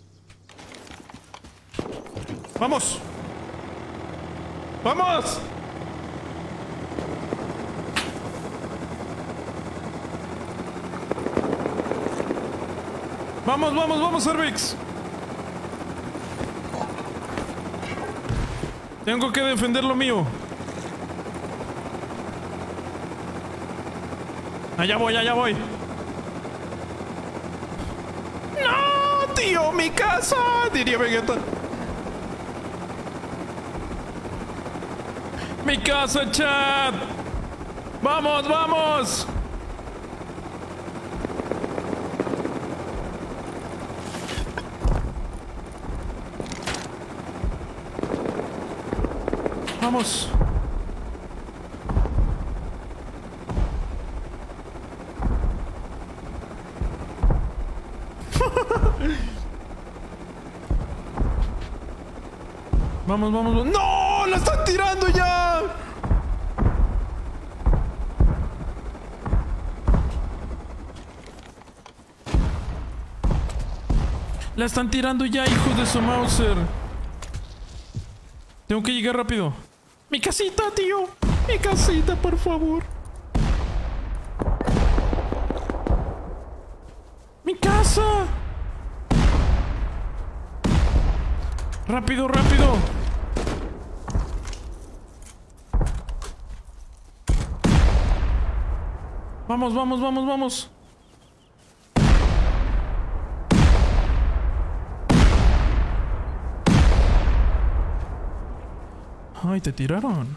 ¡Vamos! ¡Vamos! ¡Vamos, vamos, vamos, Cervix! Tengo que defender lo mío. Allá voy, allá voy. ¡No, tío! ¡Mi casa! Diría Vegeta. ¡Mi casa, chat! ¡Vamos, vamos! Vamos. Vamos, vamos. ¡No! ¡La están tirando ya! La están tirando ya, hijos de su Mauser. Tengo que llegar rápido. ¡Mi casita, tío! ¡Mi casita, por favor! ¡Mi casa! ¡Rápido, rápido! ¡Vamos, vamos, vamos, vamos! ¡Ay, te tiraron!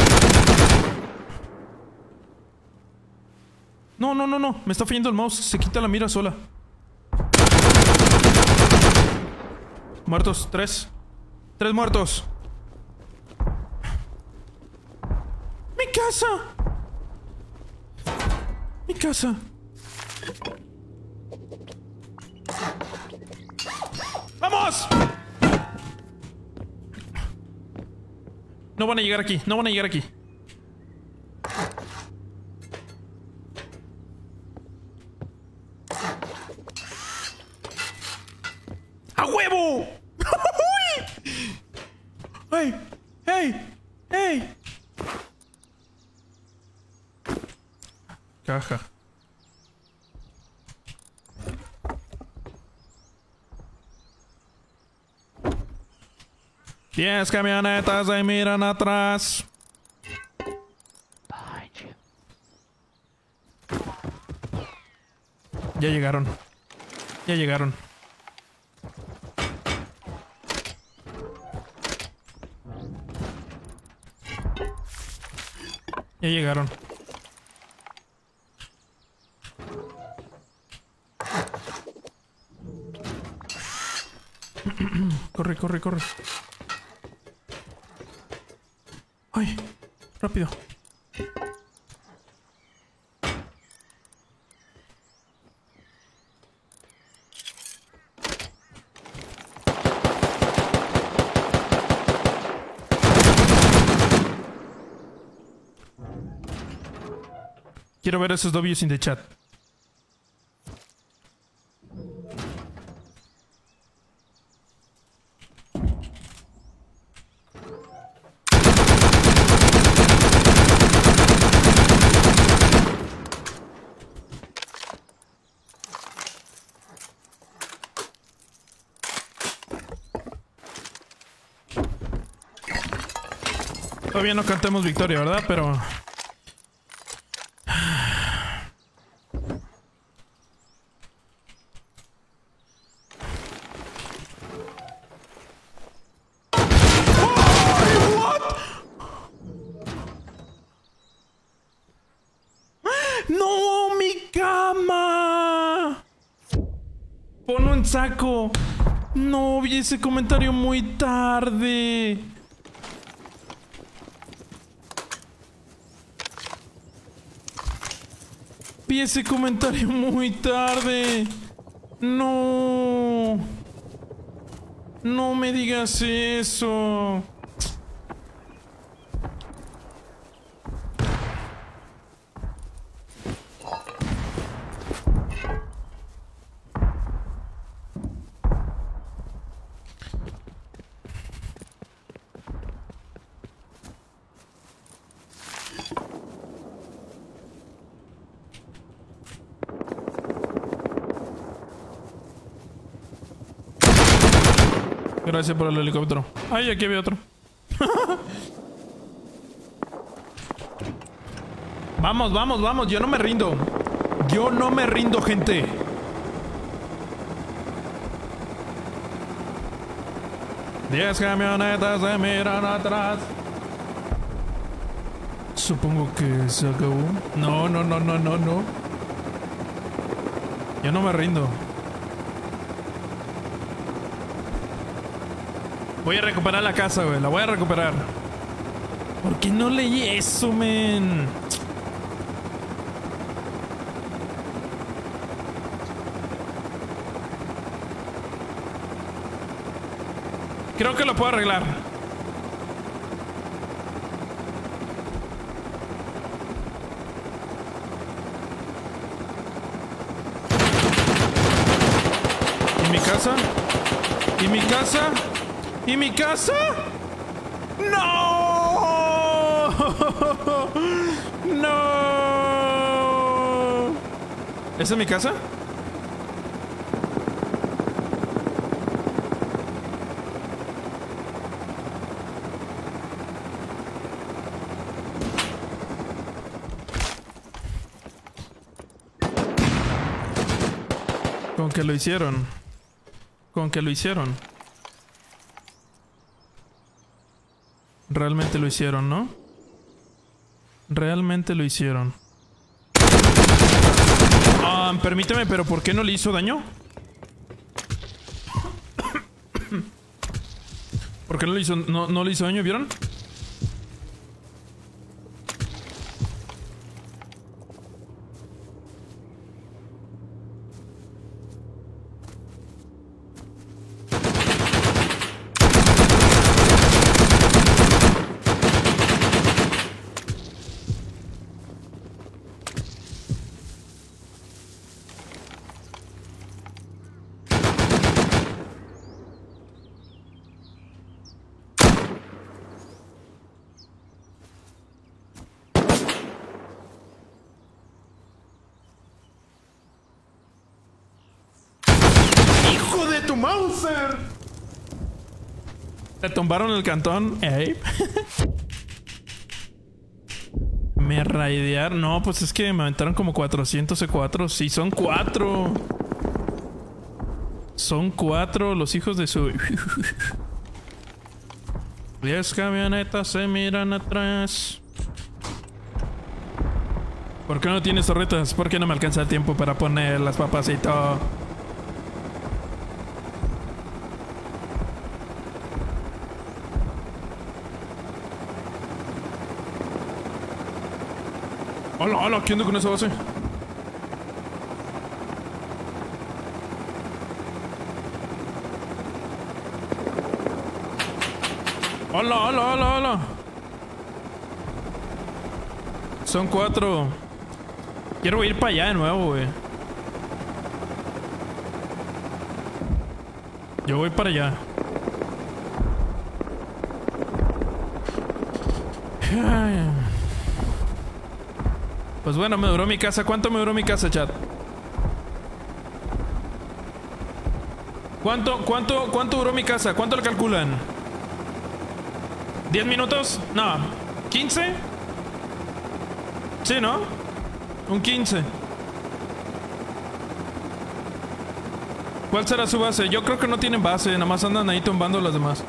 No, no, no, no. Me está fallando el mouse. Se quita la mira sola. Muertos. 3. 3 muertos. ¡Mi casa! ¡Mi casa! ¡Vamos! No van a llegar aquí. No van a llegar aquí. ¡A huevo! ¡Hey! ¡Hey! ¡Hey! Caja. Diez camionetas ahí miran atrás. Ya llegaron. Ya llegaron. Ya llegaron. Corre, corre, corre. Ay, rápido. quiero ver esos W's in the chat. Todavía no cantemos victoria, ¿verdad? Pero... ¡No, mi cama! Pon un saco. No, vi ese comentario muy tarde. Vi ese comentario muy tarde. No. No me digas eso. Gracias por el helicóptero. Ay, aquí había otro. Vamos, vamos, vamos. Yo no me rindo. Yo no me rindo, gente. 10 camionetas se miran atrás. Supongo que se acabó. No, no, no, no, no, no. Yo no me rindo. Voy a recuperar la casa, güey. La voy a recuperar. ¿Por qué no leí eso, men? Creo que lo puedo arreglar. ¿Y mi casa? ¿Y mi casa? ¿Y mi casa? ¡No! ¡No! ¿Esa es mi casa? Con que lo hicieron. Con que lo hicieron. Realmente lo hicieron, ¿no? Realmente lo hicieron. Permíteme, pero ¿por qué no le hizo daño? ¿Por qué no le hizo, no le hizo daño? ¿Vieron? Mauser. Te tumbaron el cantón. ¿Eh? Me raidearon. No, pues es que me aventaron como 400 C4. Sí, son 4. Son 4 los hijos de su... 10 camionetas se miran atrás. ¿Por qué no tienes torretas? ¿Por qué no me alcanza el tiempo para poner las papas y todo? Hola, hola, ¿quién anda con esa base? Hola, hola, hola, hola. Son 4. Quiero ir para allá de nuevo, güey. Yo voy para allá. Pues bueno, me duró mi casa. ¿Cuánto me duró mi casa, chat? ¿Cuánto duró mi casa? ¿Cuánto le calculan? ¿10 minutos? No. ¿15? Sí, ¿no? Un 15. ¿Cuál será su base? Yo creo que no tienen base. Nada más andan ahí tumbando a las demás.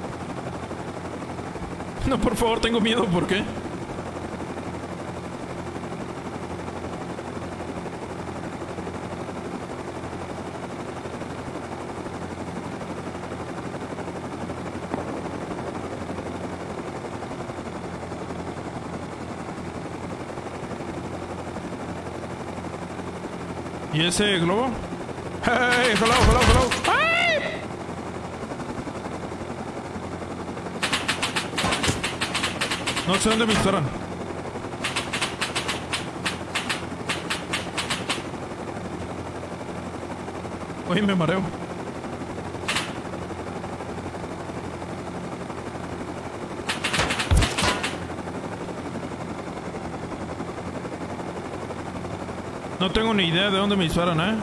No, por favor, tengo miedo. ¿Por qué? ¿Y ese globo? ¡Hey! ¡Hello, hello, hello! ¡Ay! No sé dónde me disparan. Uy, me mareo. No tengo ni idea de dónde me disparan, ¿eh?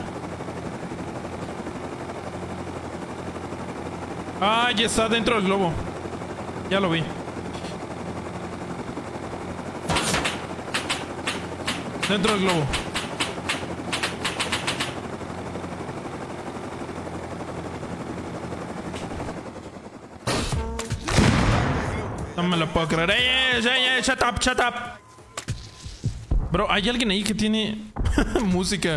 Ah, ya está dentro del globo. Ya lo vi. Dentro del globo. No me lo puedo creer. ¡Ey! ¡Shut up! ¡Shut up! Bro, hay alguien ahí que tiene música.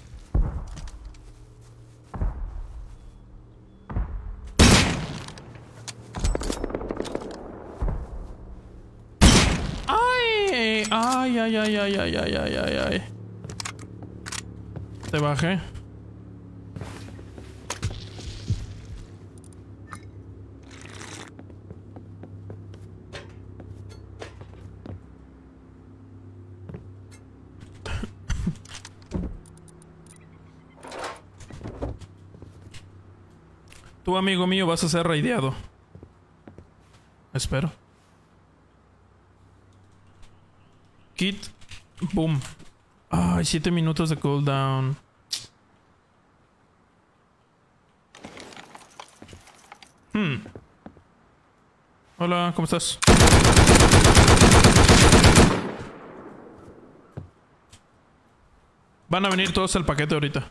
Ay, ay, ay, ay, ay, ay, ay, ay, ay, ay. Te bajé. Tú, amigo mío, vas a ser raideado. Espero. Kit. Boom. Ay, 7 minutos de cooldown. Hola, ¿cómo estás? Van a venir todos al paquete ahorita.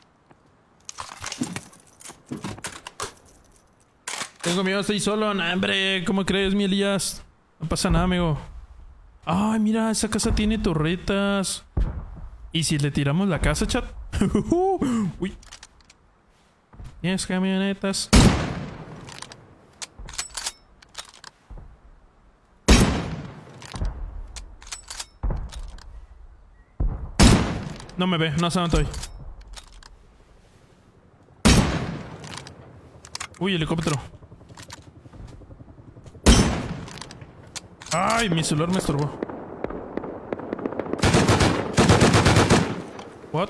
Tengo miedo, estoy solo. Nah, hombre, ¿cómo crees, mi Elías? No pasa nada, amigo. Ay, mira, esa casa tiene torretas. ¿Y si le tiramos la casa, chat? Uy. 10 camionetas. No me ve, no sé dónde estoy. Uy, helicóptero. Ay, mi celular me estorbó. What?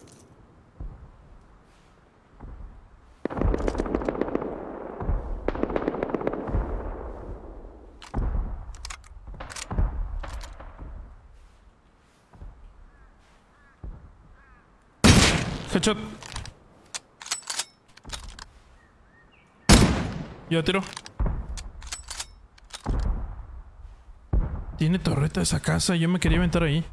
Headshot. Yo tiro. Tiene torreta esa casa. Yo me quería aventar ahí.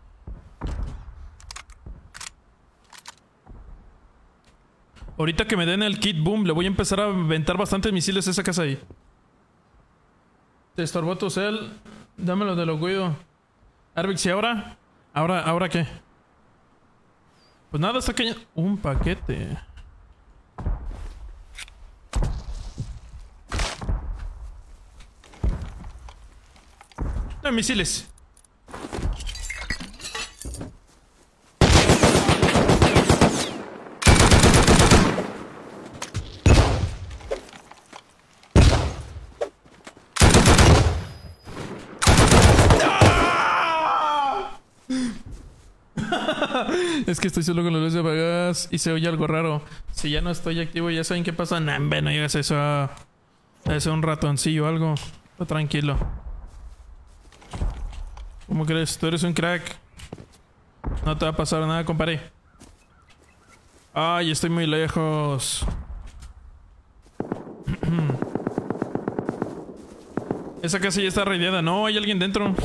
Ahorita que me den el kit boom, le voy a empezar a aventar bastantes misiles a esa casa ahí. Te estorbó tu cel. Dámelo, te lo cuido. Arbix, ¿y ahora? ¿Ahora qué? Pues nada, está cayendo. Un paquete. No, misiles. Es que estoy solo con las luces apagadas y se oye algo raro. Si ya no estoy activo, ya saben qué pasa. Nah, no digas eso. Es un ratoncillo o algo. Pero tranquilo. ¿Cómo crees? Tú eres un crack. No te va a pasar nada, compadre. Ay, estoy muy lejos. Esa casa ya está raideada. No, hay alguien dentro.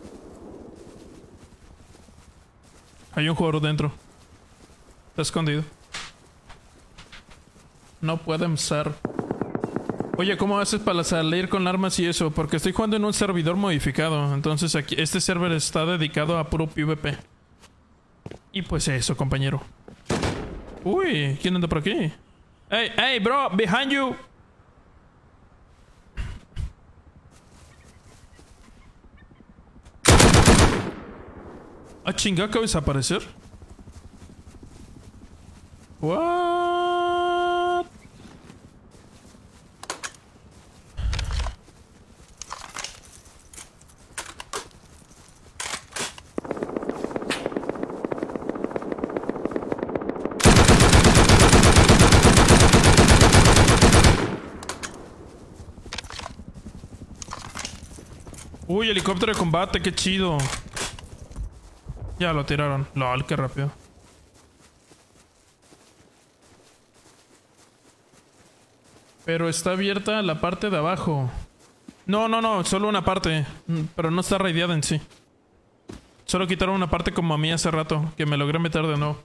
Hay un jugador dentro. Está escondido. No pueden ser. Oye, ¿cómo haces para salir con armas y eso? Porque estoy jugando en un servidor modificado. Entonces aquí este server está dedicado a puro PvP. Y pues eso, compañero. Uy, ¿quién anda por aquí? Hey, hey, bro, behind you. Ah, chinga, acaba de desaparecer. What? Uy, helicóptero de combate, qué chido. Ya lo tiraron. Lol, qué rápido. Pero está abierta la parte de abajo. No, no, no, solo una parte. Pero no está raideada en sí. Solo quitaron una parte como a mí hace rato, que me logré meter de nuevo.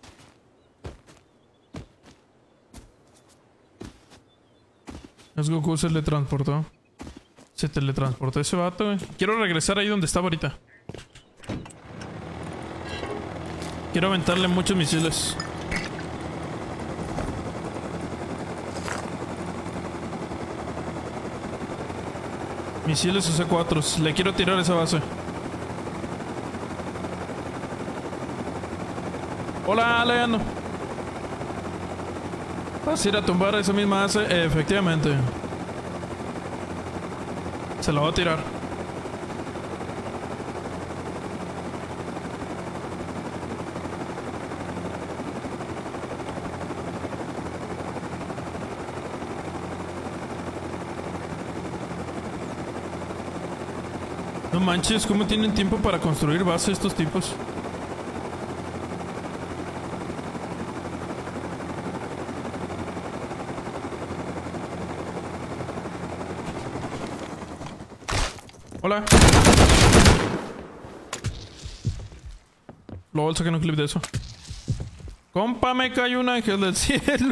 Es Goku se le transportó. Se teletransportó ese vato, güey. Quiero regresar ahí donde estaba ahorita. Quiero aventarle muchos misiles. Misiles o C4. Le quiero tirar esa base. Hola, Leandro. ¿Vas a ir a tumbar esa misma base? Efectivamente. Se lo voy a tirar. No manches, ¿cómo tienen tiempo para construir bases estos tipos? Hola. Luego saqué un clip de eso. Compa, me cayó un ángel del cielo.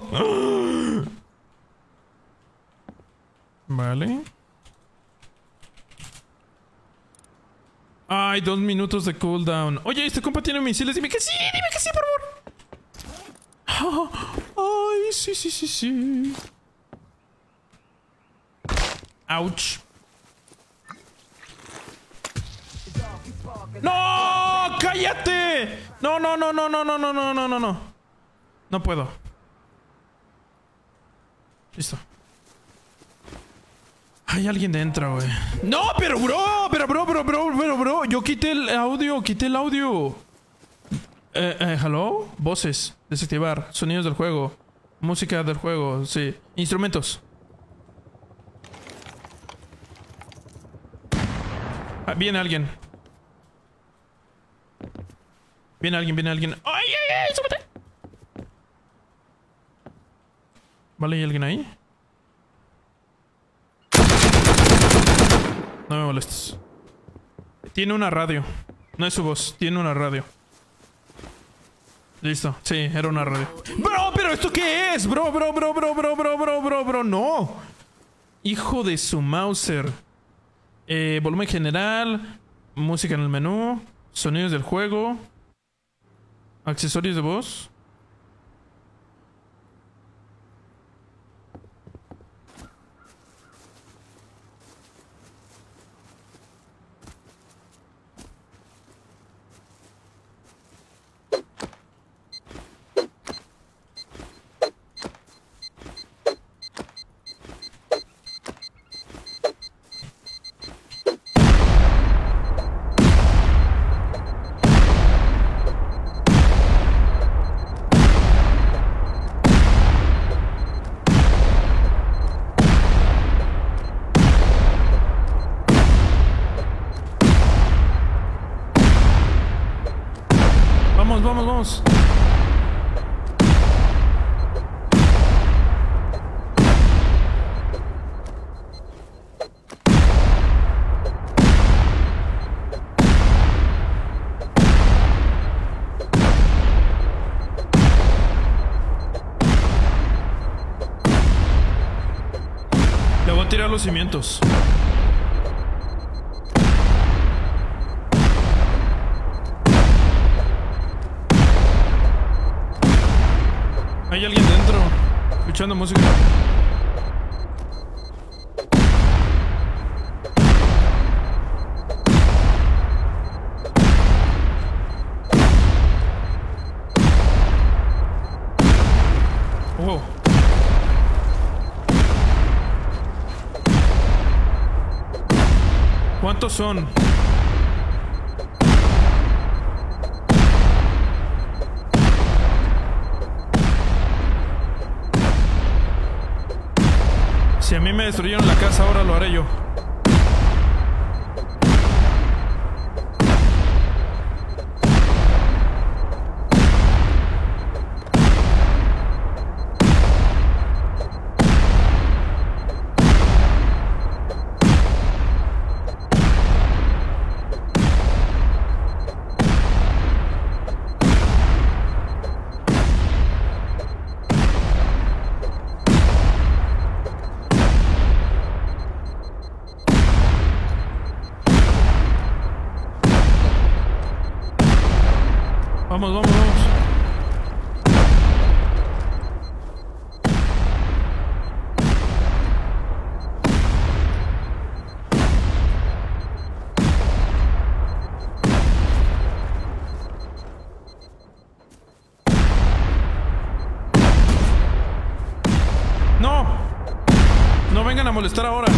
Vale. Ay, 2 minutos de cooldown. Oye, este compa tiene misiles. Dime que sí, por favor. Ay, sí, sí, sí, sí. Ouch. ¡No! ¡Cállate! No, no, no, no, no, no, no, no, no, no, no. No puedo. Listo. Hay alguien dentro, güey. ¡No! Pero bro. Yo quité el audio, ¿hello? Voces. Desactivar. Sonidos del juego. Música del juego, sí. Instrumentos. Ah, viene alguien. Viene alguien. ¡Ay, ay, ay! ¡Súbete! ¿Vale? ¿Hay alguien ahí? No me molestes. Tiene una radio. No es su voz, tiene una radio. Listo, sí, era una radio. ¡Bro, pero esto qué es! ¡Bro! ¡No! Hijo de su Mauser. Volumen general. Música en el menú. Sonidos del juego. Accesorios de voz. a tirar los cimientos. Hay alguien dentro, escuchando música. Oh. ¿Cuántos son? Si a mí me destruyeron la casa, ahora lo haré yo. Vamos, vamos, vamos. ¡No! No vengan a molestar ahora.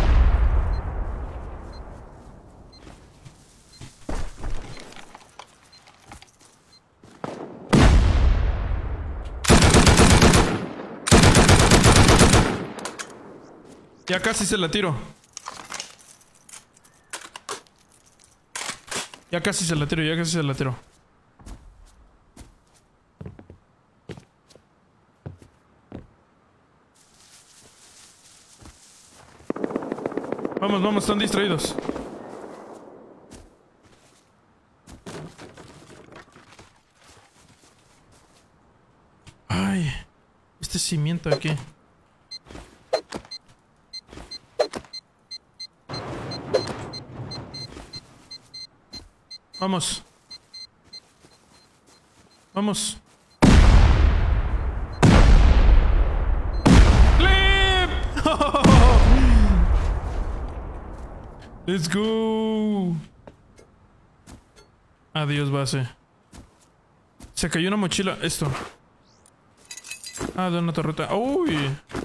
Ya casi se la tiro. Ya casi se la tiro, ya casi se la tiro. Vamos, vamos, están distraídos. Ay, este cimiento de aquí. Vamos. Vamos. ¡Clip! Let's go. Adiós, base. Se cayó una mochila. Esto. Ah, de una torreta. Uy.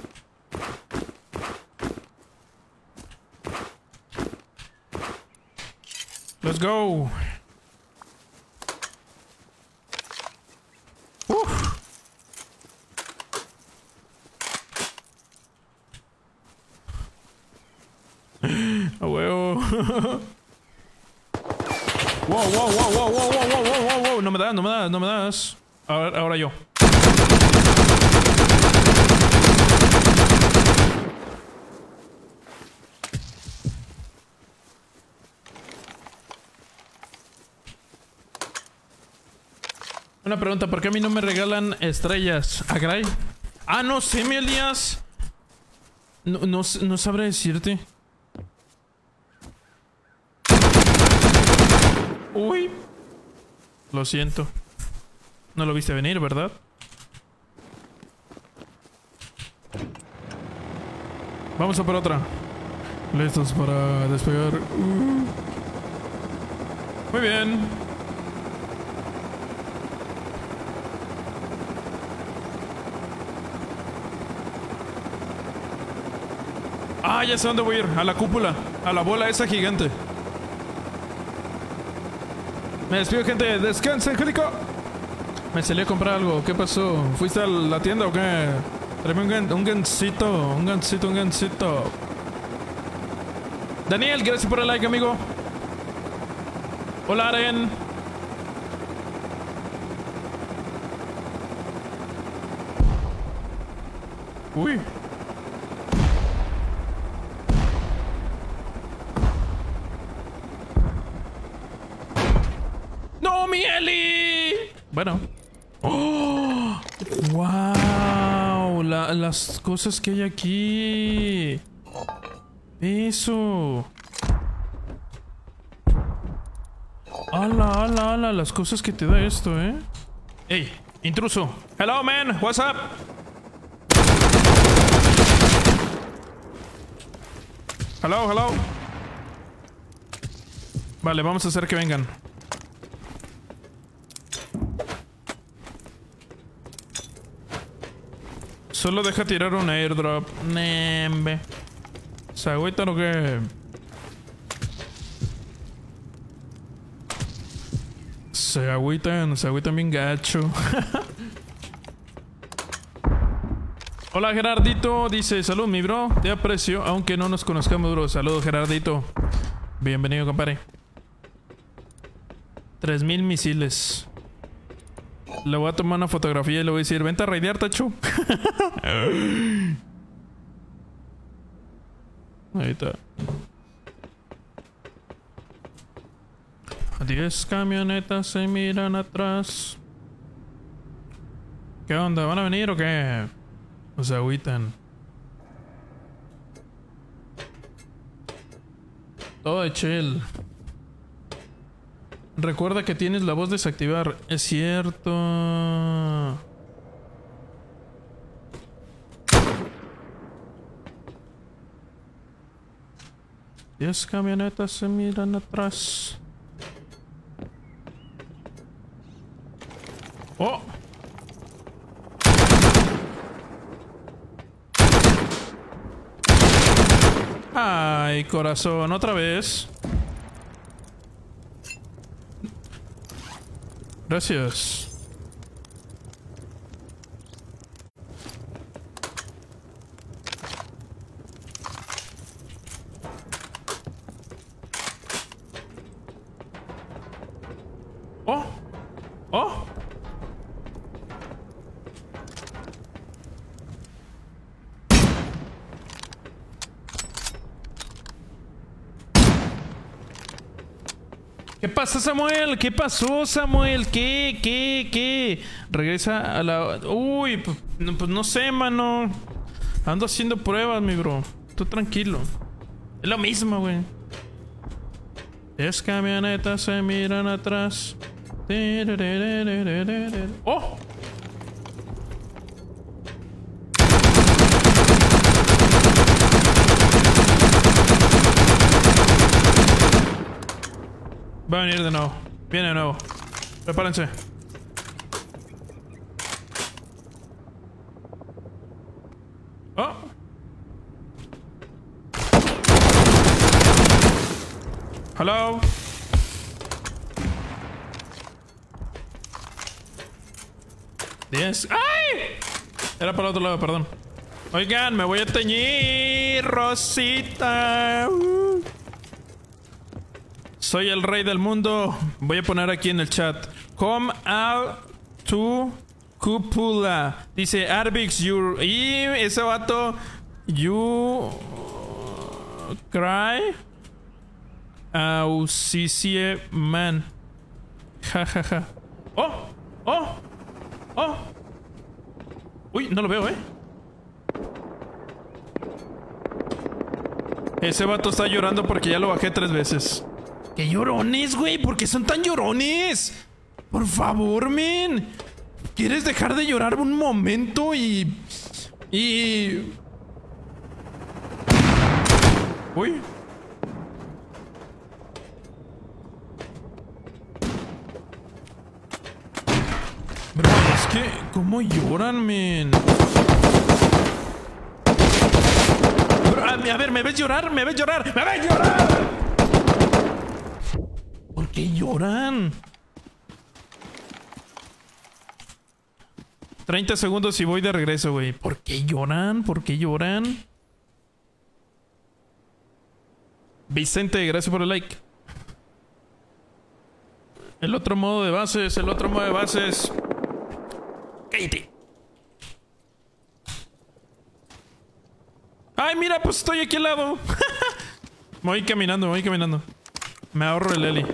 Let's go. A huevo. Wow, wow, wow, wow, wow, wow, wow, wow, wow. No me das, no me das, no me das. Ahora yo. Una pregunta, ¿por qué a mí no me regalan estrellas? ¿A Gray? Ah, no sé, mi Elías. No sabré decirte. Uy. Lo siento. No lo viste venir, ¿verdad? Vamos a por otra. Listos para despegar. Muy bien. Ah, ya sé dónde voy a ir. A la cúpula. A la bola esa gigante. Me despido, gente. Descansen, Angélico. Me salí a comprar algo. ¿Qué pasó? ¿Fuiste a la tienda o qué? Tráeme un gansito. Un gansito. Daniel, gracias por el like, amigo. Hola, Aren. Uy. ¡No, mi Eli! Bueno. ¡Oh! ¡Wow! Las cosas que hay aquí. Eso. Ala, ala, ala, las cosas que te da esto, Ey, intruso. Hello, man. What's up? Hello, hello. Vale, vamos a hacer que vengan. Solo deja tirar un airdrop. Nembe. ¿Se agüitan o qué? Se agüitan bien gacho. Hola Gerardito, dice, salud mi bro, te aprecio, aunque no nos conozcamos bro. Saludos Gerardito. Bienvenido compadre. 3000 misiles. Le voy a tomar una fotografía y le voy a decir, vente a raidear, tacho. Ahí está. 10 camionetas se miran atrás. ¿Qué onda? ¿Van a venir o qué? O se agüitan. Todo de chill. Recuerda que tienes la voz desactivar. Es cierto. 10 camionetas se miran atrás. ¡Oh! ¡Ay, corazón! ¿Otra vez? Gracias. ¡Oh! ¡Oh! ¿Qué pasa, Samuel? ¿Qué pasó, Samuel? ¿Qué? Regresa a la... Uy, pues no sé, mano. Ando haciendo pruebas, mi bro. Tú tranquilo. Es lo mismo, güey. 10 camionetas se miran atrás. ¡Oh! Va a venir de nuevo. Viene de nuevo. Prepárense. Oh. Hello. ¡Ay! Era para el otro lado, perdón. Oigan, me voy a teñir, Rosita. Soy el rey del mundo. Voy a poner aquí en el chat. Come out to cúpula. Dice Arbix, you... Y ese vato... You... Cry... Ausicie man. Ja, ja, ja. ¡Oh! ¡Oh! ¡Oh! Uy, no lo veo, Ese vato está llorando porque ya lo bajé 3 veces. ¡Qué llorones, güey! ¿Por qué son tan llorones? Por favor, men. ¿Quieres dejar de llorar un momento y... Uy. Bro, es que... ¿Cómo lloran, men? Bro, a ver, ¿me ves llorar? ¿Me ves llorar? ¡Me ves llorar! ¿Por qué lloran? 30 segundos y voy de regreso, güey. ¿Por qué lloran? ¿Por qué lloran? Vicente, gracias por el like. El otro modo de bases, el otro modo de bases. Cállate. Ay, mira, pues estoy aquí al lado. Me voy caminando, me voy caminando. Me ahorro el heli.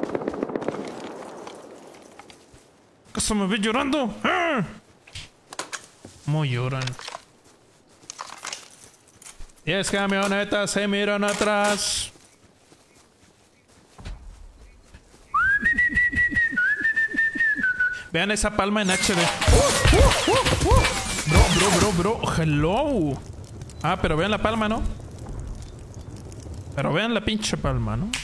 ¿Acaso me ves llorando? ¡Ah! ¿Cómo lloran? 10 camionetas se miran atrás. Vean esa palma en HD. Bro. Hello. Ah, pero vean la palma, ¿no? Pero vean la pinche palma, ¿no?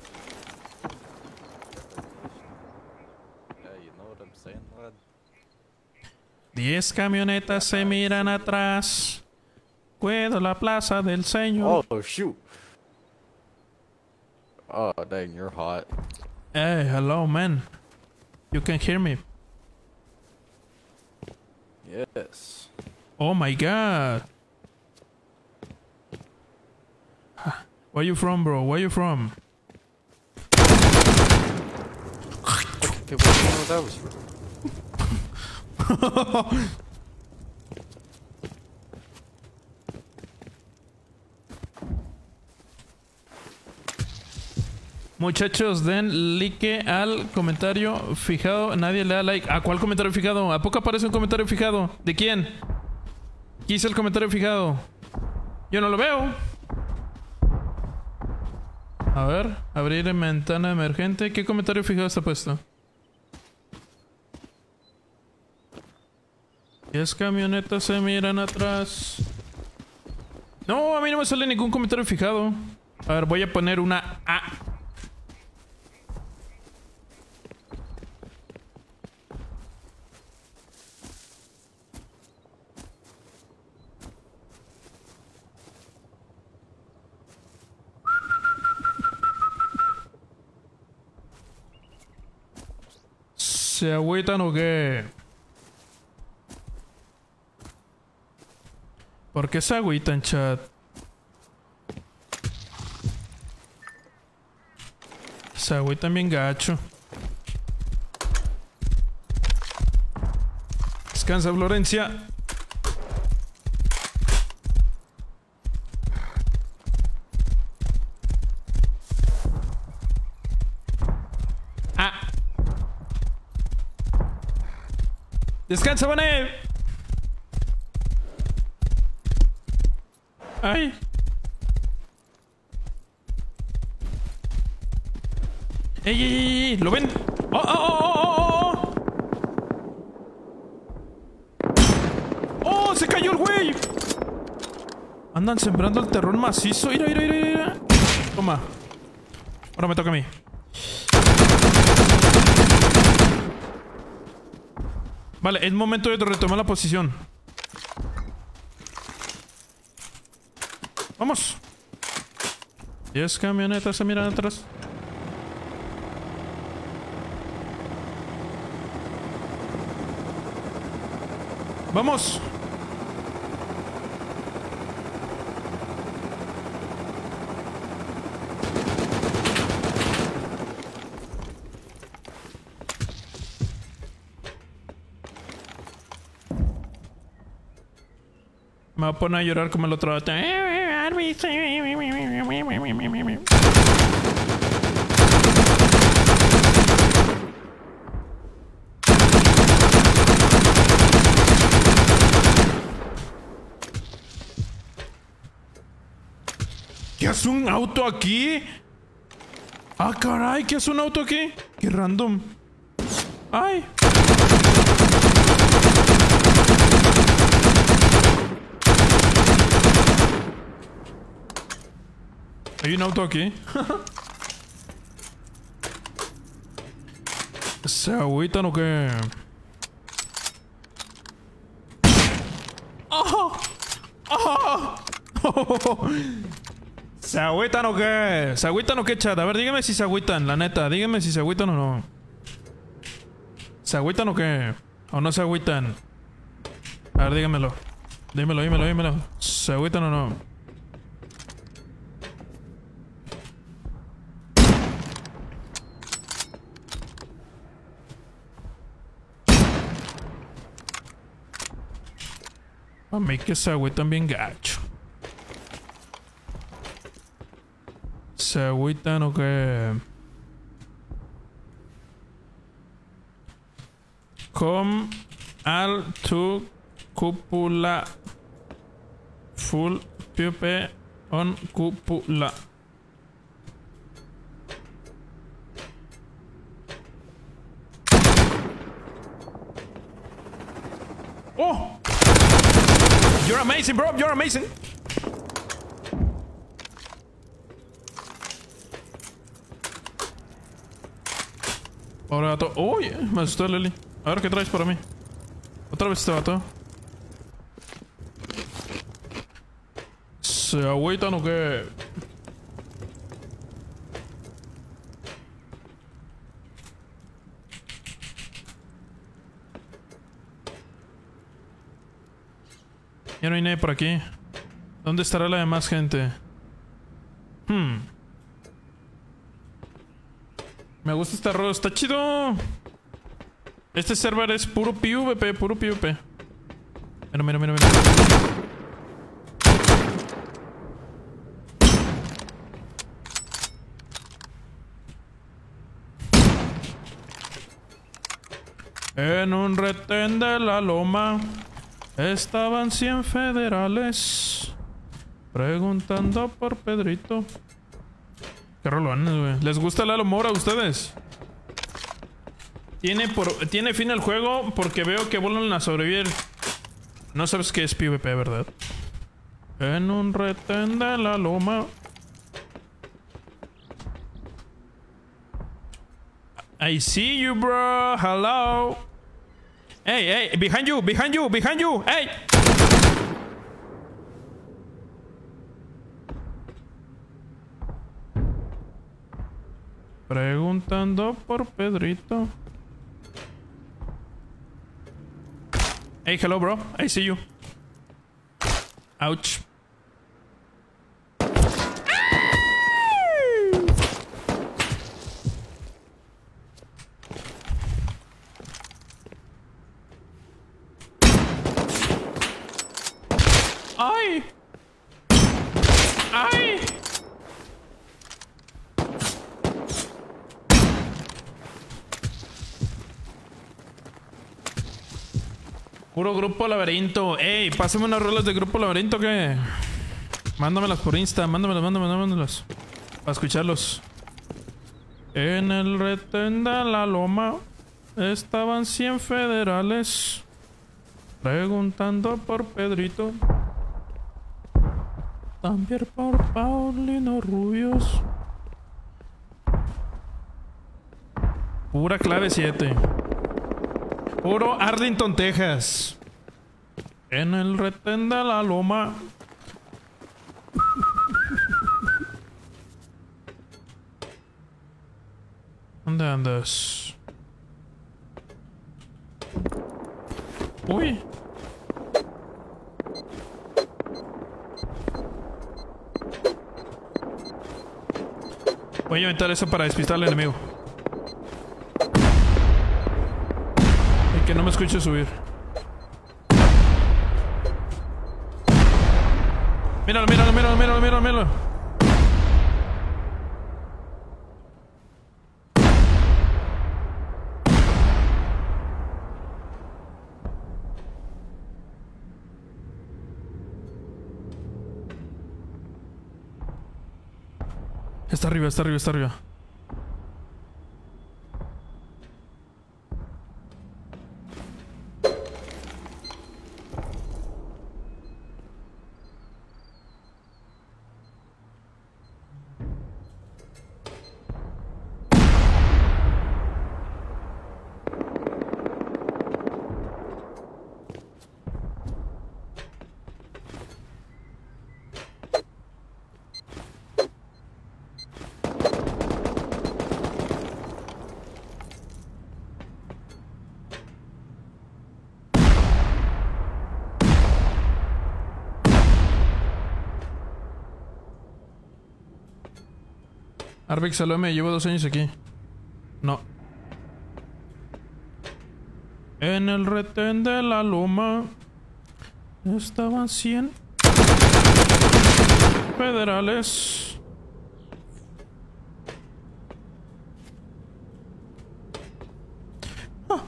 10 camionetas se miran atrás. Cuido la plaza del señor. Oh, shoot. Oh, dang, you're hot. Hey, hello, man. You can hear me. Yes. Oh my god. Where you from, bro? Where you from? Okay, what do you know that was from? Muchachos, den like al comentario fijado. Nadie le da like. ¿A cuál comentario fijado? ¿A poco aparece un comentario fijado? ¿De quién? ¿Quién hizo el comentario fijado? Yo no lo veo. A ver, abrir en ventana emergente. ¿Qué comentario fijado está puesto? 10 camionetas se miran atrás. No, a mí no me sale ningún comentario fijado. A ver, voy a poner una A. ¿Se agüitan o qué? ¿Por qué se agüitan, chat? Se agüitan bien gacho. Descansa, Florencia. Descansa, Vané. Ay. ¡Ey! ¿Lo ven? ¡Oh! ¡Oh! ¡Se cayó el güey! Andan sembrando el terror macizo. Mira. Toma. Ahora me toca a mí. Vale, es momento de retomar la posición. Vamos. 10 camionetas se miran atrás. Vamos. Me voy a poner a llorar como el otro. ¿Qué hace un auto aquí? Ah, caray, ¿qué hace un auto aquí? Qué random. Ay. Hay un auto aquí. ¿Se agüitan o qué? ¡Oh! ¡Oh! ¿Se agüitan o qué? ¿Se agüitan o qué, chat? A ver, dígame si se agüitan, la neta. Dígame si se agüitan o no. ¿Se agüitan o qué? ¿O no se agüitan? A ver, dígamelo. Dímelo. ¿Se agüitan o no? A mí que se agüitan bien gacho. ¿Se agüitan o qué? Com al tu cúpula full PvP on cúpula. ¡Oh! You're amazing, bro. You're amazing. Ahora gato. Uy, me asustó Leli. A ver qué traes para mí. Otra vez este vato. ¿Se agüitan o qué? Ya no hay nadie por aquí. ¿Dónde estará la demás gente? Me gusta este arroz, está chido. Este server es puro PvP, puro PvP. Mira, mira, mira, mira. En un retén de la loma estaban 100 federales preguntando por Pedrito. Qué rolones, güey. ¿Les gusta Lalo Mora a ustedes? Tiene fin el juego porque veo que vuelven a sobrevivir. No sabes qué es PvP, ¿verdad? En un retén de la loma. I see you, bro. Hello. Hey, hey, behind you, behind you, behind you. Hey. Preguntando por Pedrito. Hey, hello, bro. I see you. Ouch. ¡Ay! ¡Ay! Puro Grupo Laberinto. Ey, pásame unas rolas de Grupo Laberinto que... Mándamelas por Insta, mándamelas. Para escucharlos. En el retén de la loma estaban 100 federales preguntando por Pedrito. También por Paulino Rubios. Pura clave 7. Puro Arlington, Texas. En el retén de la loma. ¿Dónde andas? Uy. Voy a inventar eso para despistar al enemigo. Y que no me escuche subir. Míralo, míralo, míralo, míralo, míralo, míralo. Está arriba, está arriba, está arriba. Arbex, salame, llevo 2 años aquí. No. En el retén de la loma estaban 100 federales. Ah.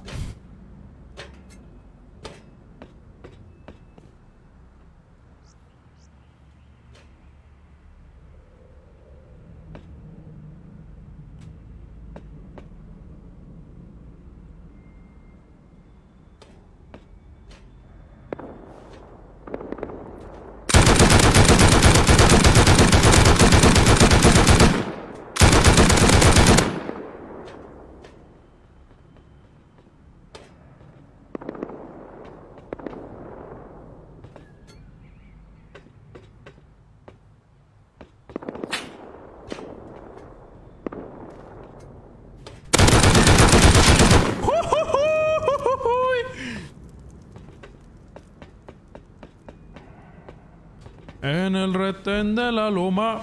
En el retén de la loma.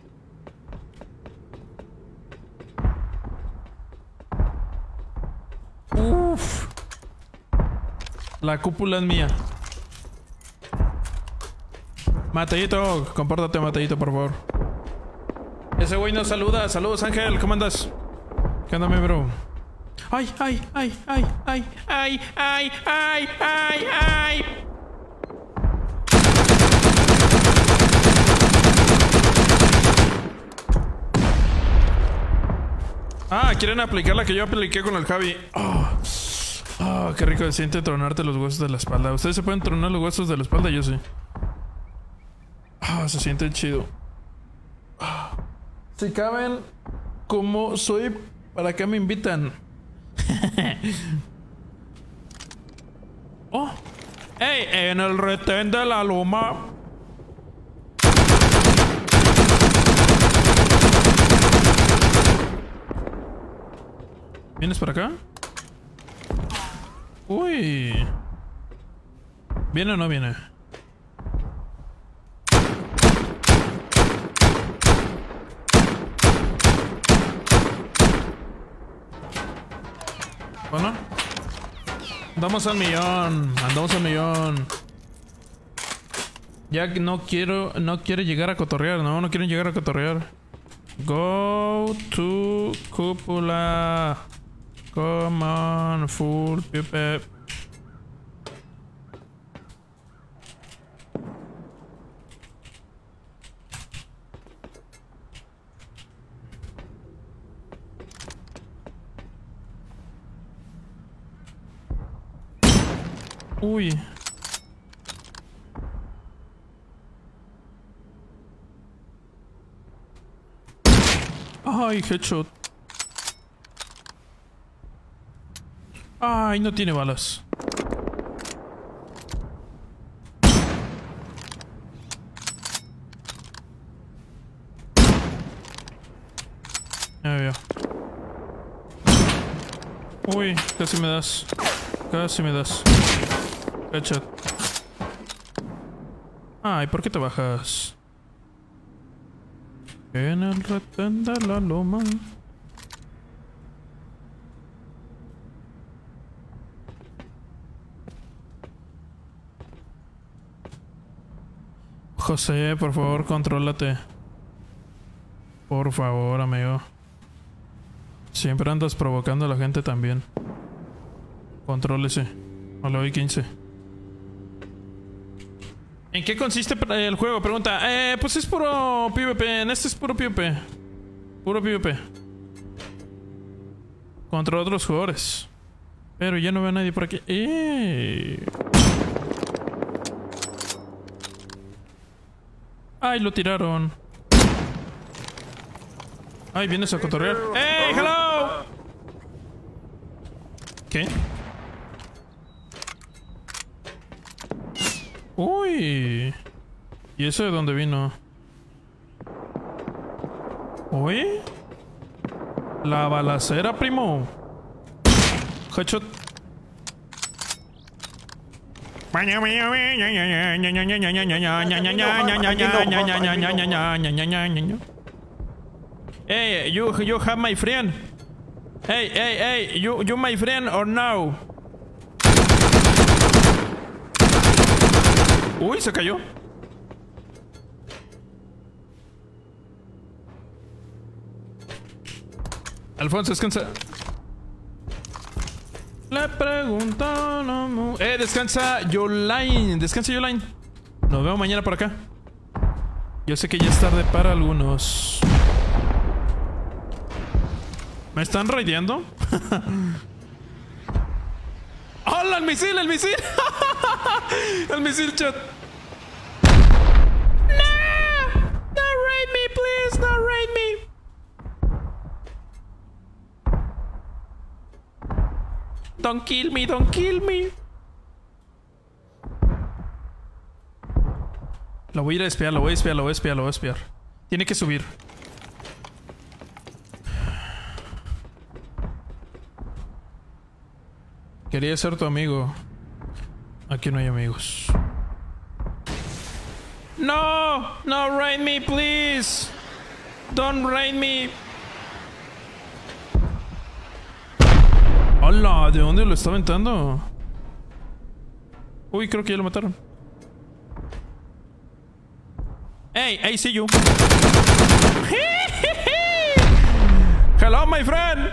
Uf. La cúpula es mía. Matadito, compórtate, Matadito, por favor. Ese güey nos saluda. Saludos, Ángel, ¿cómo andas? ¿Qué onda, mi bro? ¡Ay, ay, ay, ay, ay, ay, ay, ay, ay, ay! Ah, quieren aplicar la que yo apliqué con el Javi. Oh, qué rico se siente tronarte los huesos de la espalda. ¿Ustedes se pueden tronar los huesos de la espalda? Yo sí. Se siente chido. Si caben como soy, ¿para qué me invitan? Oh. ¡Ey! En el retén de la loma. ¿Vienes para acá? Uy. ¿Viene o no viene? Bueno. Andamos al millón. Andamos al millón. Ya que no quiere llegar a cotorrear, ¿no? No quieren llegar a cotorrear. Go to cúpula. Come on, full pipe. Uy. Ay, headshot. Ay, no tiene balas. Ya veo. Uy, casi me das. Casi me das. Headshot. Ay, ¿por qué te bajas? En el retén de la loma. José, por favor, contrólate. Por favor, amigo. Siempre andas provocando a la gente también. Contrólese. O le doy 15. ¿En qué consiste el juego? Pregunta. Pues es puro PvP. En este es puro PvP. Puro PvP. Contra otros jugadores. Pero ya no veo a nadie por aquí. Ay, lo tiraron. Ay, vienes a cotorrear. ¡Hey, hello! ¿Qué? Uy. ¿Y eso de dónde vino? Uy. La balacera, primo. Headshot. Hey, you have my friend. Hey, you my friend or no? Uy, se cayó. Alfonso, descansa. Le pregunto no. Descansa Yolain. Descansa Yolain. Nos vemos mañana por acá. Yo sé que ya es tarde para algunos. ¿Me están raideando? ¡Hola, el misil! ¡El misil! ¡El misil, chat! ¡No! ¡Don't raid me, please! ¡Don't raid me! Don't kill me, don't kill me. Lo voy a ir a espiar, lo voy a espiar. Tiene que subir. Quería ser tu amigo. Aquí no hay amigos. No, no raid me, please. Don't raid me. Hola, ¿de dónde lo está aventando? Uy, creo que ya lo mataron. Hey, I see you. Hello, my friend.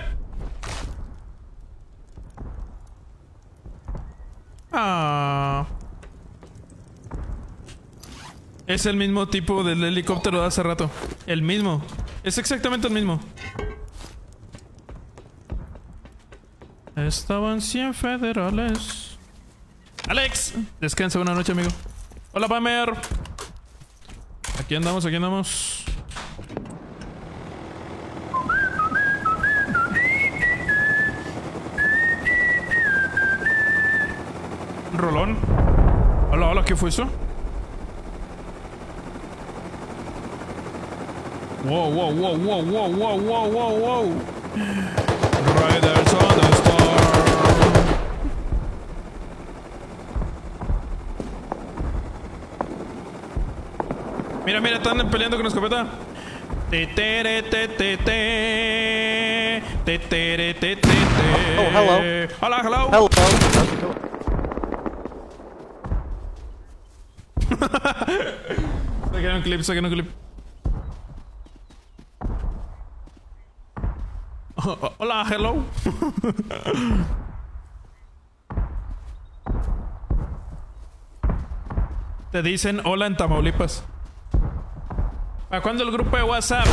Ah. Es el mismo tipo del helicóptero de hace rato. El mismo. Es exactamente el mismo. Estaban 100 federales. Alex, descansa, buena noche, amigo. Hola, Pamer. Aquí andamos, aquí andamos. Rolón. Hola, hola, ¿qué fue eso? Wow, wow, wow, wow, wow, wow, wow, wow, wow. Riders on the storm. Mira, mira, están peleando con escopeta. Oh, hello. Hola, hello. Hello. How's it going? Saquen un clip, saquen un clip. Hola, hello. Te dicen hola en Tamaulipas. ¿Para cuándo el grupo de WhatsApp?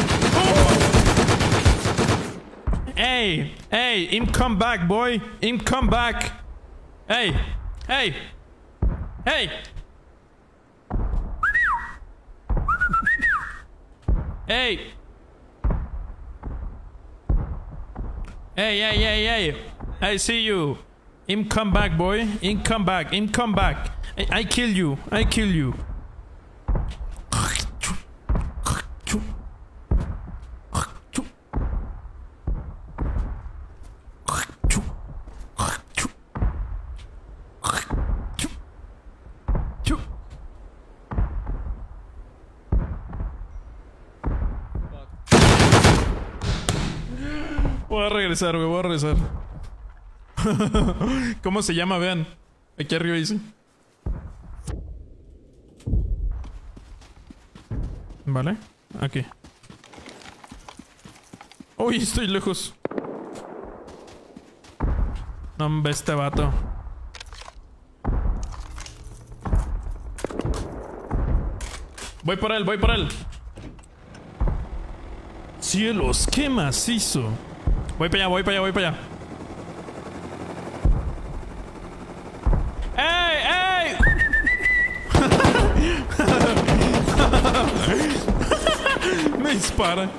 Hey, hey, him come back, boy. Him come back. Hey, hey, hey. Hey. Hey, hey, hey, hey. I see you. Him come back, boy. Him come back. Him come back. I kill you. I kill you. Voy a regresar, güey, voy a regresar. ¿Cómo se llama? Vean. Aquí arriba dice. Vale, aquí. Uy, estoy lejos. No, hombre, este vato. Voy por él, voy por él. Cielos, qué macizo. Voy para allá, voy para allá, voy para allá. ¡Ey, ey! Me dispara.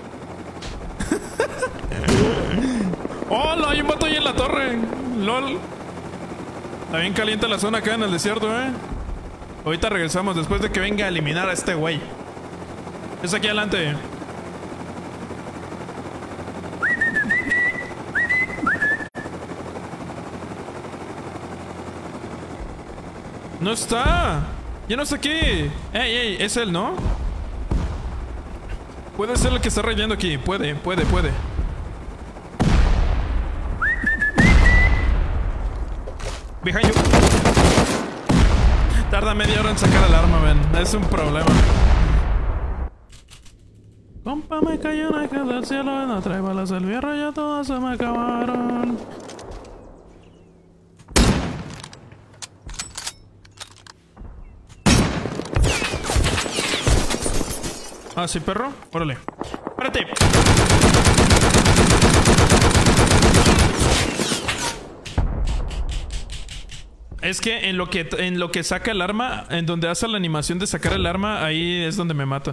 ¡Hola! Hay un vato ahí en la torre. ¡Lol! Está bien caliente la zona acá en el desierto, Ahorita regresamos después de que venga a eliminar a este güey. Es aquí adelante. No está. Ya no está aquí. Ey, ey, es él, ¿no? Puede ser el que está rayando aquí. Puede. Behind you. Tarda media hora en sacar el arma, ven. Es un problema. Compa, me cayó una caja del cielo. No trae balas del fierro. Ya todas se me acabaron. Ah, sí, perro. Órale. ¡Párate! Es que en lo que saca el arma, en donde hace la animación de sacar el arma, ahí es donde me mata.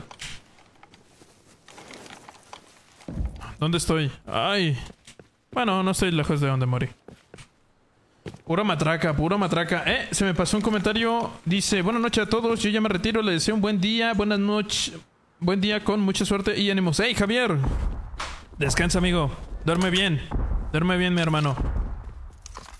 ¿Dónde estoy? Ay. Bueno, no estoy lejos de donde morí. Pura matraca, pura matraca. Se me pasó un comentario. Dice, buenas noches a todos. Yo ya me retiro. Les deseo un buen día. Buenas noches. Buen día con mucha suerte y ánimos. ¡Hey, Javier! Descansa, amigo. Duerme bien. Duerme bien, mi hermano.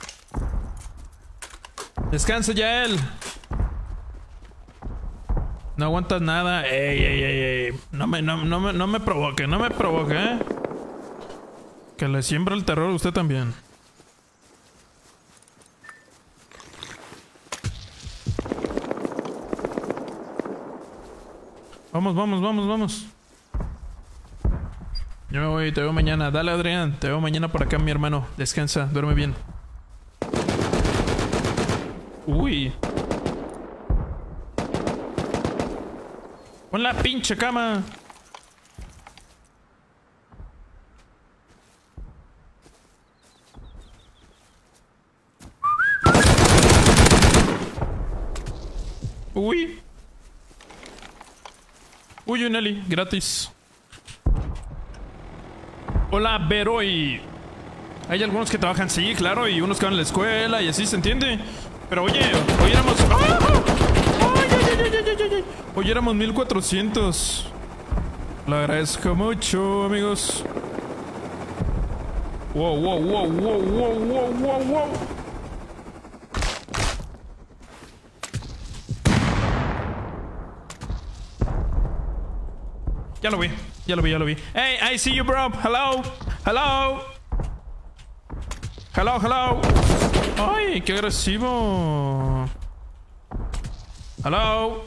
Descansa, Yael. No aguantas nada. Ey. No me provoque, ¿eh? Que le siembra el terror a usted también. Vamos. Yo me voy, te veo mañana. Dale, Adrián, te veo mañana por acá, mi hermano. Descansa, duerme bien. Uy. Pon la pinche cama. Uy. Uy, Nelly, gratis. Hola, Veroy. Hay algunos que trabajan, sí, claro, y unos que van a la escuela y así, ¿se entiende? Pero oye, hoy éramos... ¡Ah! ¡Ay! Hoy éramos 1400. Lo agradezco mucho, amigos. Wow. Ya lo vi. Hey, I see you, bro. Hello. Ay, qué agresivo. Hello.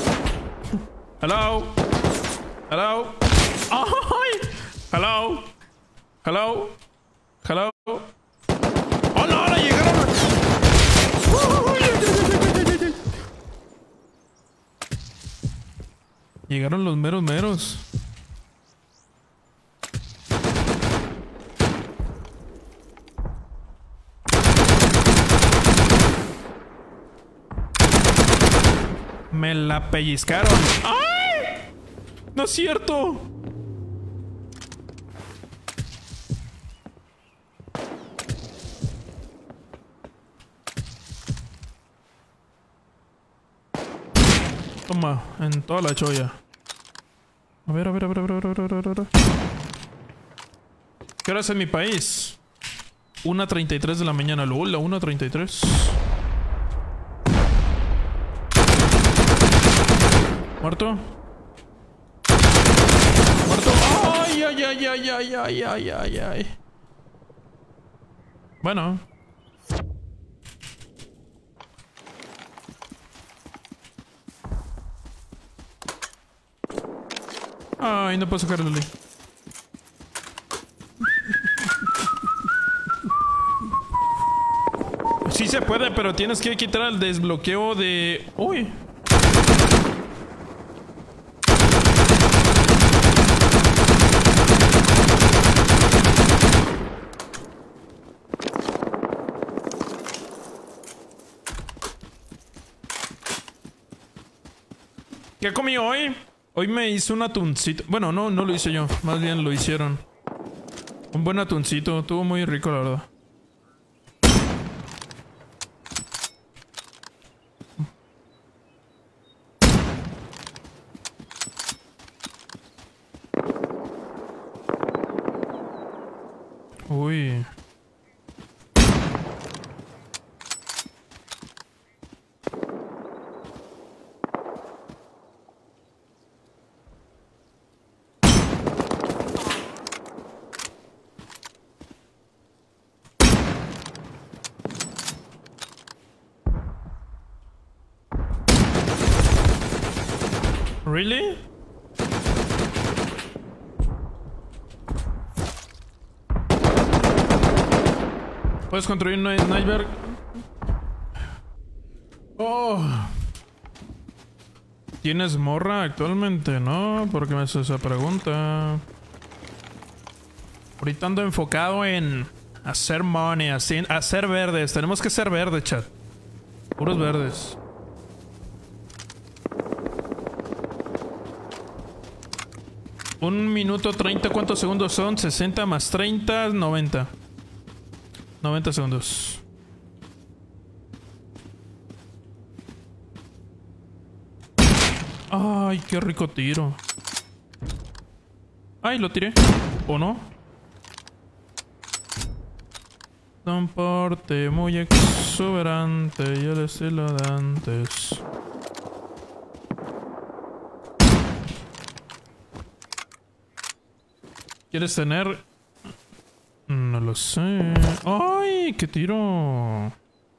Ay. Hello. Oh, no, ahora llegaron. Llegaron los meros. Me la pellizcaron. ¡Ay! No es cierto. Toma, en toda la cholla. A ver. ¿Qué hora es en mi país? 1:33 de la mañana. Hola, 1:33. ¿Muerto? Ay. Bueno. Ay, no puedo sacar el Luli. Sí se puede, pero tienes que quitar el desbloqueo de... Uy. ¿Qué comí hoy? Hoy me hice un atuncito. Bueno, no lo hice yo. Más bien lo hicieron. Un buen atuncito. Estuvo muy rico, la verdad. Uy. Really? ¿Puedes construir un iceberg? Oh. ¿Tienes morra actualmente? No, ¿por qué me haces esa pregunta? Ahorita ando enfocado en hacer money, hacer verdes. Tenemos que ser verdes, chat. Puros verdes. Un minuto 30, ¿cuántos segundos son? 60 más 30, 90. 90 segundos. Ay, qué rico tiro. Ay, lo tiré. ¿O no? Un porte muy exuberante y el estilo de antes. ¿Quieres tener? No lo sé. ¡Ay! ¡Qué tiro!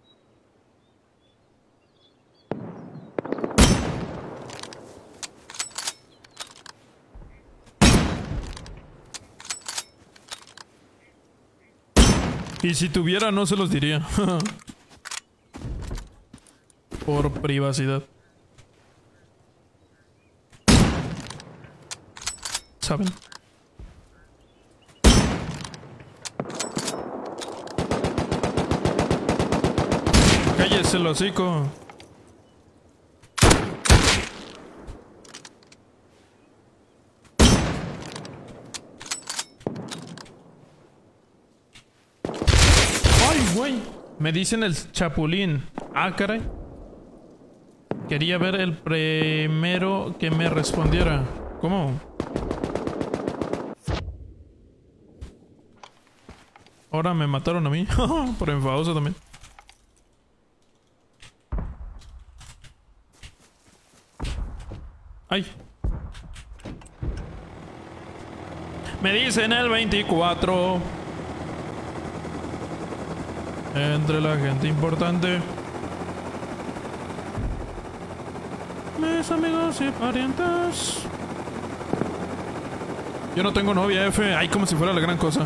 Y si tuviera, no se los diría. Por privacidad. ¿Saben? Cállese el hocico. ¡Ay, güey! Me dicen el chapulín. Ah, caray. Quería ver el primero que me respondiera. ¿Cómo? Ahora me mataron a mí. Por enfadoso también. ¡Ay! Me dicen el 24. Entre la gente importante. Mis amigos y parientes. Yo no tengo novia, F. Ay, como si fuera la gran cosa.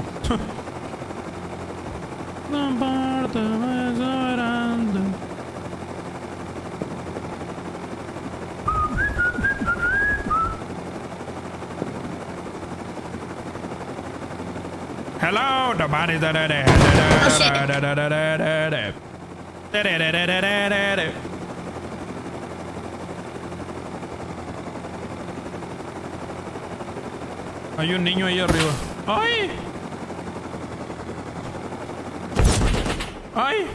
Hello, nobody's Hay un niño ahí arriba. ¡Ay! ¡Ay!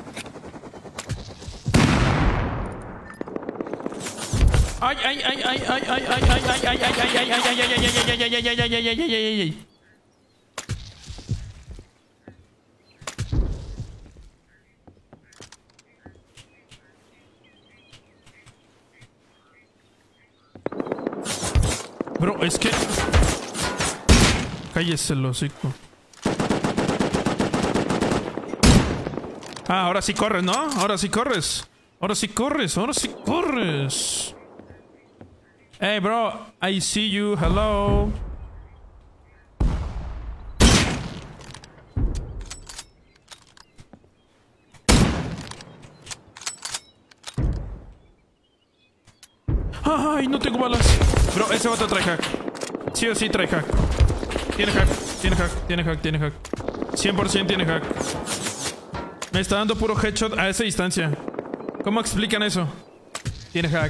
¡Ay, ay, ay, ay, ay, ay, ay, ay, ay, ay, ay, ay, ay, ay, ay! Bro, es que... Cállese el hocico. Ah, ahora sí corres, ¿no? Ahora sí corres. Ahora sí corres, ahora sí corres. Hey, bro, I see you, hello. Ay, no tengo balas. Bro, ese vato trae hack. Sí o sí trae hack. Tiene hack, tiene hack, tiene hack, tiene hack. 100% tiene hack. Me está dando puro headshot a esa distancia. ¿Cómo explican eso? Tiene hack.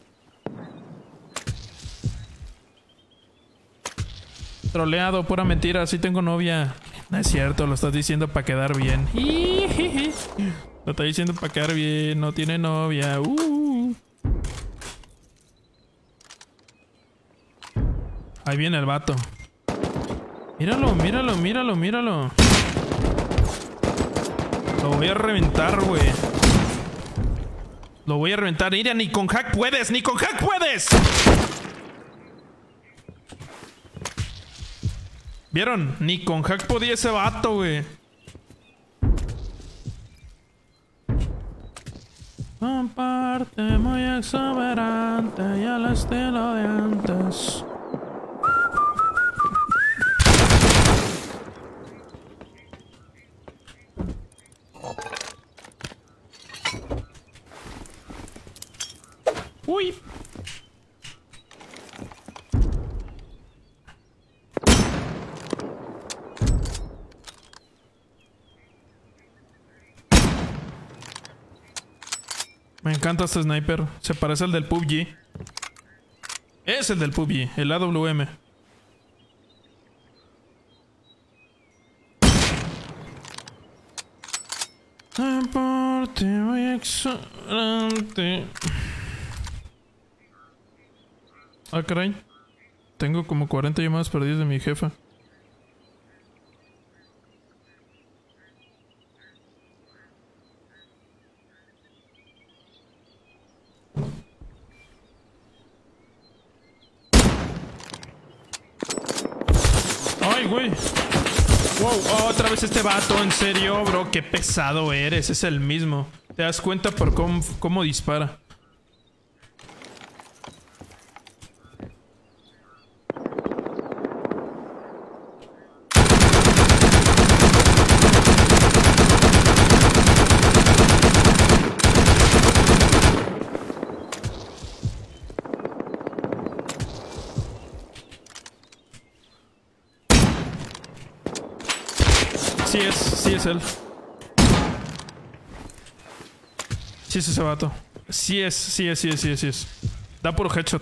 Troleado, pura mentira. Sí tengo novia. No es cierto, lo estás diciendo para quedar bien. Lo está diciendo para quedar bien. No tiene novia. Ahí viene el vato. Míralo, míralo, míralo, míralo. Lo voy a reventar, güey. Lo voy a reventar. Mira, ni con hack puedes, ni con hack puedes. ¿Vieron? Ni con hack podía ese vato, güey. Comparte muy exuberante y al estilo de antes. Uy. Me encanta este sniper. Se parece al del PUBG. Es el del PUBG, el AWM. Aparte muy excelente. Ah, caray. Tengo como 40 llamadas perdidas de mi jefa. Ay, güey. Wow, otra vez este vato, en serio, bro. Qué pesado eres, es el mismo. Te das cuenta por cómo dispara. Sí es él. Sí es ese vato. Sí es. Da puro headshot.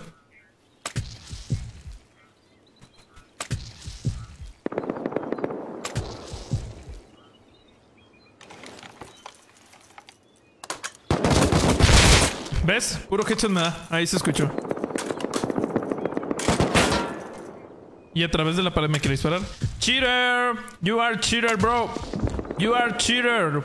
¿Ves? Puro headshot me da. Ahí se escuchó. Y a través de la pared me quiere disparar. Cheater! You are cheater, bro. You are cheater.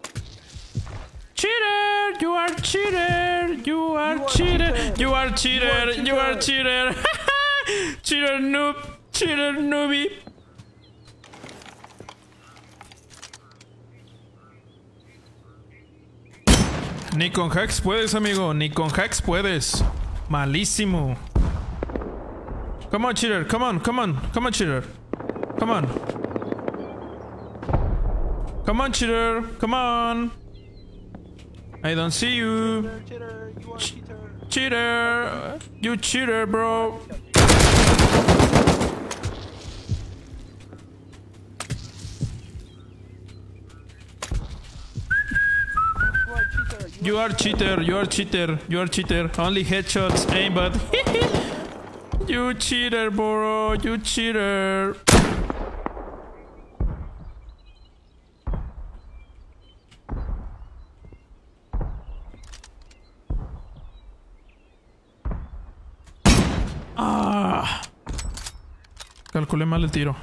Cheater! You are cheater. You are cheater. You are cheater. You are cheater. Cheater noob. Cheater noobie. Ni con hacks puedes, amigo. Ni con hacks puedes. Malísimo. Come on, cheater. Come on, cheater. Come on. Come on, cheater. Come on. I don't see you. Cheater. You cheater, bro. You are cheater. You are cheater. You are cheater. Only headshots, aimbot. You cheater, bro. You cheater. Calculé mal el tiro.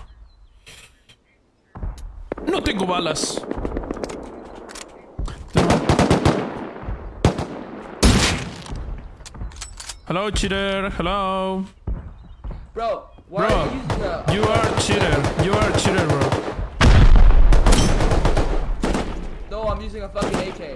No tengo balas. Hello, cheater. Hello. Bro, why are you using the... You are cheater. You are cheater, bro. No, I'm using a fucking AK.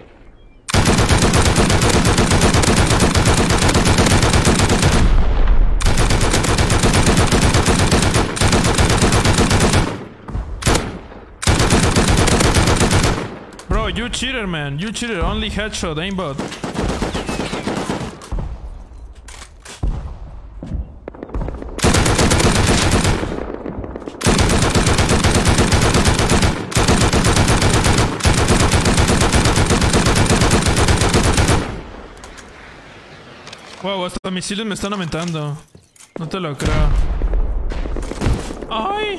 Bro, you cheater, man. You cheater. Only headshot, aimbot. Wow, hasta misiles me están aumentando. No te lo creo. ¡Ay!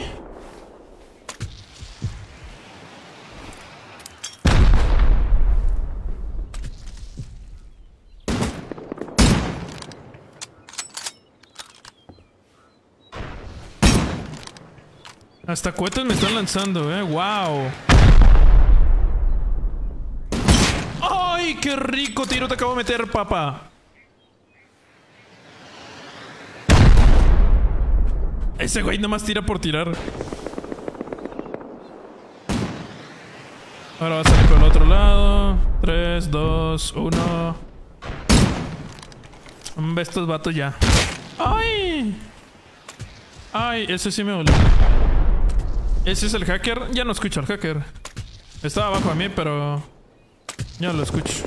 Hasta cohetes me están lanzando, wow. ¡Ay, qué rico tiro te acabo de meter, papá! Ese güey nomás tira por tirar. Ahora va a salir por el otro lado. 3, 2, 1. Ve estos vatos ya. ¡Ay! ¡Ay! Ese sí me dolió. Ese es el hacker. Ya no escucho al hacker. Estaba abajo de mí, pero... ya lo escucho.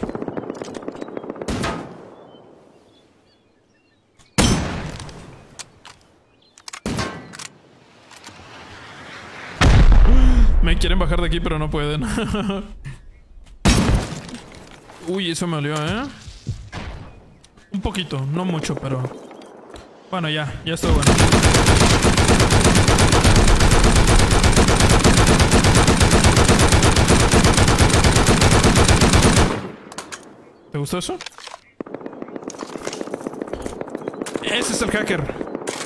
Me quieren bajar de aquí, pero no pueden. Uy, eso me olió, Un poquito, no mucho, pero... bueno, ya estuvo bueno. ¿Te gustó eso? Ese es el hacker.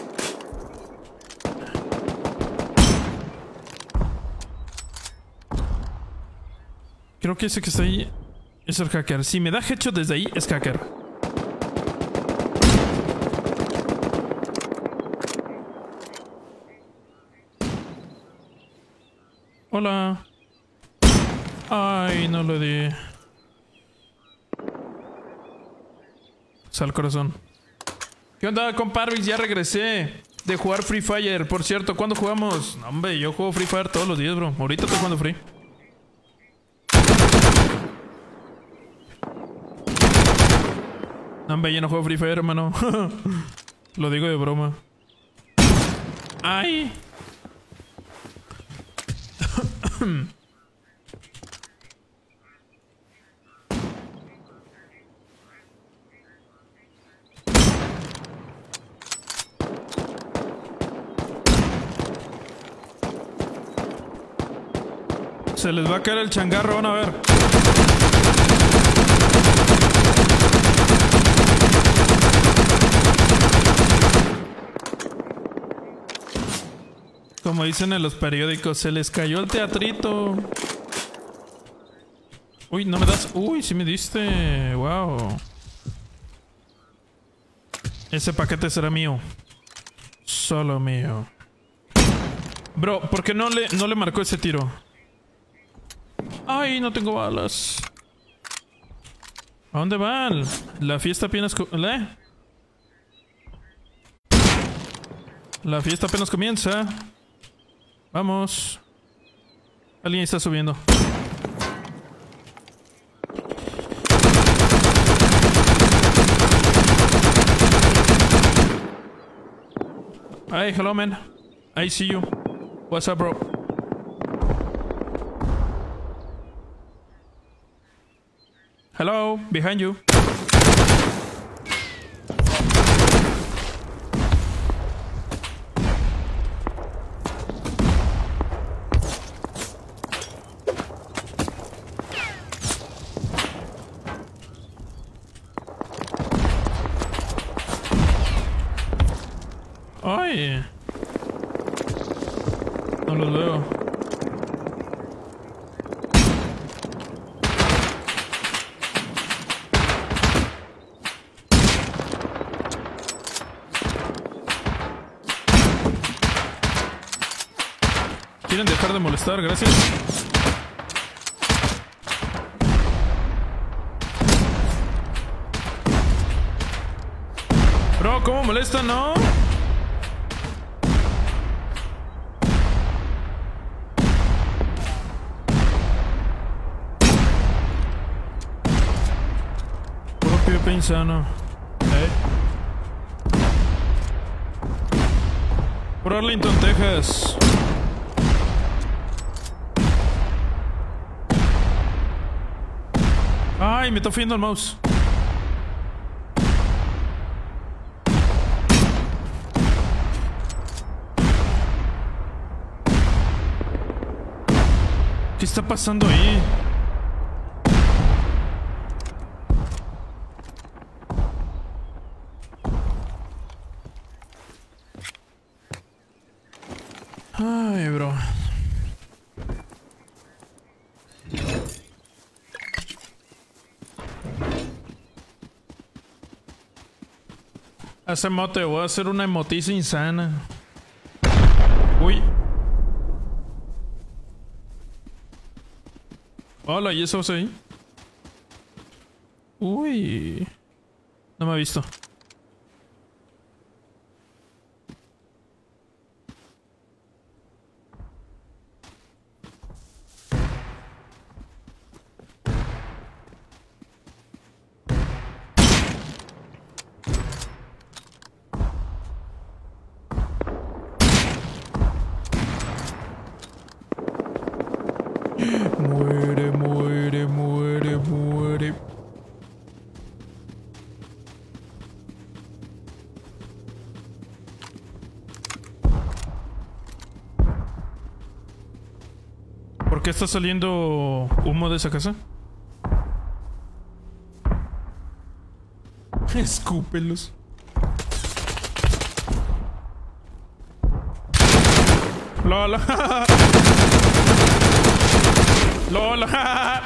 Creo que ese que está ahí es el hacker. Si me da headshot desde ahí, es hacker. Hola. Ay, no lo di. Sal corazón. ¿Qué onda, compadres? Ya regresé de jugar Free Fire. Por cierto, ¿cuándo jugamos? No, hombre, yo juego Free Fire todos los días, bro. Ahorita estoy jugando Free. No, hombre, yo no juego Free Fire, hermano. Lo digo de broma. ¡Ay! Se les va a caer el changarro, van a ver. Como dicen en los periódicos, se les cayó el teatrito. Uy, no me das. Uy, sí me diste. Wow. Ese paquete será mío. Solo mío. Bro, ¿por qué no le marcó ese tiro? Ay, no tengo balas. ¿A dónde van? La fiesta apenas... La fiesta apenas comienza. Vamos. Alguien está subiendo. Hey, hello, man. I see you. What's up, bro? Hello, behind you. Ay, no los veo. ¿Quieren dejar de molestar? Gracias. Bro, ¿cómo molestan, no? Propio pensano. Por Arlington, Texas. Ay, me está fuyendo el mouse. ¿Qué está pasando ahí? Ay, bro. Hace mote, voy a hacer una emotiza insana. Uy. Hola, ¿y eso ahí? Uy. No me ha visto. Muere, muere, muere, muere. ¿Por qué está saliendo humo de esa casa? Escúpelos. Lola. Lola.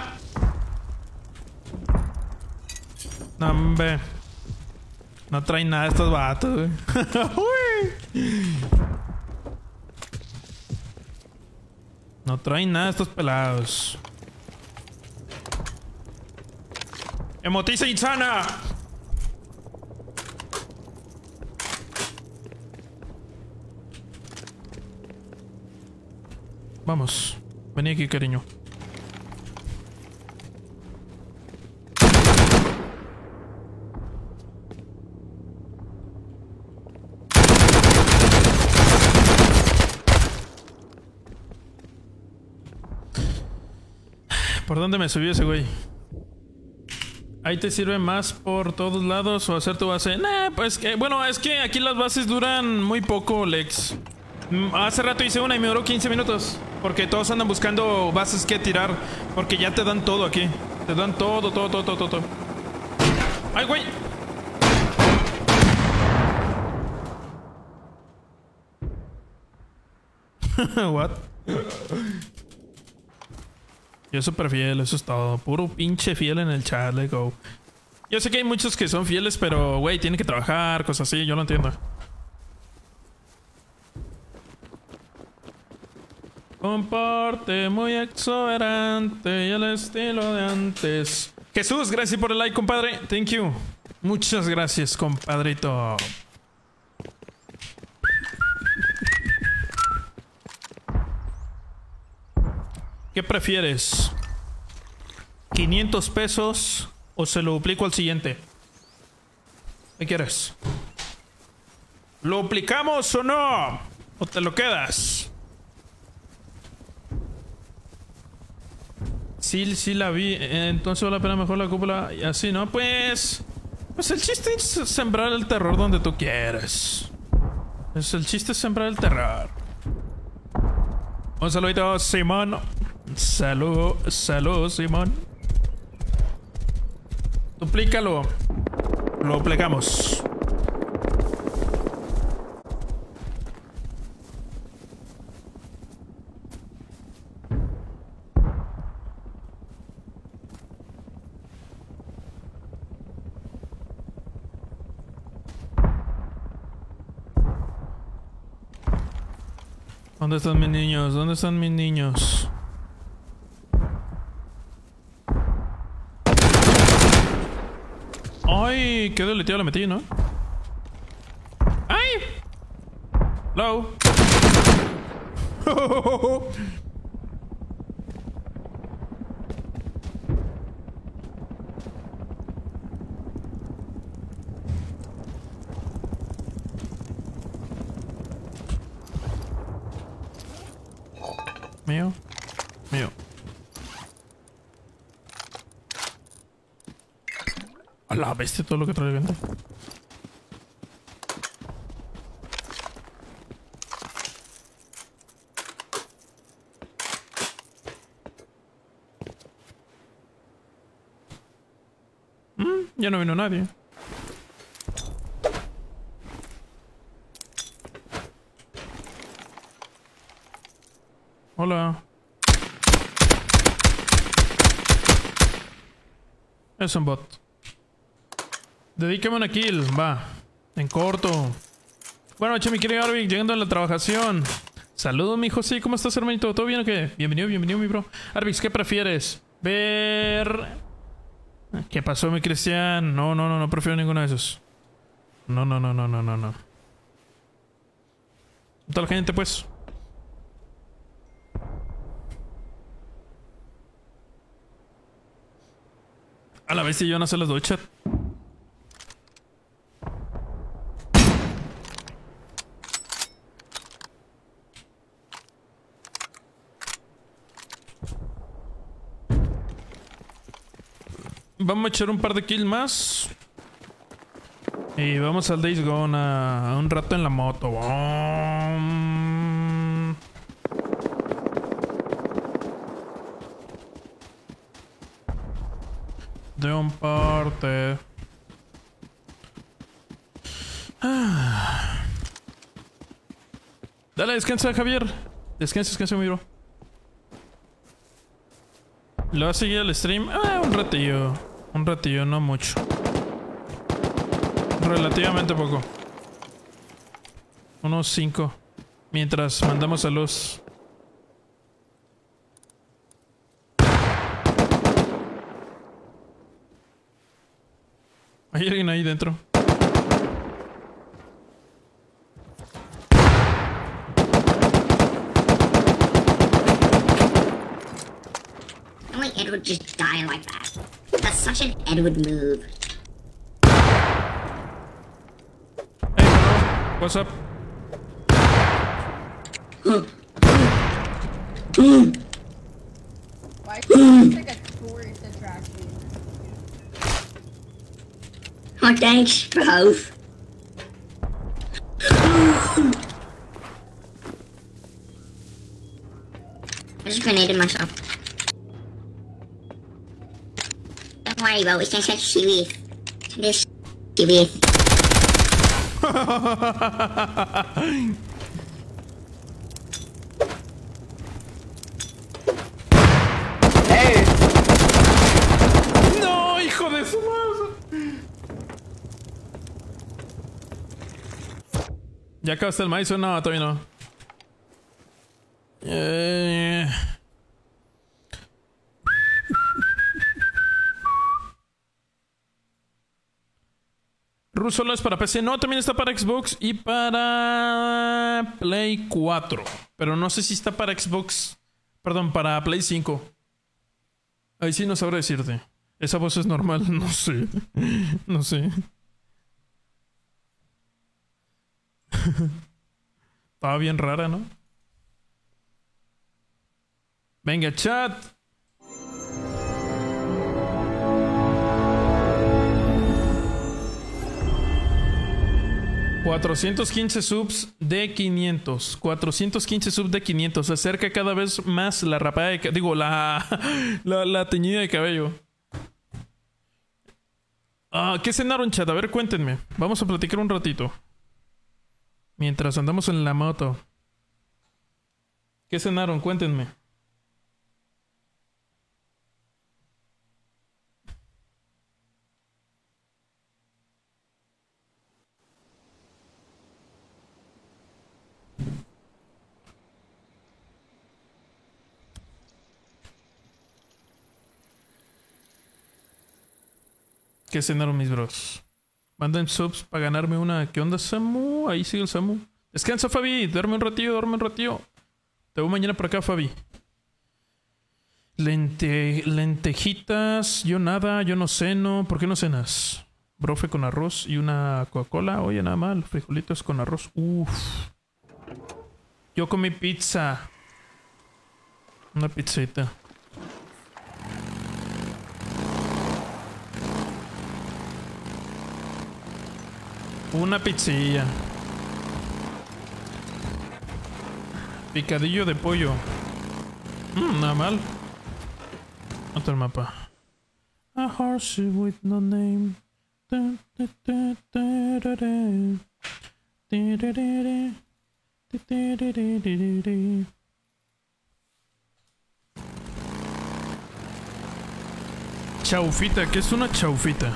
No, hombre. No traen nada estos vatos, güey. Uy. No traen nada estos pelados. ¡Emotiza insana! Vamos. Vení aquí, cariño. ¿Por dónde me subió ese güey? ¿Ahí te sirve más por todos lados o hacer tu base? Nah, pues que... Bueno, es que aquí las bases duran muy poco, Lex. Hace rato hice una y me duró 15 minutos. Porque todos andan buscando bases que tirar. Porque ya te dan todo aquí. Te dan todo. ¡Ay, güey! What? Yo súper fiel, eso es todo. Puro pinche fiel en el chat, let's go. Yo sé que hay muchos que son fieles, pero, güey, tienen que trabajar, cosas así, yo lo entiendo. Comparte muy exuberante y el estilo de antes. Jesús, gracias por el like, compadre. Thank you. Muchas gracias, compadrito. ¿Qué prefieres? ¿500 pesos o se lo duplico al siguiente? ¿Qué quieres? ¿Lo duplicamos o no? ¿O te lo quedas? Sí la vi. Entonces vale la pena mejor la cúpula y así, ¿no? Pues el chiste es sembrar el terror donde tú quieras. El chiste es sembrar el terror. Un saludito, Simón. Salud, Simón. Duplícalo. Lo duplicamos. ¿Dónde están mis niños? ¿Dónde están mis niños? Ay, qué deleteado le metí, ¿no? ¡Ay! Hello. Mío. A la bestia todo lo que trae gente. Ya no vino nadie. Hola. Es un bot. Dedícame una kill, va. En corto. Buenas noches, mi querido Arvik, llegando a la trabajación. Saludos, mijo. Sí, ¿cómo estás, hermanito? ¿Todo bien o qué? Bienvenido, mi bro. Arvik, ¿qué prefieres? Ver... ¿Qué pasó, mi Cristian? No prefiero ninguno de esos. No. Toda la gente, pues. A la vez si yo no se las doy, chat. Vamos a echar un par de kills más. Y vamos al Days Gone a un rato en la moto. De un parte. Dale, descansa, Javier. Descansa, mi bro. ¿Lo va a seguir el stream? Un ratillo. Un ratillo, no mucho. Relativamente poco. Unos 5. Mientras mandamos a luz. Hay alguien ahí dentro. Only Ed would just die like that. That's such an Edward move. Hey, hello. What's up? Why can't you take a tourist attraction? Oh, thanks, both. I just grenaded myself. Don't worry, bro. It's not such serious. This serious. No, hijo de su madre. ¿Ya acabaste el maíz o no? Todavía no. Ru solo es para PC. No, también está para Xbox y para Play 4. Pero no sé si está para Xbox. Perdón, para Play 5. Ahí sí no sabré decirte. Esa voz es normal, no sé. No sé. Estaba bien rara, ¿no? Venga, chat. $415 subs de 500. 415 subs de 500. Se acerca cada vez más la rapada de... Digo, la teñida de cabello. ¿Qué cenaron, chat? A ver, cuéntenme. Vamos a platicar un ratito. Mientras andamos en la moto. ¿Qué cenaron? Cuéntenme. ¿Qué cenaron mis bros? Manden subs para ganarme una. ¿Qué onda, Samu? Ahí sigue el Samu. Descansa, Fabi. Duerme un ratillo, duerme un ratillo. Te veo mañana por acá, Fabi. Lentejitas. Yo nada, yo no ceno. ¿Por qué no cenas? Brofe con arroz y una Coca-Cola. Oye, nada mal. Frijolitos con arroz. Uff. Yo comí pizza. Una pizzita. Una pizzilla. Picadillo de pollo. Nada mal. Otro mapa. A horse with no name. Chaufita, ¿qué es una chaufita?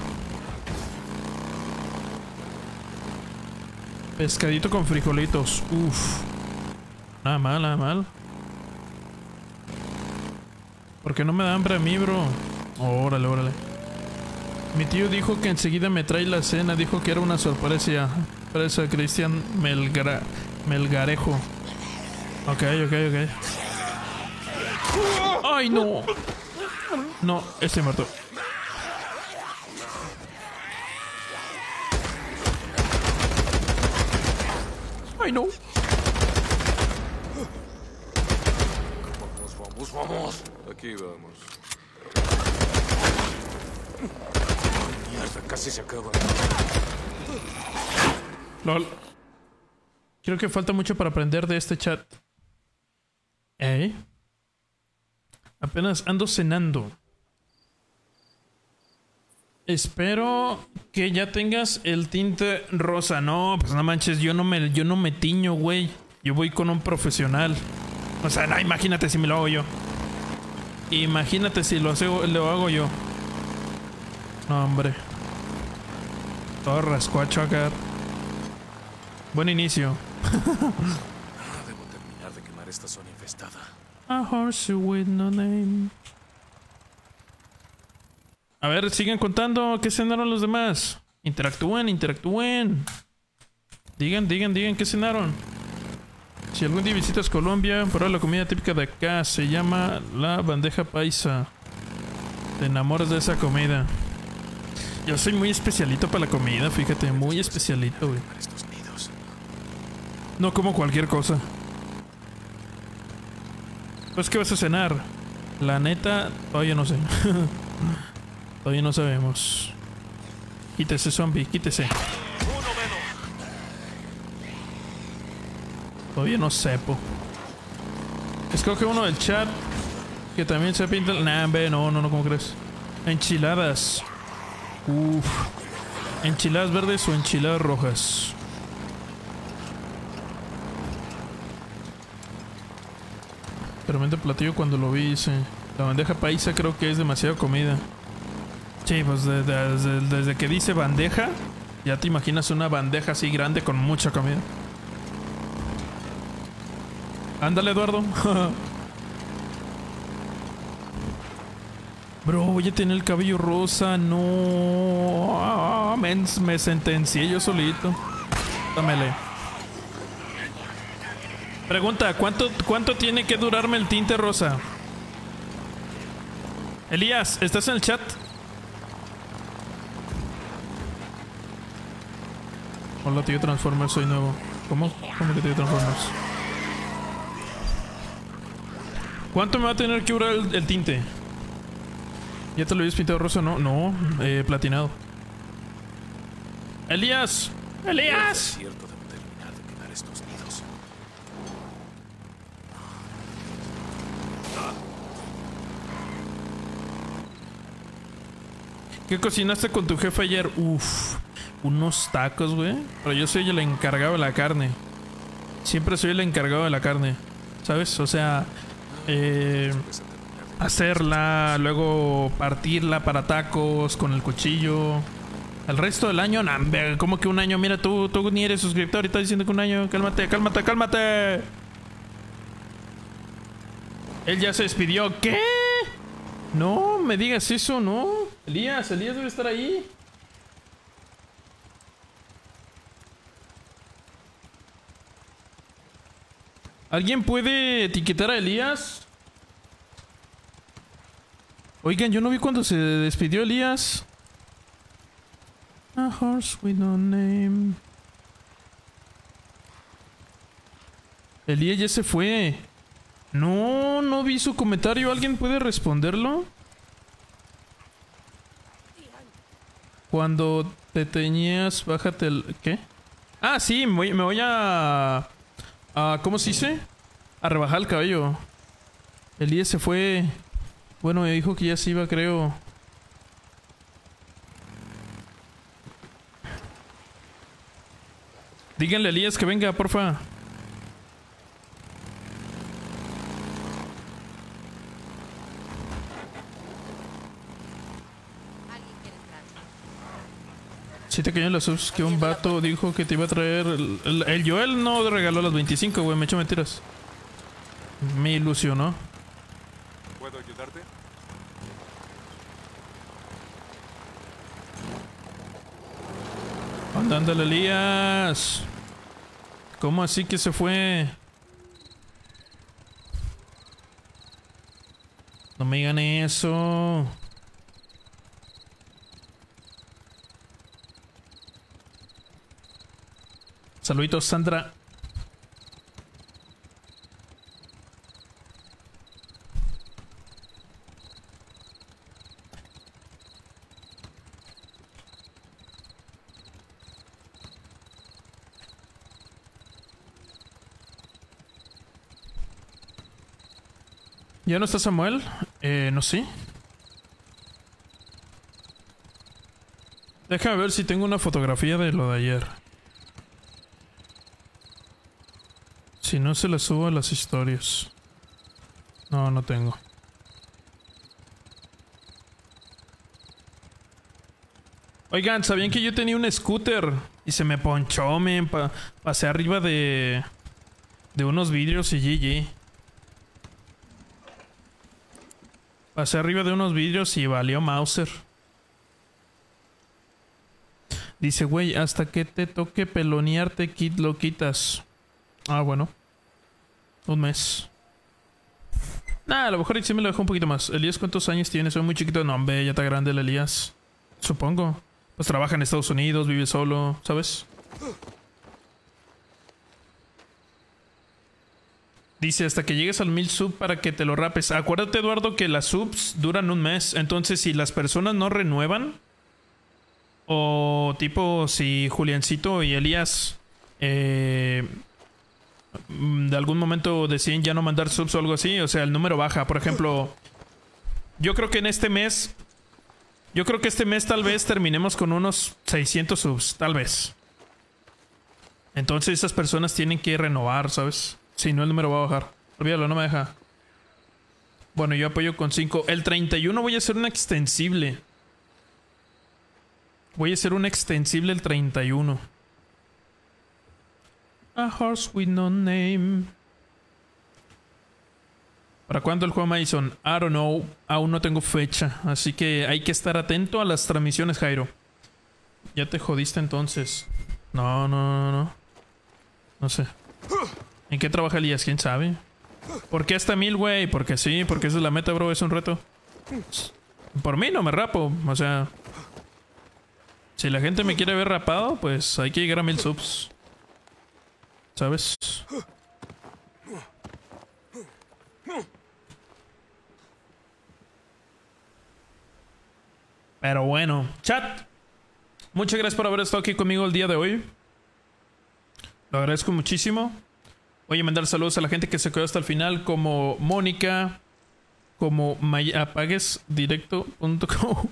Pescadito con frijolitos. Uff. Nada mal, nada mal. ¿Por qué no me da hambre a mí, bro? Órale, órale. Mi tío dijo que enseguida me trae la cena. Dijo que era una sorpresa. Sorpresa, Cristian Melgarejo. Ok, ok, ok. ¡Ay, no! No, estoy muerto. ¡Ay, no! Vamos, vamos, vamos. Aquí vamos. Mierda, casi se acaba. LOL. Creo que falta mucho para aprender de este chat. Apenas ando cenando. Espero que ya tengas el tinte rosa. No, pues no manches, yo no me tiño, güey. Yo voy con un profesional. O sea, no, imagínate si me lo hago yo. Imagínate si lo hago yo. No, hombre. Todo rascuacho acá. Buen inicio. Debo terminar de quemar esta zona infestada. A horse with no name. A ver, sigan contando. ¿Qué cenaron los demás? Interactúen, interactúen. Digan qué cenaron. Si algún día visitas Colombia, prueba la comida típica de acá. Se llama la bandeja paisa. Te enamoras de esa comida. Yo soy muy especialito para la comida, fíjate, muy especialito, güey. No como cualquier cosa. Pues, ¿qué vas a cenar? La neta, todavía no sé. Todavía no sabemos. Quítese, zombie, quítese. Todavía no sepo. Escoge uno del chat que también se pinta. Nah, ve, no, ¿cómo crees? Enchiladas. Uff. ¿Enchiladas verdes o enchiladas rojas? Tremendo platillo cuando lo vi, dice. La bandeja paisa creo que es demasiada comida. Sí, pues desde que dice bandeja, ya te imaginas una bandeja así grande con mucha comida. Ándale, Eduardo. Bro, voy a tener el cabello rosa. No. Me sentencié yo solito. Dámele. Pregunta, ¿cuánto tiene que durarme el tinte rosa? Elías, ¿estás en el chat? Hola, tío Transformers, soy nuevo. ¿Cómo que tío Transformers? ¿Cuánto me va a tener que durar el tinte? ¿Ya te lo habías pintado rosa? No, platinado. ¡Elías! ¡Elías! ¿Qué cocinaste con tu jefe ayer? Uff, unos tacos, güey. Pero yo soy el encargado de la carne. Siempre soy el encargado de la carne, ¿sabes? O sea, hacerla, luego partirla para tacos con el cuchillo. El resto del año, nah, ¿cómo que un año? Mira, tú ni eres suscriptor y estás diciendo que un año. Cálmate. Él ya se despidió. ¿Qué? No me digas eso, no. Elías debe estar ahí. ¿Alguien puede etiquetar a Elías? Oigan, yo no vi cuando se despidió Elías. A horse with no name. Elías ya se fue. No vi su comentario. ¿Alguien puede responderlo? Cuando te teñías, bájate el... ¿Qué? Ah, sí, me voy a... ¿Cómo se dice? A rebajar el cabello. Elías se fue. Bueno, me dijo que ya se iba, creo. Díganle a Elías que venga, porfa. Si te cayó en las subs que un vato dijo que te iba a traer... El Joel no regaló las 25, güey. Me echó mentiras. Me ilusionó. ¿Puedo ayudarte? Ándale, Elías. ¿Cómo así que se fue? No me digan eso. Saluditos, Sandra. ¿Ya no está Samuel? No sé. Déjame ver si tengo una fotografía de lo de ayer. Si no, se la subo a las historias. No tengo. Oigan, ¿sabían que yo tenía un scooter? Y se me ponchó, pasé arriba de unos vidrios y GG. Pasé arriba de unos vidrios y valió Mauser. Dice, güey, hasta que te toque pelonearte, lo quitas. Ah, bueno. Un mes. Nah, a lo mejor sí me lo dejó un poquito más. Elías, ¿cuántos años tiene? Soy muy chiquito. No, hombre, ya está grande el Elías. Supongo. Pues trabaja en Estados Unidos, vive solo, ¿sabes? Dice, hasta que llegues al 1000 sub para que te lo rapes. Acuérdate, Eduardo, que las subs duran un mes. Entonces, si las personas no renuevan, o tipo, si Juliancito y Elías de algún momento deciden ya no mandar subs o algo así, o sea, el número baja. Por ejemplo, yo creo que en este mes... Yo creo que este mes tal vez terminemos con unos 600 subs, tal vez. Entonces esas personas tienen que renovar, ¿sabes? Si no, el número va a bajar. Olvídalo, no me deja. Bueno, yo apoyo con 5. El 31 voy a hacer una extensible. Voy a hacer una extensible el 31. A horse with no name. ¿Para cuándo el juego Madison? I don't know. Aún no tengo fecha. Así que hay que estar atento a las transmisiones, Jairo. Ya te jodiste entonces. No. No sé. ¿En qué trabaja Elías? ¿Quién sabe? ¿Por qué hasta 1000, güey? Porque sí, porque esa es la meta, bro. Es un reto. Por mí no me rapo. O sea... Si la gente me quiere ver rapado, pues hay que llegar a 1000 subs. ¿Sabes? Pero bueno, chat. Muchas gracias por haber estado aquí conmigo el día de hoy. Lo agradezco muchísimo. Voy a mandar saludos a la gente que se quedó hasta el final, como Mónica, como apaguesdirecto.com.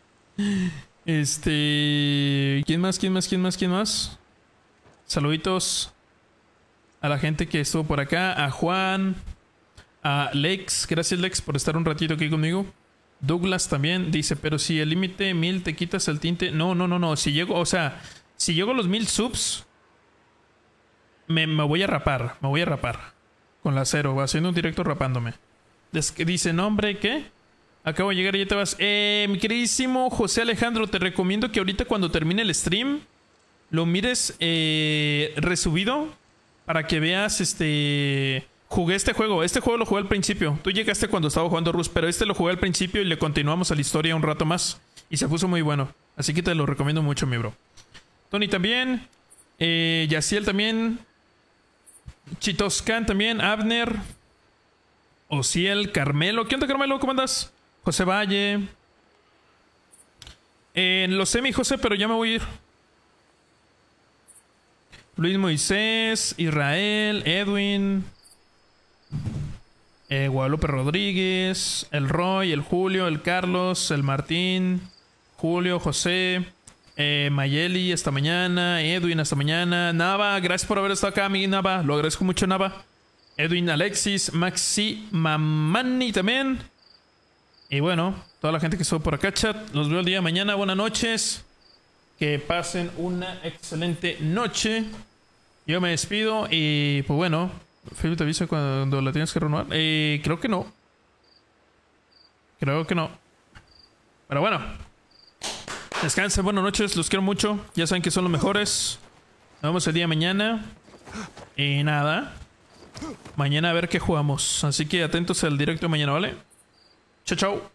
¿Quién más? Saluditos a la gente que estuvo por acá, a Juan, a Lex. Gracias, Lex, por estar un ratito aquí conmigo. Douglas también dice, pero si el límite 1000 te quitas el tinte. No. Si llego, o sea, si llego a los 1000 subs, me voy a rapar. Me voy a rapar. Con la 0, haciendo un directo rapándome. Dice, no, hombre, ¿qué? Acabo de llegar y ya te vas. Mi queridísimo José Alejandro, te recomiendo que ahorita cuando termine el stream lo mires resubido para que veas Jugué este juego lo jugué al principio. Tú llegaste cuando estaba jugando Rus, pero lo jugué al principio y le continuamos a la historia un rato más. Y se puso muy bueno. Así que te lo recomiendo mucho, mi bro. Tony también. Yaciel también. Chitoscan también. Abner. Ociel. Carmelo. ¿Qué onda, Carmelo? ¿Cómo andas? José Valle. Lo sé, mi José, pero ya me voy a ir. Luis Moisés. Israel. Edwin. Guadalupe Rodríguez, el Roy, el Julio, el Carlos, el Martín, Julio, José, Mayeli hasta mañana, Edwin hasta mañana, Nava, gracias por haber estado acá, mi Nava, lo agradezco mucho, Nava, Edwin, Alexis, Maxi, Mamani también, y bueno, toda la gente que estuvo por acá, chat, los veo el día de mañana, buenas noches, que pasen una excelente noche, yo me despido y pues bueno, Facebook te avisa cuando la tienes que renovar. Creo que no. Pero bueno. Descansen, buenas noches, los quiero mucho. Ya saben que son los mejores. Nos vemos el día de mañana. Y nada. Mañana a ver qué jugamos. Así que atentos al directo de mañana, ¿vale? Chao, chao.